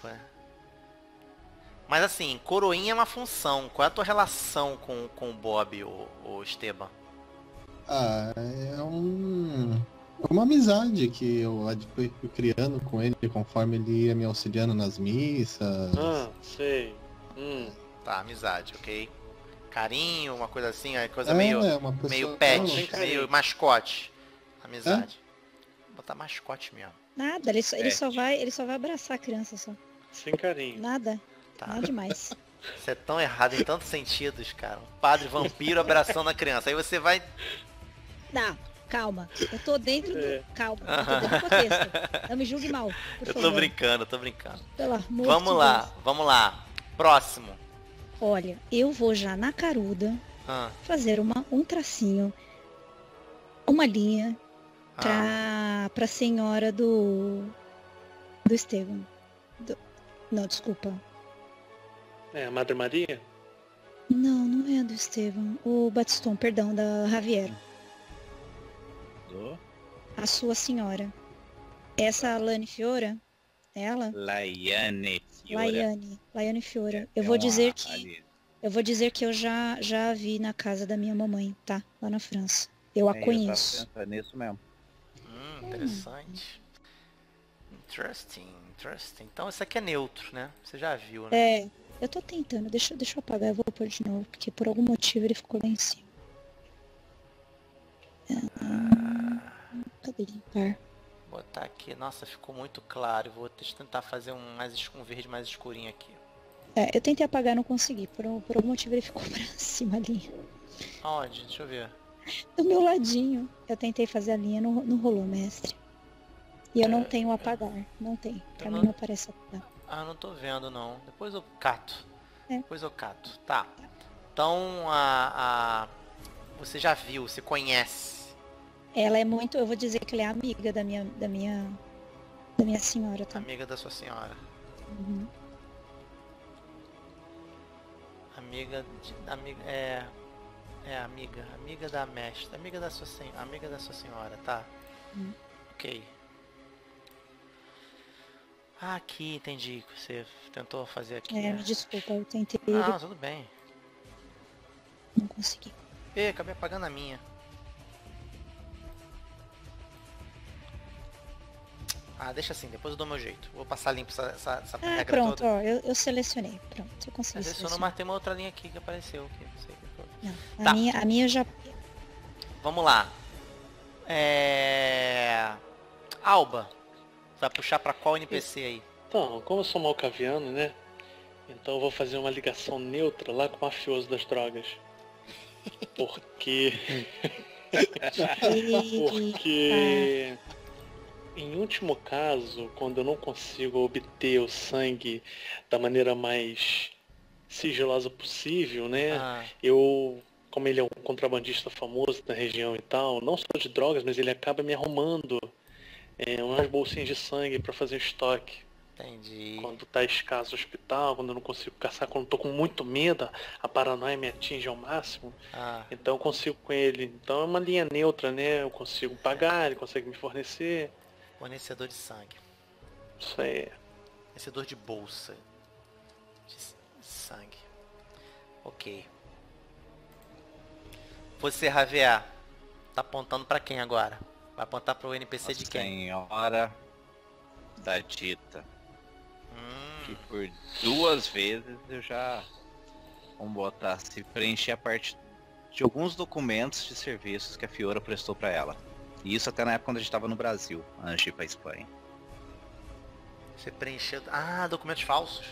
Mas assim, coroinha é uma função. Qual é a tua relação com o Bob, o Esteban?
Ah, é uma amizade que eu fui criando com ele conforme ele ia me auxiliando nas missas.
Ah, sei.
Tá, amizade, ok. Carinho, uma coisa assim, coisa meio pet, meio mascote. Amizade. Vou botar mascote mesmo.
Nada, ele só vai abraçar a criança só.
Sem carinho.
Nada.
Tá.
Nada demais.
Você é tão errado em tantos sentidos, cara. Um padre vampiro abraçando a criança. Aí você vai...
Não, calma. Eu tô dentro do... Calma, eu tô dentro do contexto. Não me julgue mal, por
Eu tô
favor.
brincando.
Pelo amor
Vamos
de
lá, vamos lá. Próximo.
Olha, eu vou já na caruda fazer um tracinho, uma linha pra senhora do Estevam. Não, desculpa.
É, a Madre Maria?
Não é a do Estevam. O Batiston, perdão, da Javier. A sua senhora. Essa Laiane Fiora? Ela?
Laiane Fiora.
Laiane Fiora. Eu vou dizer que Eu vou dizer que eu já a vi na casa da minha mamãe, tá? Lá na França. Eu a conheço.
Eu tava pensando nisso mesmo.
Interessante. Interesting. Então isso aqui é neutro, né? Você já viu, né?
É, eu tô tentando. Deixa eu apagar, eu vou pôr de novo, porque por algum motivo ele ficou lá em cima. Cadê limpar?
Vou botar aqui. Nossa, ficou muito claro. Vou tentar fazer um verde mais escurinho aqui.
É, eu tentei apagar, não consegui. Por algum motivo ele ficou pra cima ali.
Aonde? Deixa eu ver.
Do meu ladinho. Eu tentei fazer a linha, não rolou, mestre. E eu não tenho apagar. Não tem. Pra mim não aparece apagar.
Ah, não tô vendo não. Depois eu cato.
É.
Tá. Então você já viu, você conhece.
Ela é muito. Eu vou dizer que ela é amiga da minha senhora, tá?
Amiga da sua senhora.
Uhum.
Amiga da mestra, amiga da sua senhora, tá? Ok. Aqui, entendi que você tentou fazer aqui.
Me desculpa, eu tentei.
Não, tudo bem.
Não consegui.
Acabei apagando a minha. Deixa assim, depois eu dou meu jeito. Vou passar limpo essa regra
pronto,
toda.
ó, eu selecionei. Pronto, eu consegui
Selecionou, mas tem uma outra linha aqui que apareceu. Aqui, não sei o que foi.
Não,
Tá.
a minha já...
Vamos lá. Alba. Vai puxar pra qual NPC aí?
Então, como eu sou malcaviano, né? Então eu vou fazer uma ligação neutra lá com o mafioso das drogas. Porque... Porque... Em último caso, quando eu não consigo obter o sangue da maneira mais sigilosa possível, né? Eu, como ele é um contrabandista famoso da região e tal, não só de drogas, mas ele acaba me arrumando umas bolsinhas de sangue para fazer estoque.
Entendi.
Quando tá escasso o hospital, quando eu não consigo caçar, quando eu tô com muito medo, a paranoia me atinge ao máximo. Então eu consigo com ele. Então é uma linha neutra, né? Eu consigo pagar, ele consegue me fornecer.
Fornecedor de sangue.
Isso aí.
Fornecedor de bolsa. De sangue. Ok. Você, Javier, tá apontando pra quem agora? Vai apontar pro NPC de quem?
Senhora da Dita. Que por 2 vezes eu já... Vamos botar, se preencher a parte de alguns documentos de serviços que a Fiora prestou pra ela. E isso até na época quando a gente tava no Brasil, antes de ir pra Espanha.
Você preencheu... documentos falsos?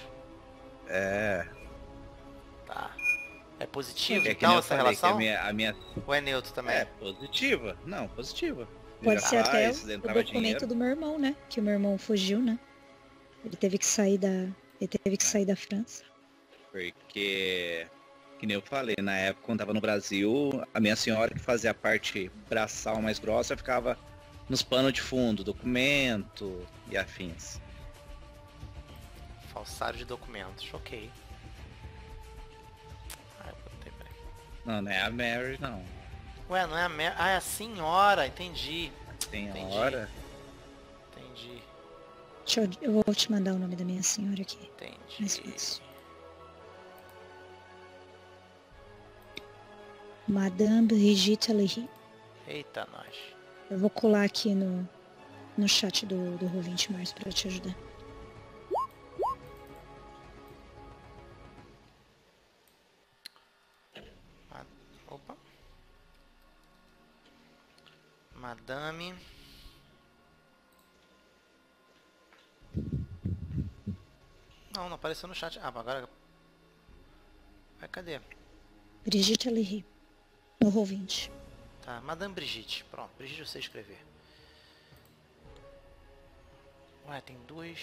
Tá. É positivo então essa relação?
A minha...
Ou é neutro também?
É positiva. Não, positiva.
Pode ser até o documento
dinheiro.
do meu irmão, né? Que o meu irmão fugiu, né? Ele teve que sair da França.
Porque... Que nem eu falei, na época quando tava no Brasil, a minha senhora que fazia a parte braçal mais grossa ficava nos panos de fundo, documento e afins.
Falsário de documentos, ok. Eu botei, peraí.
Não é a Mary, não.
Ué, não é a Mary. É a senhora, entendi.
Senhora?
Entendi.
Eu vou te mandar o nome da minha senhora aqui.
Entendi.
Mais fácil. Madame Brigitte Lery.
Eita, nós.
Eu vou colar aqui no chat do Roll20 Mars pra te ajudar.
Opa. Madame. Não apareceu no chat. Agora... Cadê?
Brigitte Lery. No Roll20.
Tá, Madame Brigitte. Pronto, Brigitte eu sei escrever. Ué, tem 2.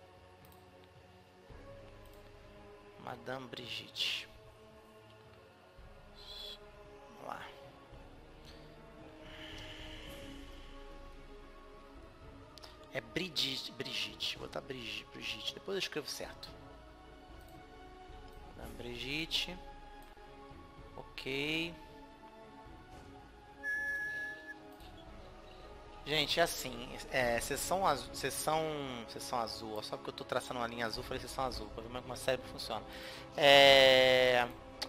Madame Brigitte. Vamos lá. É Brigitte. Vou botar Brigitte. Depois eu escrevo certo. Madame Brigitte. Ok. Gente, é assim, sessão azul, só porque eu tô traçando uma linha azul, falei sessão azul, pra ver como é que o cérebro funciona.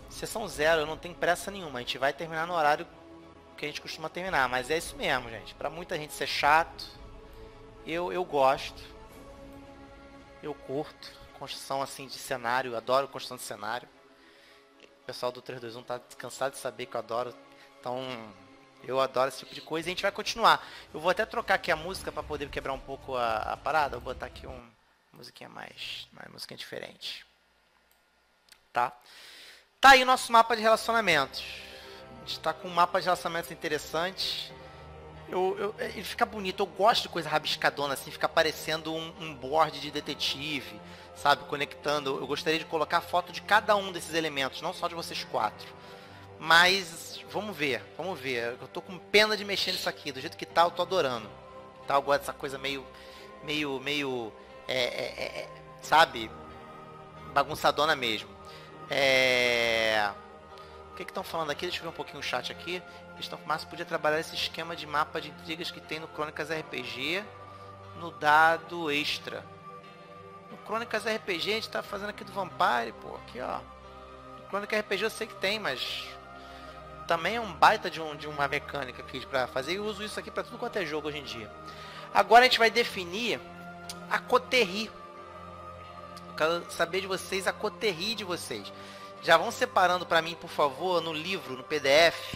Sessão 0, eu não tenho pressa nenhuma. A gente vai terminar no horário que a gente costuma terminar. Mas é isso mesmo, gente. Pra muita gente ser chato, eu gosto. Eu curto. Construção assim de cenário. Eu adoro construção de cenário. O pessoal do 321 tá cansado de saber que eu adoro. Então, eu adoro esse tipo de coisa. E a gente vai continuar. Eu vou até trocar aqui a música pra poder quebrar um pouco a parada. Vou botar aqui uma musiquinha mais musiquinha diferente. Tá? Tá aí o nosso mapa de relacionamentos. A gente tá com um mapa de relacionamentos interessante. Ele fica bonito. Eu gosto de coisa rabiscadona assim. Fica parecendo um board de detetive. Sabe? Conectando. Eu gostaria de colocar a foto de cada um desses elementos. Não só de vocês 4. Mas vamos ver. Vamos ver. Eu tô com pena de mexer nisso aqui. Do jeito que tá, eu tô adorando. Tá? Eu gosto dessa coisa meio sabe? Bagunçadona mesmo. O que estão falando aqui? Deixa eu ver um pouquinho o chat aqui. Cristão Fumaça podia trabalhar esse esquema de mapa de intrigas que tem no Crônicas RPG no dado extra. No Crônicas RPG a gente tá fazendo aqui do Vampire, pô. Aqui, ó. No Crônicas RPG eu sei que tem, mas também é um baita de uma mecânica aqui pra fazer. E eu uso isso aqui pra tudo quanto é jogo hoje em dia. Agora a gente vai definir a coterri. Eu quero saber de vocês a coterri de vocês. Já vão separando para mim, por favor, no livro, no PDF,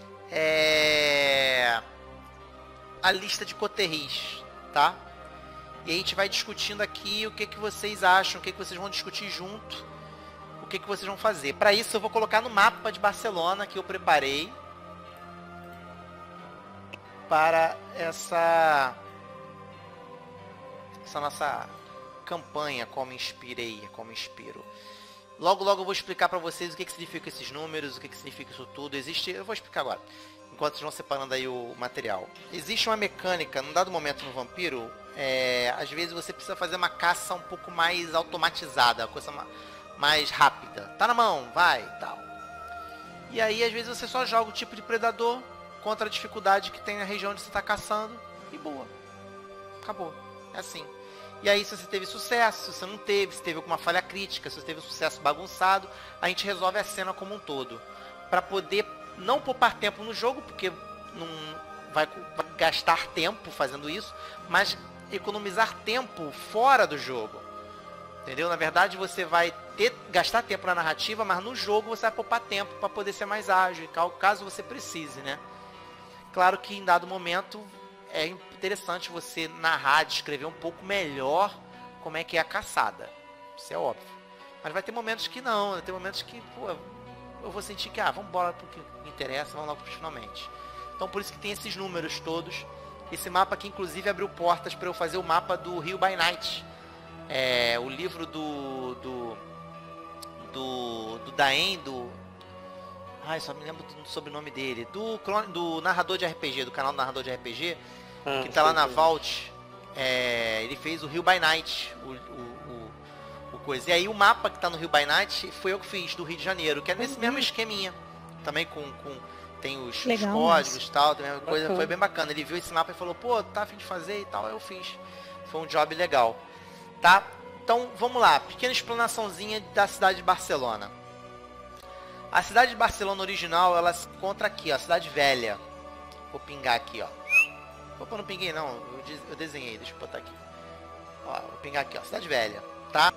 a lista de coterris, tá? E a gente vai discutindo aqui o que vocês acham, o que vocês vão discutir junto, o que vocês vão fazer. Para isso eu vou colocar no mapa de Barcelona que eu preparei para essa nossa campanha, como inspirei, como inspiro. Logo eu vou explicar para vocês o que significa esses números, o que significa isso tudo. Eu vou explicar agora, enquanto vocês vão separando aí o material. Existe uma mecânica, num dado momento no Vampiro, às vezes você precisa fazer uma caça um pouco mais automatizada, uma coisa mais rápida. Tá na mão, vai, tal. E aí, às vezes, você só joga o tipo de predador contra a dificuldade que tem na região onde você está caçando e boa. Acabou. É assim. E aí, se você teve sucesso, se você não teve, se teve alguma falha crítica, se você teve um sucesso bagunçado, a gente resolve a cena como um todo. Para poder não poupar tempo no jogo, porque não vai gastar tempo fazendo isso, mas economizar tempo fora do jogo. Entendeu? Na verdade, você vai gastar tempo na narrativa, mas no jogo você vai poupar tempo para poder ser mais ágil, caso você precise, né? Claro que em dado momento é interessante você narrar, descrever um pouco melhor como é que é a caçada. Isso é óbvio. Mas vai ter momentos que não, vai ter momentos que, pô, eu vou sentir que, vamos embora pro que interessa, vamos logo finalmente. Então por isso que tem esses números todos. Esse mapa aqui, inclusive, abriu portas para eu fazer o mapa do Rio by Night. O livro do Daen, só me lembro do sobrenome dele. Do narrador de RPG, do canal do narrador de RPG, que tá lá na Vault. Ele fez o Rio by Night, o coisa. E aí o mapa que tá no Rio by Night foi eu que fiz, do Rio de Janeiro, que é nesse mesmo esqueminha. Também tem os códigos e tal, tem a mesma coisa, foi bem bacana. Ele viu esse mapa e falou, pô, tá a fim de fazer e tal, eu fiz. Foi um job legal. Tá? Então, vamos lá. Pequena explanaçãozinha da cidade de Barcelona. A cidade de Barcelona original, ela se encontra aqui, ó, Cidade Velha. Vou pingar aqui, ó. Opa, não pinguei não, eu desenhei, deixa eu botar aqui. Ó, vou pingar aqui, ó, Cidade Velha, tá?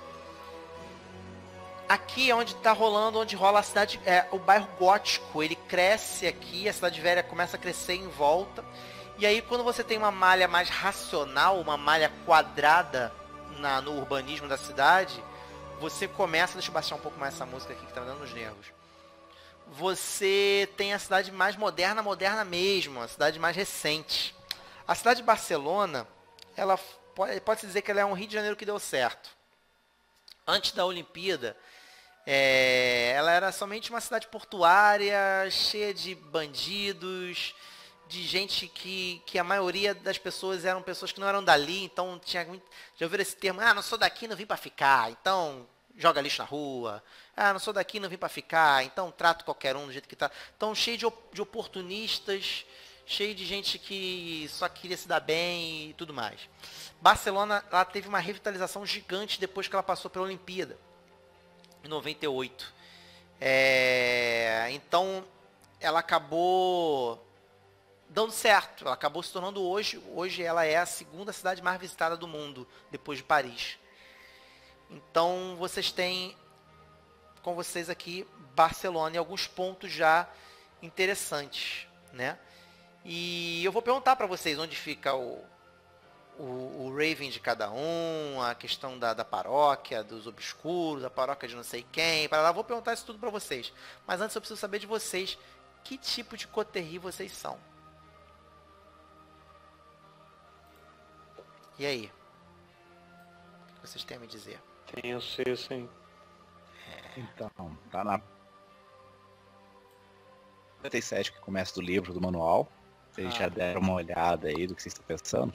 Aqui é onde tá rolando, onde rola a cidade, o bairro gótico, ele cresce aqui, a Cidade Velha começa a crescer em volta. E aí quando você tem uma malha mais racional, uma malha quadrada no urbanismo da cidade, você começa... Deixa eu baixar um pouco mais essa música aqui que tá me dando nos nervos. Você tem a cidade mais moderna mesmo, a cidade mais recente. A cidade de Barcelona, ela pode-se dizer que ela é um Rio de Janeiro que deu certo. Antes da Olimpíada, ela era somente uma cidade portuária, cheia de bandidos, de gente que a maioria das pessoas eram pessoas que não eram dali, então tinha muito... Já ouviram esse termo? Não sou daqui, não vim pra ficar, então joga lixo na rua. Não sou daqui, não vim pra ficar, então trato qualquer um do jeito que tá. Então cheio de oportunistas, cheio de gente que só queria se dar bem e tudo mais. Barcelona, ela teve uma revitalização gigante depois que ela passou pela Olimpíada, em 98. Então, ela acabou dando certo. Ela acabou se tornando hoje ela é a segunda cidade mais visitada do mundo, depois de Paris. Então, vocês têm com vocês aqui Barcelona e alguns pontos já interessantes, né? E eu vou perguntar para vocês onde fica o Raven de cada um, a questão da paróquia, dos obscuros, a paróquia de não sei quem, para lá. Vou perguntar isso tudo para vocês. Mas antes eu preciso saber de vocês, que tipo de coterri vocês são? E aí? O que vocês têm a me dizer?
Tem, eu sei, sim.
Então, tá na 57 que começa do livro, do manual. Vocês já deram uma olhada aí do que vocês estão pensando?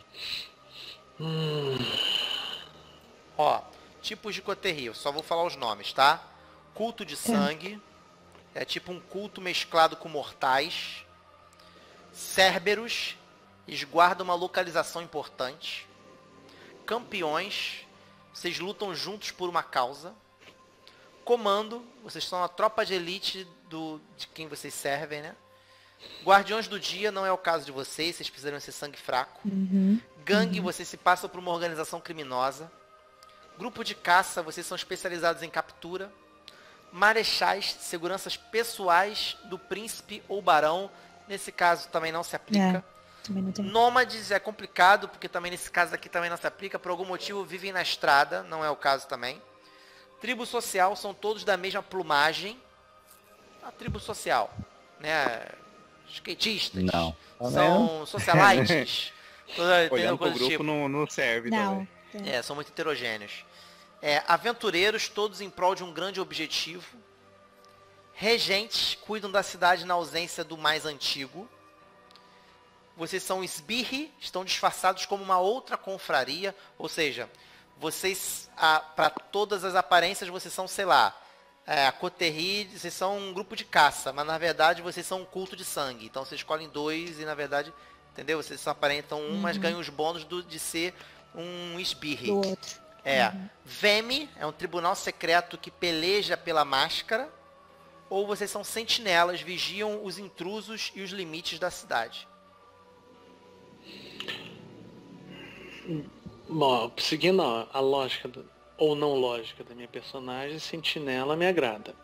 Ó, tipos de coterri, eu só vou falar os nomes, tá? Culto de sangue, é tipo um culto mesclado com mortais. Cérberos, eles guardam uma localização importante. Campeões, vocês lutam juntos por uma causa. Comando, vocês são a tropa de elite de quem vocês servem, né? Guardiões do dia, não é o caso de vocês precisariam ser sangue fraco. Gangue, vocês se passam por uma organização criminosa. Grupo de caça, vocês são especializados em captura. Marechais, seguranças pessoais do príncipe ou barão. Nesse caso também não se aplica.
Também não tem.
Nômades é complicado, porque também nesse caso aqui também não se aplica. Por algum motivo vivem na estrada, não é o caso também. Tribo social, são todos da mesma plumagem. A tribo social, né? Skatistas.
Não.
São socialites.
Olhando pro grupo
tipo.
não serve
Não.
também.
São muito heterogêneos. Aventureiros, todos em prol de um grande objetivo. Regentes, cuidam da cidade na ausência do mais antigo. Vocês são esbirri, estão disfarçados como uma outra confraria. Ou seja, vocês, para todas as aparências, vocês são, sei lá, a coterri, vocês são um grupo de caça, mas na verdade vocês são um culto de sangue. Então vocês escolhem dois e na verdade, entendeu? Vocês só aparentam mas ganham os bônus de ser um esbirri.
Do outro.
Veme é um tribunal secreto que peleja pela máscara. Ou vocês são sentinelas, vigiam os intrusos e os limites da cidade.
Bom, seguindo a lógica, ou não lógica da minha personagem, sentinela me agrada.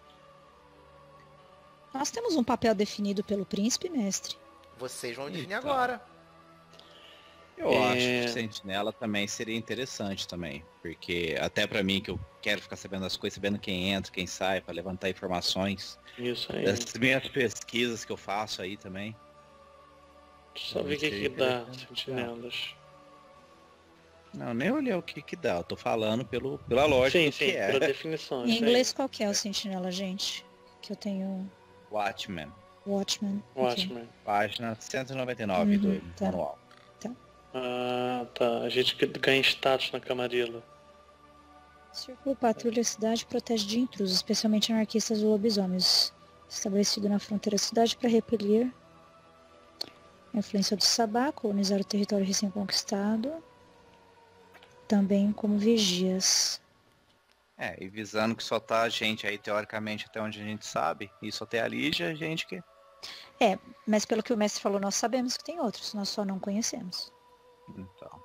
Nós temos um papel definido pelo príncipe, mestre.
Vocês vão definir agora.
Eu acho que sentinela também seria interessante também. Porque até pra mim, que eu quero ficar sabendo das coisas, sabendo quem entra, quem sai, pra levantar informações.
Isso aí.
Das minhas pesquisas que eu faço aí também.
Só ver o que dá, sentinelas.
Não, nem olhei o que dá. Eu tô falando pela lógica
Sim,
do que é.
pela definição.
Em inglês, qual que é o sentinela, gente? Que eu tenho...
Watchmen.
Watchman.
Watchmen.
Página 199 do manual.
Ah, tá. A gente ganha status na camarilla.
Círculo patrulha a cidade e protege de intrusos, especialmente anarquistas e lobisomens. Estabelecido na fronteira da cidade para repelir a influência do Sabá, colonizar o território recém-conquistado. Também como vigias.
E visando que só tá a gente aí, teoricamente, até onde a gente sabe, e só tem a Lígia, a gente que...
Mas pelo que o mestre falou, nós sabemos que tem outros, nós só não conhecemos.
Então...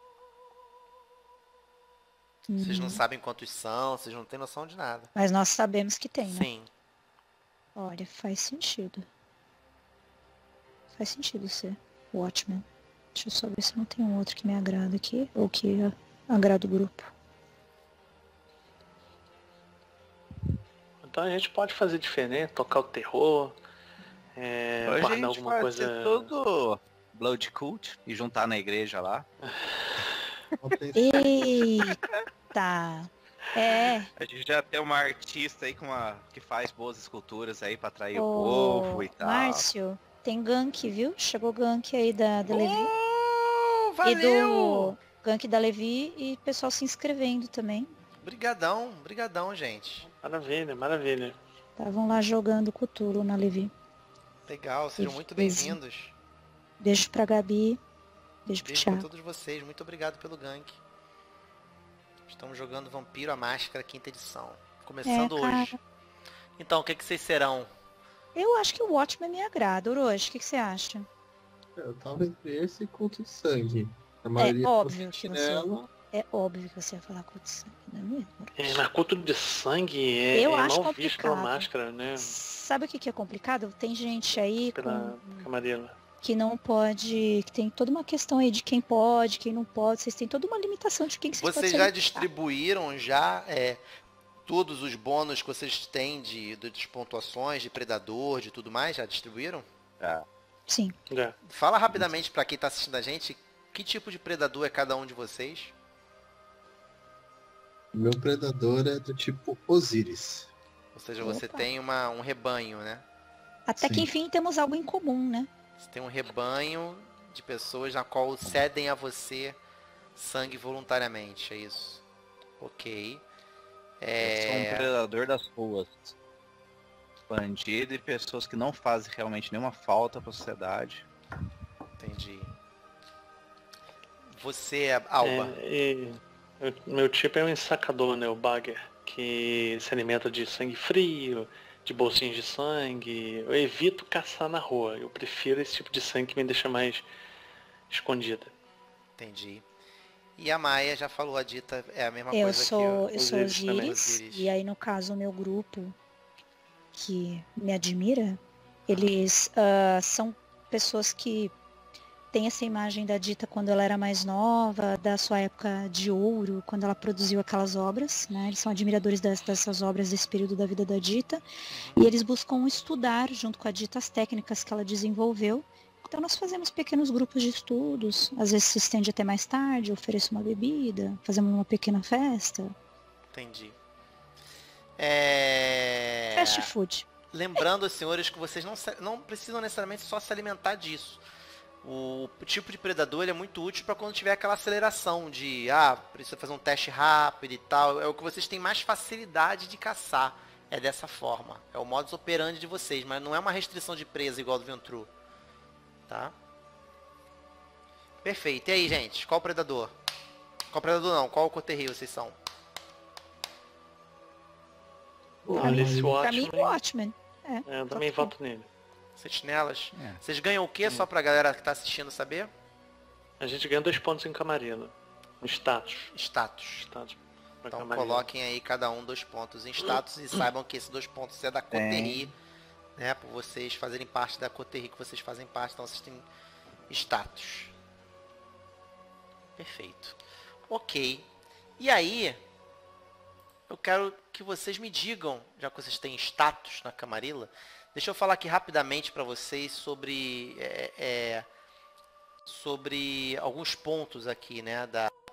Vocês não sabem quantos são, vocês não têm noção de nada.
Mas nós sabemos que tem, né?
Sim.
Olha, faz sentido. Faz sentido ser Watchmen. Deixa eu só ver se não tem um outro que me agrada aqui, ou que agrada o grupo.
Então a gente pode fazer diferente, tocar o terror, guardar alguma coisa...
ser todo Blood Cult e juntar na igreja lá.
Eita!
A gente já tem uma artista aí que faz boas esculturas aí pra atrair o povo e tal.
Márcio, tem gank, viu? Chegou gank aí da Levi.
Valeu!
E do gank da Levi e pessoal se inscrevendo também.
Brigadão, gente.
Maravilha, maravilha.
Estavam lá jogando Cthulhu na Levi.
Legal, sejam muito bem-vindos.
Beijo pra Gabi. Beijo pro
Beijo
Thiago.
pra todos vocês, muito obrigado pelo gank. Estamos jogando Vampiro a Máscara, 5ª edição. Começando hoje. Então, o que vocês serão?
Eu acho que o Watchmen me agrada. Orochi, o que você acha?
Eu tava entre esse e culto de sangue. A maioria
óbvio
do
que
chinelo.
É óbvio que você ia falar culto de sangue, não é mesmo?
Na culto de sangue
Eu
é
acho
mal visto pela
complicado.
máscara, né?
Sabe o que é complicado? Tem gente aí
Pela camarela.
que não pode, que tem toda uma questão aí de quem pode, quem não pode. Vocês têm toda uma limitação de quem que vocês podem
Vocês já
ser.
distribuíram todos os bônus que vocês têm de pontuações, de predador, de tudo mais? Já distribuíram?
Sim.
É.
Fala rapidamente pra quem tá assistindo a gente, que tipo de predador é cada um de vocês?
Meu predador é do tipo Osíris.
Ou seja, você
Opa.
tem um rebanho, né?
Até que
Sim.
enfim temos algo em comum, né?
Você tem um rebanho de pessoas na qual cedem a você sangue voluntariamente, é isso? Ok.
Eu sou um predador das ruas. Bandido e pessoas que não fazem realmente nenhuma falta pra sociedade.
Entendi. Você, Alba.
Meu tipo é um ensacador, né? O bagger, que se alimenta de sangue frio, de bolsinhas de sangue. Eu evito caçar na rua. Eu prefiro esse tipo de sangue que me deixa mais escondida.
Entendi. E a Maia já falou, a Dita é a mesma
Eu
coisa
sou
que
Osiris também.
Osiris, e aí no caso o meu grupo que me admira, eles são pessoas que têm essa imagem da Dita quando ela era mais nova, da sua época de ouro, quando ela produziu aquelas obras, né? Eles são admiradores dessas obras desse período da vida da Dita, e eles buscam estudar junto com a Dita as técnicas que ela desenvolveu. Então nós fazemos pequenos grupos de estudos, às vezes se estende até mais tarde, ofereço uma bebida, fazemos uma pequena festa.
Entendi.
Fast food.
Lembrando, senhores, que vocês não precisam necessariamente só se alimentar disso. O tipo de predador ele é muito útil para quando tiver aquela aceleração de, precisa fazer um teste rápido e tal. É o que vocês têm mais facilidade de caçar. É dessa forma. É o modus operandi de vocês, mas não é uma restrição de presa igual do Ventru. Tá? Perfeito. E aí, gente? Qual o predador? Qual predador não? Qual o Coterri vocês são?
Olha esse
Pra mim, o
Watchmen.
Watchmen.
Eu também voto nele.
Sentinelas.
É.
Vocês ganham o quê? Só pra galera que tá assistindo saber?
A gente ganha 2 pontos em Camarilla. No status.
Status.
Status pra
Então
Camarilla.
coloquem aí cada um 2 pontos em status e saibam que esses 2 pontos é da Coterri, né? Por vocês fazerem parte da Coterri que vocês fazem parte, então vocês têm status. Perfeito. Ok. E aí, eu quero que vocês me digam, já que vocês têm status na Camarilla, deixa eu falar aqui rapidamente para vocês sobre alguns pontos aqui, né,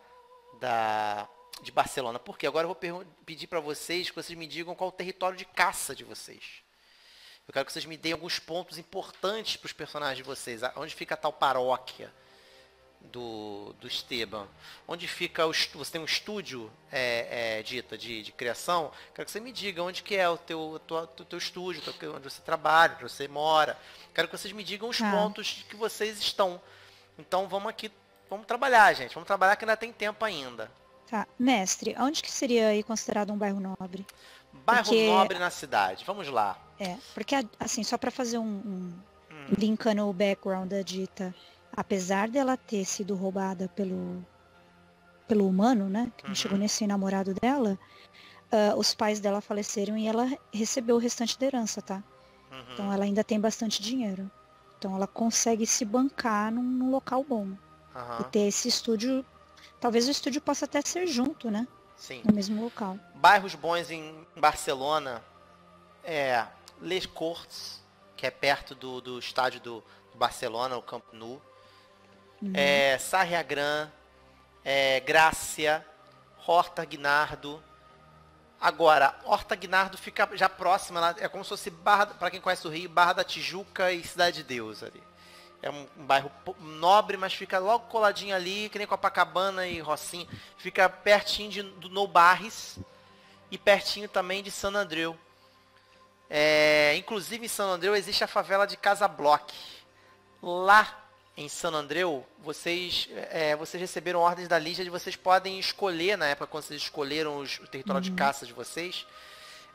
de Barcelona. Porque agora eu vou pedir para vocês que vocês me digam qual o território de caça de vocês. Eu quero que vocês me deem alguns pontos importantes para os personagens de vocês. Onde fica a tal paróquia do Esteban? Onde fica você tem um estúdio Dita de criação? Quero que você me diga onde que é o teu estúdio, onde você trabalha, onde você mora. Quero que vocês me digam os pontos que vocês estão. Então vamos trabalhar, gente. Vamos trabalhar que ainda tem tempo ainda.
Tá. Mestre, onde que seria aí considerado um bairro nobre?
Bairro nobre na cidade. Vamos lá.
Porque assim, só para fazer linkando o background da Dita, apesar dela ter sido roubada pelo humano, né, que não chegou nem a ser namorado dela, os pais dela faleceram e ela recebeu o restante da herança, tá? Então ela ainda tem bastante dinheiro. Então ela consegue se bancar num local bom. E ter esse estúdio, talvez o estúdio possa até ser junto, né?
Sim.
No mesmo local.
Bairros bons em Barcelona Les Corts, que é perto do estádio do Barcelona, o Camp Nou. Sarriá-Gran, Grácia, Horta Guinardo. Agora, Horta Guinardo fica já próxima, ela é como se fosse para quem conhece o Rio, Barra da Tijuca e Cidade de Deus ali. É um bairro nobre, mas fica logo coladinho ali, que nem Copacabana e Rocinha. Fica pertinho do Nou Barris e pertinho também de San Andreu. Inclusive em San Andreu existe a favela de Casa Block. Lá em San Andreu, vocês receberam ordens da Lígia de vocês podem escolher, na época quando vocês escolheram o território de caça de vocês,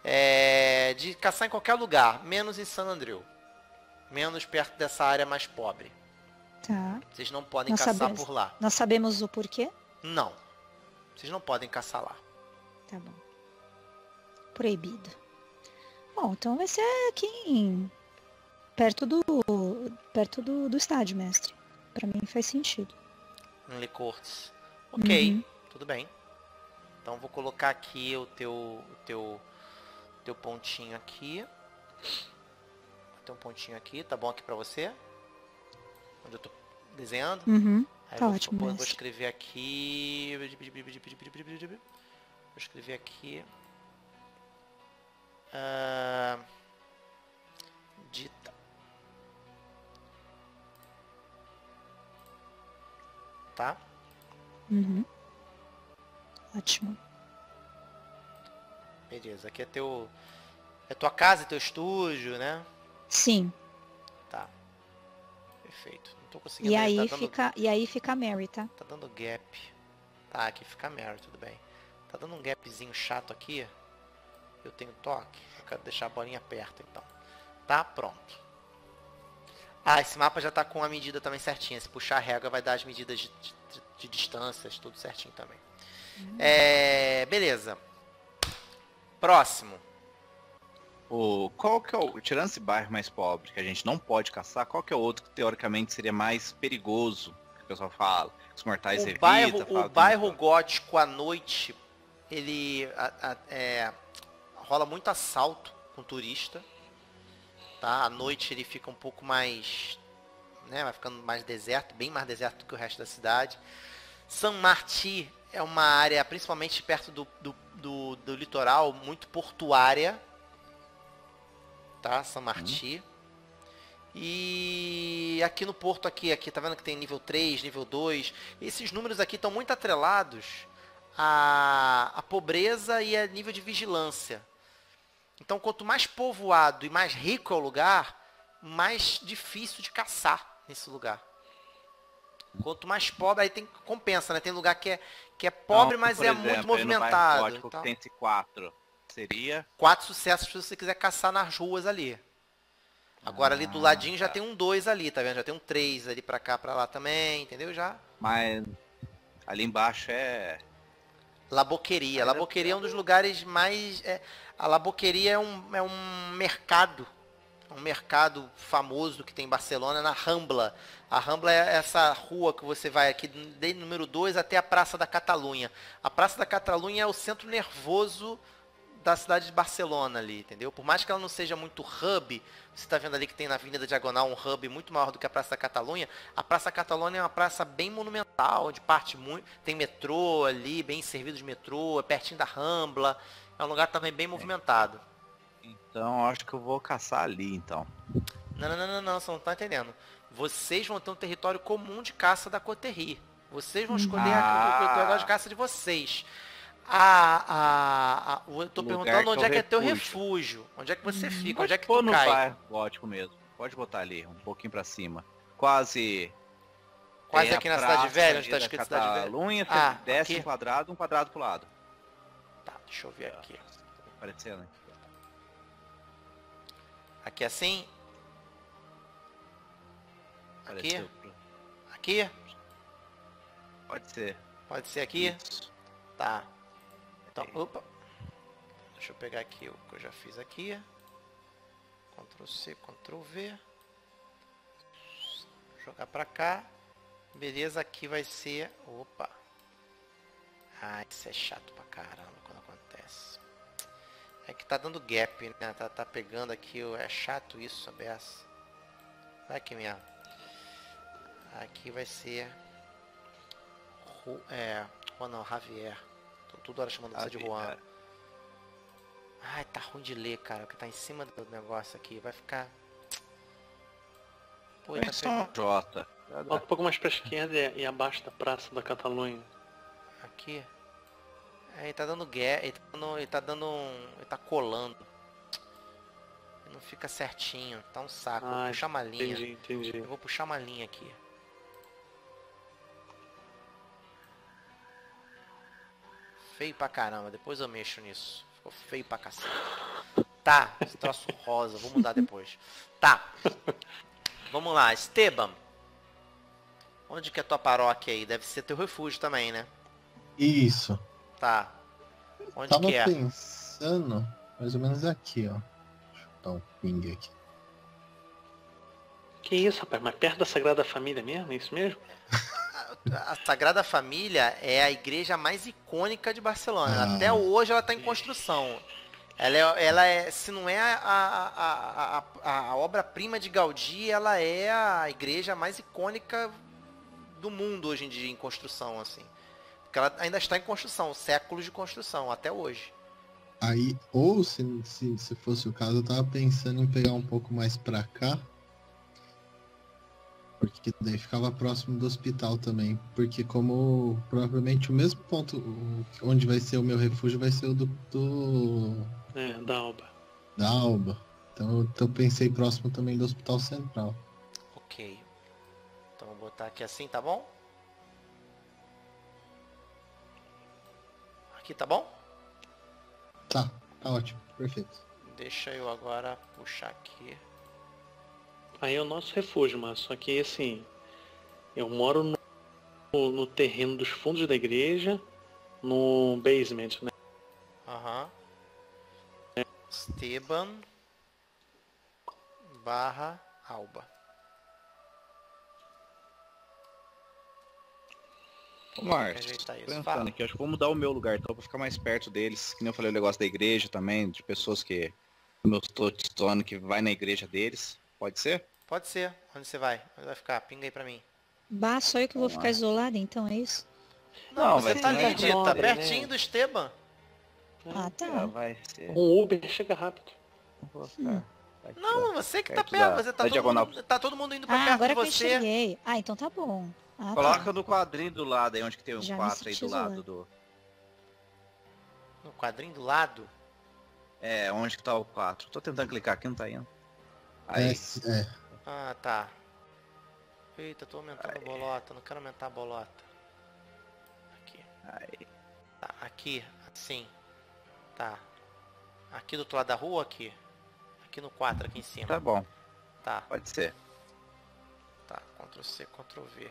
De caçar em qualquer lugar, menos em San Andreu. Menos perto dessa área mais pobre.
Tá.
Vocês não podem
Nós
caçar
sabemos.
por lá.
Nós sabemos o porquê?
Não. Vocês não podem caçar lá.
Tá bom. Proibido. Bom, então vai ser aqui perto do estádio, mestre. Pra mim faz sentido.
Em Le Courtes. Ok,
Uhum.
tudo bem. Então vou colocar aqui o teu pontinho aqui. Tem um pontinho aqui, tá bom aqui pra você? Onde eu tô desenhando?
Uhum.
Aí
Tá
vou,
ótimo,
vou
mestre.
escrever aqui. Vou escrever aqui. Dita. Tá?
Uhum. Ótimo.
Beleza. Aqui é tua casa, teu estúdio, né?
Sim.
Tá. Perfeito. Não tô conseguindo
E
ler,
aí,
tá dando,
fica a Mary, tá?
tá dando gap. Tá, aqui fica Mary, tudo bem. Tá dando um gapzinho chato aqui. Eu tenho toque. Eu quero deixar a bolinha perto, então. Tá, pronto. Ah, esse mapa já tá com a medida também certinha. Se puxar a régua vai dar as medidas de distâncias, tudo certinho também. Beleza. Próximo.
Qual que é o... Tirando esse bairro mais pobre, que a gente não pode caçar, qual que é o outro que teoricamente seria mais perigoso? Que o pessoal fala. Os mortais
O
evitam.
bairro gótico à noite, ele rola muito assalto com turista. Tá? À noite ele fica um pouco mais, né, vai ficando mais deserto, bem mais deserto do que o resto da cidade. Saint-Marty é uma área, principalmente perto do litoral, muito portuária. Tá? Saint-Marty. E aqui no porto, aqui, tá vendo que tem nível 3, nível 2. Esses números aqui estão muito atrelados à pobreza e a nível de vigilância. Então, quanto mais povoado e mais rico é o lugar, mais difícil de caçar nesse lugar. Quanto mais pobre, aí compensa, né? Tem lugar que é pobre,
Então,
mas
por
é
exemplo,
muito movimentado.
Gótico,
Então,
que tem esse 4. Seria?
4 sucessos se você quiser caçar nas ruas ali. Agora ali do ladinho já tem um 2 ali, tá vendo? Já tem um 3 ali pra cá, pra lá também, entendeu? Já.
Mas ali embaixo é...
Laboqueria. Laboqueria é um dos lugares mais... a Laboqueria é um mercado. Um mercado famoso que tem em Barcelona, na Rambla. A Rambla é essa rua que você vai aqui, desde o número 2 até a Praça da Catalunha. A Praça da Catalunha é o centro nervoso da cidade de Barcelona ali, entendeu? Por mais que ela não seja muito hub, você está vendo ali que tem na Avenida Diagonal um hub muito maior do que a Praça da Catalunha. A Praça da Catalunha é uma praça bem monumental, onde parte muito, tem metrô ali, bem servido de metrô, é pertinho da Rambla. É um lugar também bem movimentado.
Então, acho que eu vou caçar ali, então.
Não, você não tá entendendo. Vocês vão ter um território comum de caça da Coterri. Vocês vão escolher o território de caça de vocês. Eu tô perguntando onde é que é teu refúgio. Onde é que você fica? Onde é que tu
no
cai?
bairro gótico mesmo. Pode botar ali, um pouquinho pra cima. Quase
Aqui na Cidade Velha, onde tá escrito Cidade Velha?
Catalunha, você desce
aqui?
um quadrado pro lado.
Tá, deixa eu ver aqui.
Tá aparecendo aqui.
Aqui assim? Aqui?
Apareceu.
Aqui?
Pode ser.
Pode ser aqui?
Isso.
Tá. Então, opa. Deixa eu pegar aqui o que eu já fiz aqui. Ctrl C, Ctrl V. Jogar pra cá. Beleza, aqui vai ser... Opa. Isso é chato pra caramba quando acontece. É que tá dando gap, né? Tá pegando aqui... É chato isso, a beça. Vai aqui mesmo. Aqui vai ser... Juan não, Javier. Tô toda hora chamando você de Juan. Tá ruim de ler, cara. Porque tá em cima do negócio aqui. Vai ficar... Pô, tá pegando...
J.
Volta um pouco mais pra esquerda e abaixo da Praça da Catalunha.
Aqui. Ele tá dando gap. Ele tá colando. Ele não fica certinho. Tá um saco. Vou puxar uma linha.
Entendi.
Eu vou puxar uma linha aqui. Feio pra caramba. Depois eu mexo nisso. Ficou feio pra cacete. Tá, esse troço rosa, vou mudar depois. Tá. Vamos lá, Esteban. Onde que é tua paróquia aí? Deve ser teu refúgio também, né?
Isso.
Tá. Onde
Tava
que é?
pensando mais ou menos aqui, ó. Deixa eu dar um ping aqui.
Que isso, rapaz? Mas perto da Sagrada Família mesmo? É isso mesmo?
A Sagrada Família é a igreja mais icônica de Barcelona. Até hoje ela está em construção. Ela é, se não é a obra-prima de Gaudí, ela é a igreja mais icônica do mundo hoje em dia em construção, assim. Porque ela ainda está em construção, séculos de construção, até hoje.
Aí, ou se fosse o caso, eu tava pensando em pegar um pouco mais pra cá. Porque daí ficava próximo do hospital também. Porque como provavelmente o mesmo ponto onde vai ser o meu refúgio vai ser o
Da Alba.
da Alba. Então eu pensei próximo também do Hospital Central.
Ok. Então vou botar aqui assim, tá bom? Aqui tá bom?
Tá ótimo, perfeito.
Deixa eu agora puxar aqui.
Aí é o nosso refúgio, mas só que assim, eu moro no terreno dos fundos da igreja, no basement, né?
Aham. Esteban barra Alba.
Ô, Márcio,
Ajeitar isso.
pensando
Fala.
aqui, acho que vou mudar o meu lugar então pra ficar mais perto deles. Que nem eu falei o negócio da igreja também, de pessoas que. Meu touchstone que vai na igreja deles. Pode ser?
Pode ser. Onde você vai? Onde vai ficar? Pinga aí pra mim.
Bah, só eu que vou
Vamos
ficar
lá.
isolada, então, é isso?
Não,
vai
você tá
ser
ali,
mais
Dita,
nobre,
pertinho
né?
do Esteban.
Ah, tá.
Vai ser.
Um Uber chega rápido.
Vou ficar aqui,
Não,
ó.
você que tá
Perto
perto.
da-
Você
da diagonal.
tá todo mundo indo pra
Ah,
perto
agora
de
que eu
você.
enxerguei. Ah, então tá bom. Ah,
Coloca
tá.
no quadrinho do lado aí, onde que tem um
Já me
4 aí
senti
do lado
zoando.
do.
No quadrinho do lado.
É, onde que tá o 4? Tô tentando clicar aqui, não tá indo.
É,
Aí.
é.
Ah, tá. Eita, tô aumentando a bolota. Não quero aumentar a bolota. Aqui.
Aí.
Tá, aqui. Assim. Tá. Aqui do outro lado da rua, aqui. Aqui no 4, aqui em cima.
Tá bom,
Tá,
pode ser.
tá. Ctrl C, Ctrl V.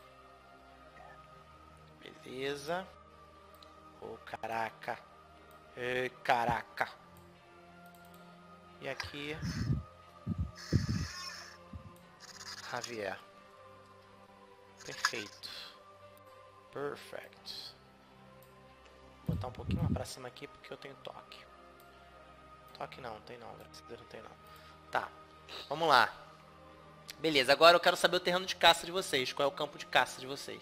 Beleza. Ô, caraca. Ei, caraca. E aqui... Javier. Perfeito. Perfect. Vou botar um pouquinho mais pra cima aqui porque eu tenho toque. Toque não tem não, graças a Deus não tem não. Tá, vamos lá. Beleza, agora eu quero saber o terreno de caça de vocês. Qual é o campo de caça de vocês?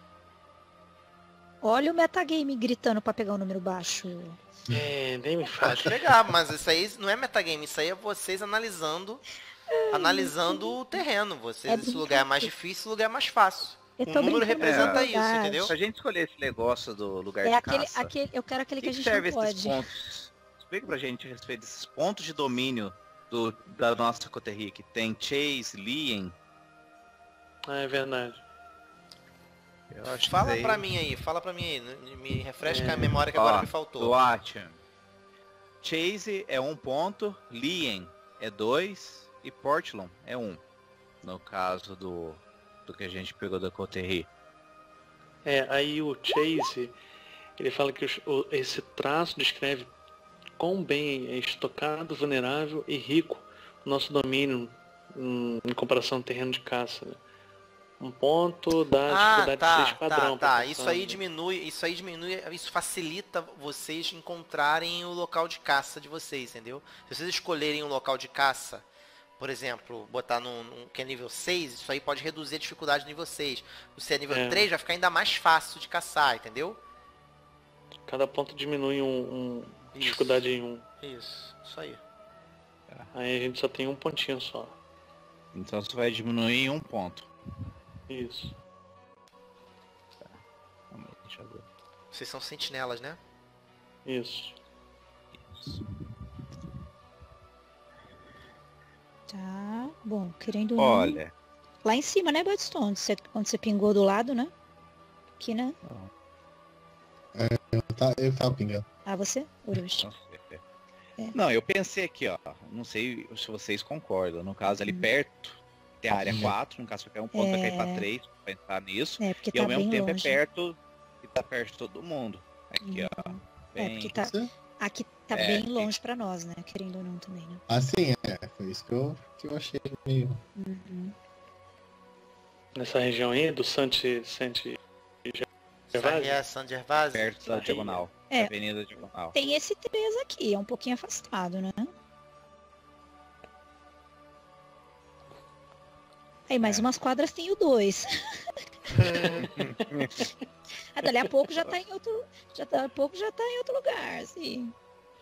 Olha o metagame gritando pra pegar o número baixo.
Nem me fala.
Pode pegar, mas isso aí não é metagame, isso aí é vocês analisando o terreno. Vocês, esse lugar é mais difícil, esse lugar é mais fácil.
Eu
O
tô
número
brincando,
representa
é
isso,
verdade.
entendeu?
Se a gente escolher esse negócio do lugar
É
de
aquele,
caça,
aquele, eu quero aquele que a
que
gente
serve
não
esses
pode.
pontos? Explica pra gente a respeito desses pontos de domínio da nossa coterria, que tem Chase, Lien.
É verdade.
Eu acho
Fala
que
pra mim aí, me refresca a memória que
Ó,
agora me faltou.
Watcham. Chase é 1 ponto, Lien é 2 e Portland é 1. No caso do que a gente pegou da coterria.
Aí o Chase, ele fala que esse traço descreve quão bem é estocado, vulnerável e rico o nosso domínio em comparação ao terreno de caça, né? 1 ponto dá dificuldade de 6 padrão. pra
Isso
caçar,
aí
né?
diminui, isso facilita vocês encontrarem o local de caça de vocês, entendeu? Se vocês escolherem um local de caça, por exemplo, botar num que é nível 6, isso aí pode reduzir a dificuldade no nível 6. Se é nível 3, vai ficar ainda mais fácil de caçar, entendeu?
Cada ponto diminui dificuldade em 1.
Isso aí.
Aí a gente só tem 1 pontinho só.
Então você vai diminuir em 1 ponto.
Isso.
Deixa eu ver.
Vocês são sentinelas, né?
Isso.
Isso.
Tá, bom, querendo ou não.
Olha,
Lá em cima, né, Budstone? Onde você pingou do lado, né? Aqui, né?
Eu tava pingando.
Ah, você? Urus.
não sei. Não, eu pensei aqui, ó. Não sei se vocês concordam. No caso, ali perto, tem a área 4. No caso, qualquer um ponto vai cair pra 3, pra entrar nisso.
Porque
E ao
tá
mesmo
bem
tempo
longe.
é perto. E tá perto de todo mundo. Aqui, ó. Bem...
porque tá,
Você-
aqui tá
É,
bem longe pra nós, né? Querendo ou não também, né?
Assim, foi isso que eu achei meio.
Nessa região aí, do Santi Gervásio.
Sarria San Gervásio.
Perto da diagonal.
É.
Avenida Diagonal.
Tem esse 3 aqui, é um pouquinho afastado, né? Aí mais umas quadras tem o 2. Dali a pouco já tá em outro. Daqui a pouco já tá em outro lugar, assim.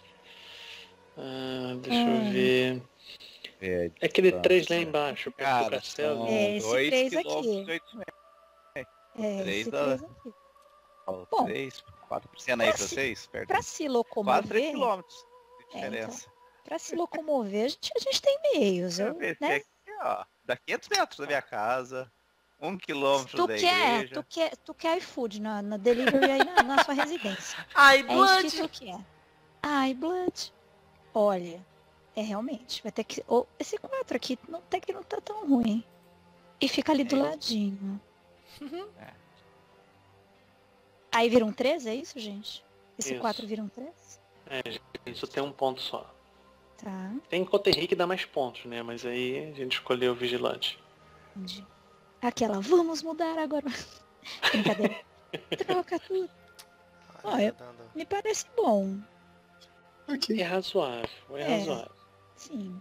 Deixa eu ver. É aquele 3 lá embaixo, perto do
Cara,
castelo.
são
É esse
2
três aqui.
quilômetros e 8 metros.
É,
Três
esse
da-
3 aqui. Bom,
3, 4% aí
pra
pra
se-
vocês? Perto.
Pra se
Quase 3
locomover,
quilômetros de
então.
diferença.
pra se locomover, a gente tem meios,
Deixa eu ver se
né?
aqui, ó. Dá 500 metros da minha casa. 1 quilômetro
Tu
da
quer,
igreja.
tu quer iFood na delivery aí na sua residência.
Ai,
É isso
Blood!
que tu quer. Ai, Blood. Olha, realmente, vai ter que. Esse 4 aqui até que não tá tão ruim. E fica ali do ladinho.
É.
Aí vira um 3, é isso, gente? Esse
Isso.
4 vira um 3?
Isso tem um ponto só.
Tá,
Tem Coterri que dá mais pontos, né? Mas aí a gente escolheu o Vigilante.
entendi. Aquela, vamos mudar agora. Brincadeira. Troca tudo. Olha, me parece bom.
Ok.
É razoável, razoável.
Sim.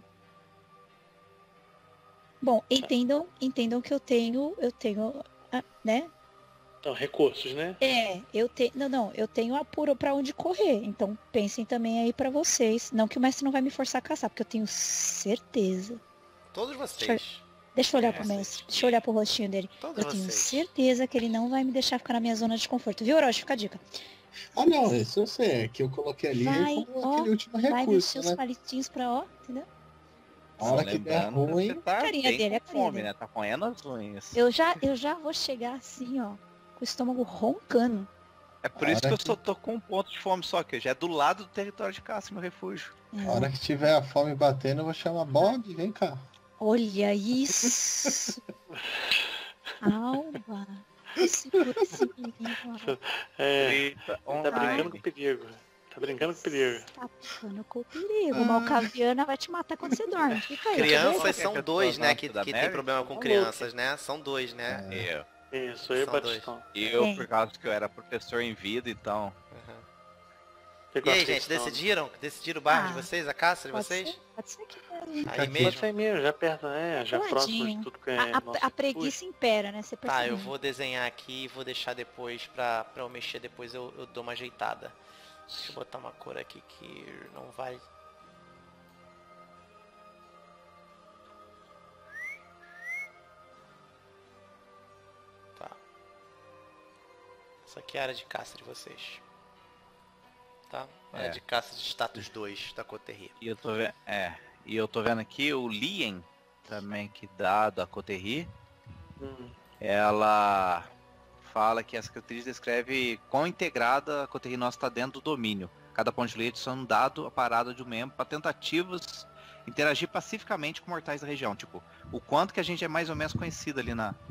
Bom, entendam que eu tenho, né?
Então, recursos, né?
Eu tenho, eu tenho apuro pra onde correr. Então pensem também aí pra vocês. Não que o mestre não vai me forçar a caçar, porque eu tenho certeza.
Todos vocês.
Deixa eu olhar pro mestre, deixa eu olhar pro rostinho dele.
Todos
Eu tenho
vocês.
certeza que ele não vai me deixar ficar na minha zona de conforto. Viu, Orochi? Fica a dica.
Ah, não, isso eu sei. É que eu coloquei ali
Vai,
como
ó,
aquele último
Vai
recurso,
mexer os
né?
palitinhos pra, ó, entendeu?
A hora que der
Lembrando que
ruim,
você tá
Carinha
bem
dele, a
com
carinha
fome,
dele.
né? Tá roendo as unhas.
Eu já vou chegar assim, ó, com o estômago roncando.
É por isso que
hora
eu só tô com um ponto de fome só, que já é do lado do território de caça, meu refúgio.
a hora que tiver a fome batendo, eu vou chamar Bob, vem cá.
Olha isso! Alba! Segura esse menino.
Eita,
Tá
online.
brincando com o perigo. Tá brincando com o perigo.
Tá ficando com o perigo. Malcaviana vai te matar quando você dorme. Fica aí.
Crianças
Quer
são
que eu
dois,
tô
né?
na
Que
da
tem
Mary?
problema com
Tá
crianças, né? São dois, né?
Isso, eu e o
São
Batistão.
Eu,
É.
por causa que eu era professor em vida, então.
Uhum.
Fica
E
a
aí, gente,
questão.
decidiram? Decidiram o bairro de
Ah,
vocês, a caça de
Pode
vocês?
ser, pode ser que mesmo.
Aí
Pode
mesmo?
sair mesmo, já perto, já
Do
próximo de
ladinho.
tudo que é
A
nosso
preguiça impera, né? Você
Tá,
percebe.
eu vou desenhar aqui e vou deixar depois pra eu mexer, depois eu dou uma ajeitada. Deixa eu botar uma cor aqui que não vai... Tá. Essa aqui é a área de caça de vocês. Tá? Área
É.
de caça de status 2 da Coterri.
E eu tô vendo. E eu tô vendo aqui o Lien, também que dá da Coterri. Ela fala que essa característica descreve quão integrada a Coterri nossa está dentro do domínio. Cada ponto de leite são um dado a parada de um membro para tentativas interagir pacificamente com mortais da região. Tipo, o quanto que a gente é mais ou menos conhecido ali na...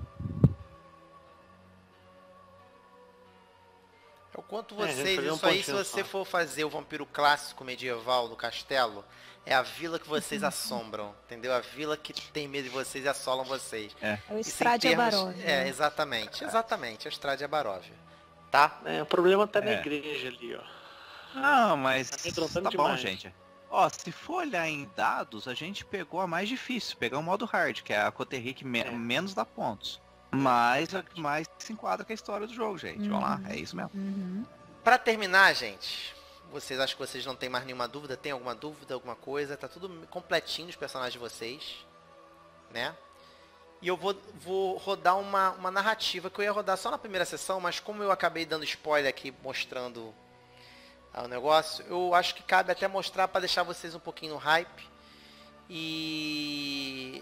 É o quanto
a gente
vocês,
fazer um
isso aí, se
pontinho
você
só.
for fazer o vampiro clássico medieval do castelo, é a vila que vocês assombram, entendeu? A vila que tem medo de vocês e assolam vocês.
É o
Isso em
Stradia
termos-
Barov.
É, exatamente, é o Stradia Barov. Tá?
O problema tá na
É.
igreja ali, ó.
Não, mas
Tá amedrontando
tá bom,
demais.
gente. Ó, se for olhar em dados, a gente pegou a mais difícil, pegar o modo hard, que é a Coterri que menos dá pontos. Mas é o que mais se enquadra com a história do jogo, gente. Vamos lá, é isso mesmo.
Uhum.
Pra terminar, gente, vocês acham que vocês não tem mais nenhuma dúvida? Tem alguma dúvida, alguma coisa? Tá tudo completinho os personagens de vocês, né? E eu vou rodar uma narrativa que eu ia rodar só na primeira sessão, mas como eu acabei dando spoiler aqui mostrando o negócio, eu acho que cabe até mostrar para deixar vocês um pouquinho no hype. E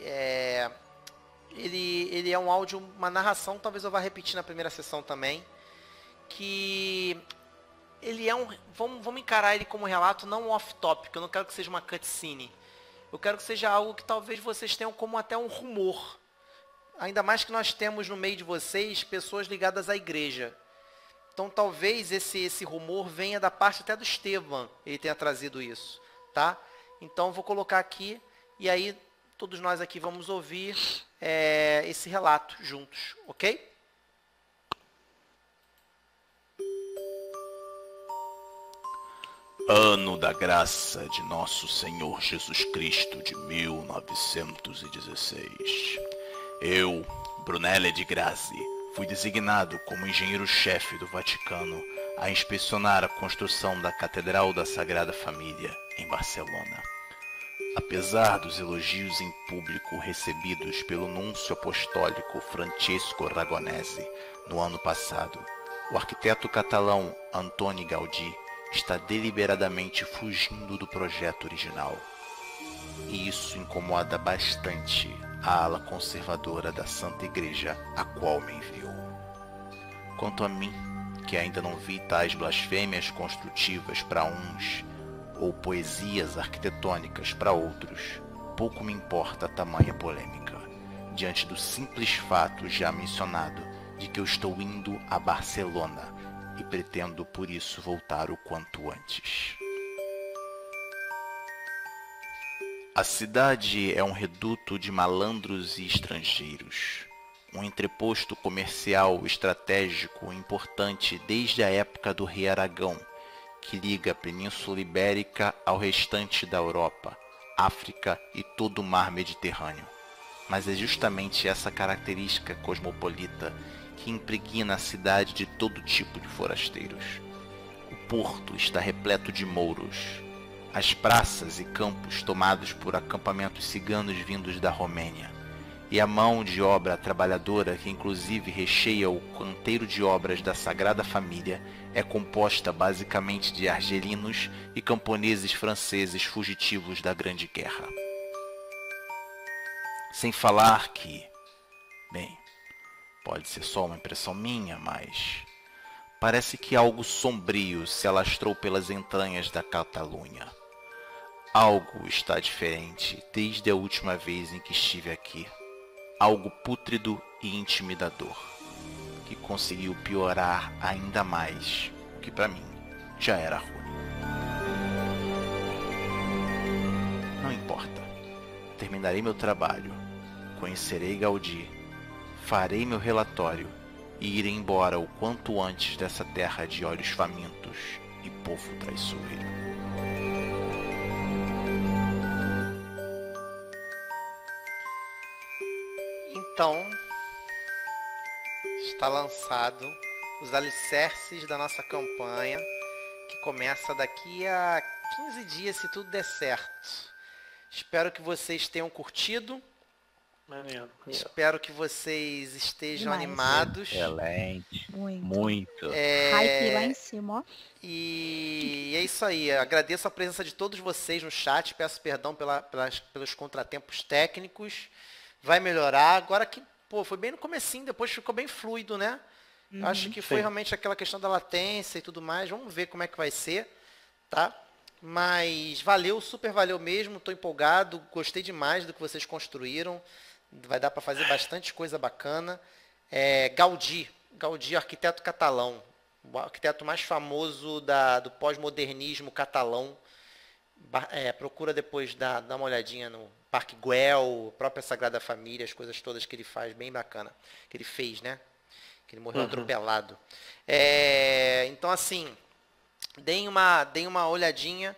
ele é um áudio, uma narração, talvez eu vá repetir na primeira sessão também, que ele é um... Vamos encarar ele como um relato, não um off-topic. Eu não quero que seja uma cutscene. Eu quero que seja algo que talvez vocês tenham como até um rumor. Ainda mais que nós temos no meio de vocês pessoas ligadas à igreja. Então talvez esse rumor venha da parte até do Esteban. Ele tenha trazido isso, tá? Então vou colocar aqui e aí todos nós aqui vamos ouvir esse relato juntos, ok?
Ano da graça de nosso Senhor Jesus Cristo de 1916. Eu, Brunelle de Grassi, fui designado como engenheiro-chefe do Vaticano a inspecionar a construção da Catedral da Sagrada Família em Barcelona. Apesar dos elogios em público recebidos pelo núncio apostólico Francesco Ragonesi no ano passado, o arquiteto catalão Antoni Gaudí está deliberadamente fugindo do projeto original. E isso incomoda bastante a ala conservadora da Santa Igreja, a qual me enviou. Quanto a mim, que ainda não vi tais blasfêmias construtivas para uns, ou poesias arquitetônicas para outros, pouco me importa a tamanha polêmica, diante do simples fato já mencionado de que eu estou indo a Barcelona e pretendo por isso voltar o quanto antes. A cidade é um reduto de malandros e estrangeiros, um entreposto comercial estratégico importante desde a época do rei Aragão, que liga a Península Ibérica ao restante da Europa, África e todo o mar Mediterrâneo. Mas é justamente essa característica cosmopolita que impregna a cidade de todo tipo de forasteiros. O porto está repleto de mouros. As praças e campos tomados por acampamentos ciganos vindos da Romênia. E a mão de obra trabalhadora, que inclusive recheia o canteiro de obras da Sagrada Família, é composta basicamente de argelinos e camponeses franceses fugitivos da Grande Guerra. Sem falar que, bem, pode ser só uma impressão minha, mas parece que algo sombrio se alastrou pelas entranhas da Catalunha. Algo está diferente desde a última vez em que estive aqui. Algo pútrido e intimidador, que conseguiu piorar ainda mais o que para mim já era ruim. Não importa. Terminarei meu trabalho, conhecerei Gaudí, farei meu relatório e irei embora o quanto antes dessa terra de olhos famintos e povo traiçoeiro.
Então, está lançado os alicerces da nossa campanha, que começa daqui a 15 dias, se tudo der certo. Espero que vocês tenham curtido.
Maneiro.
Espero que vocês estejam
Demais.
animados.
Excelente.
Muito.
Muito.
Hype lá em cima, ó.
E é isso aí. Agradeço a presença de todos vocês no chat. Peço perdão pelos contratempos técnicos. Vai melhorar. Agora que, foi bem no comecinho, depois ficou bem fluido, né? Acho que foi realmente aquela questão da latência e tudo mais. Vamos ver como é que vai ser, tá? Mas valeu, super valeu mesmo. Tô empolgado, gostei demais do que vocês construíram. Vai dar para fazer bastante coisa bacana. Gaudí, arquiteto catalão. O arquiteto mais famoso do pós-modernismo catalão. Procura depois dar uma olhadinha no Parque Güell, própria Sagrada Família, as coisas todas que ele faz, bem bacana. Que ele fez, né? Que ele morreu atropelado. Então, assim, deem uma olhadinha,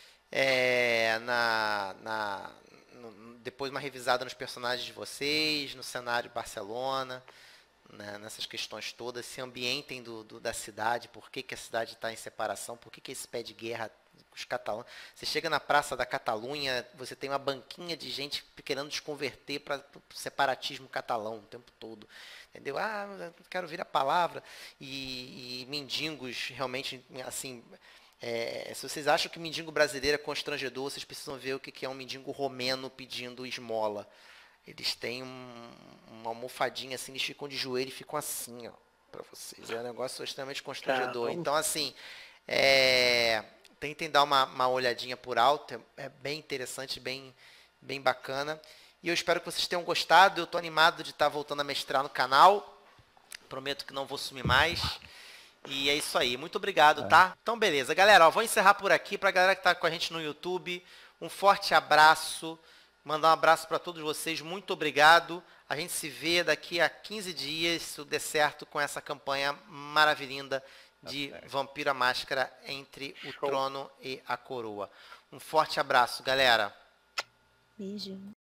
depois uma revisada nos personagens de vocês, no cenário de Barcelona, né, nessas questões todas, se ambientem da cidade, por que a cidade está em separação, por que esse pé de guerra com os catalães. Você chega na Praça da Catalunha, você tem uma banquinha de gente querendo desconverter para o separatismo catalão o tempo todo. Entendeu? Eu quero ouvir a palavra. E mendigos, realmente, assim, se vocês acham que mendigo brasileiro é constrangedor, vocês precisam ver o que é um mendigo romeno pedindo esmola. Eles têm uma almofadinha assim, eles ficam de joelho e ficam assim, ó, pra vocês. É um negócio extremamente constrangedor. Então, assim, Tentem dar uma olhadinha por alto, é bem interessante, bem bacana. E eu espero que vocês tenham gostado. Eu tô animado de estar voltando a mestrar no canal. Prometo que não vou sumir mais. E é isso aí. Muito obrigado, tá? Então, beleza. Galera, ó, vou encerrar por aqui. Pra galera que tá com a gente no YouTube, um forte abraço. Mandar um abraço para todos vocês. Muito obrigado. A gente se vê daqui a 15 dias, se tudo der certo, com essa campanha maravilhosa de Vampiro à Máscara entre o trono e a coroa. Um forte abraço, galera.
Beijo.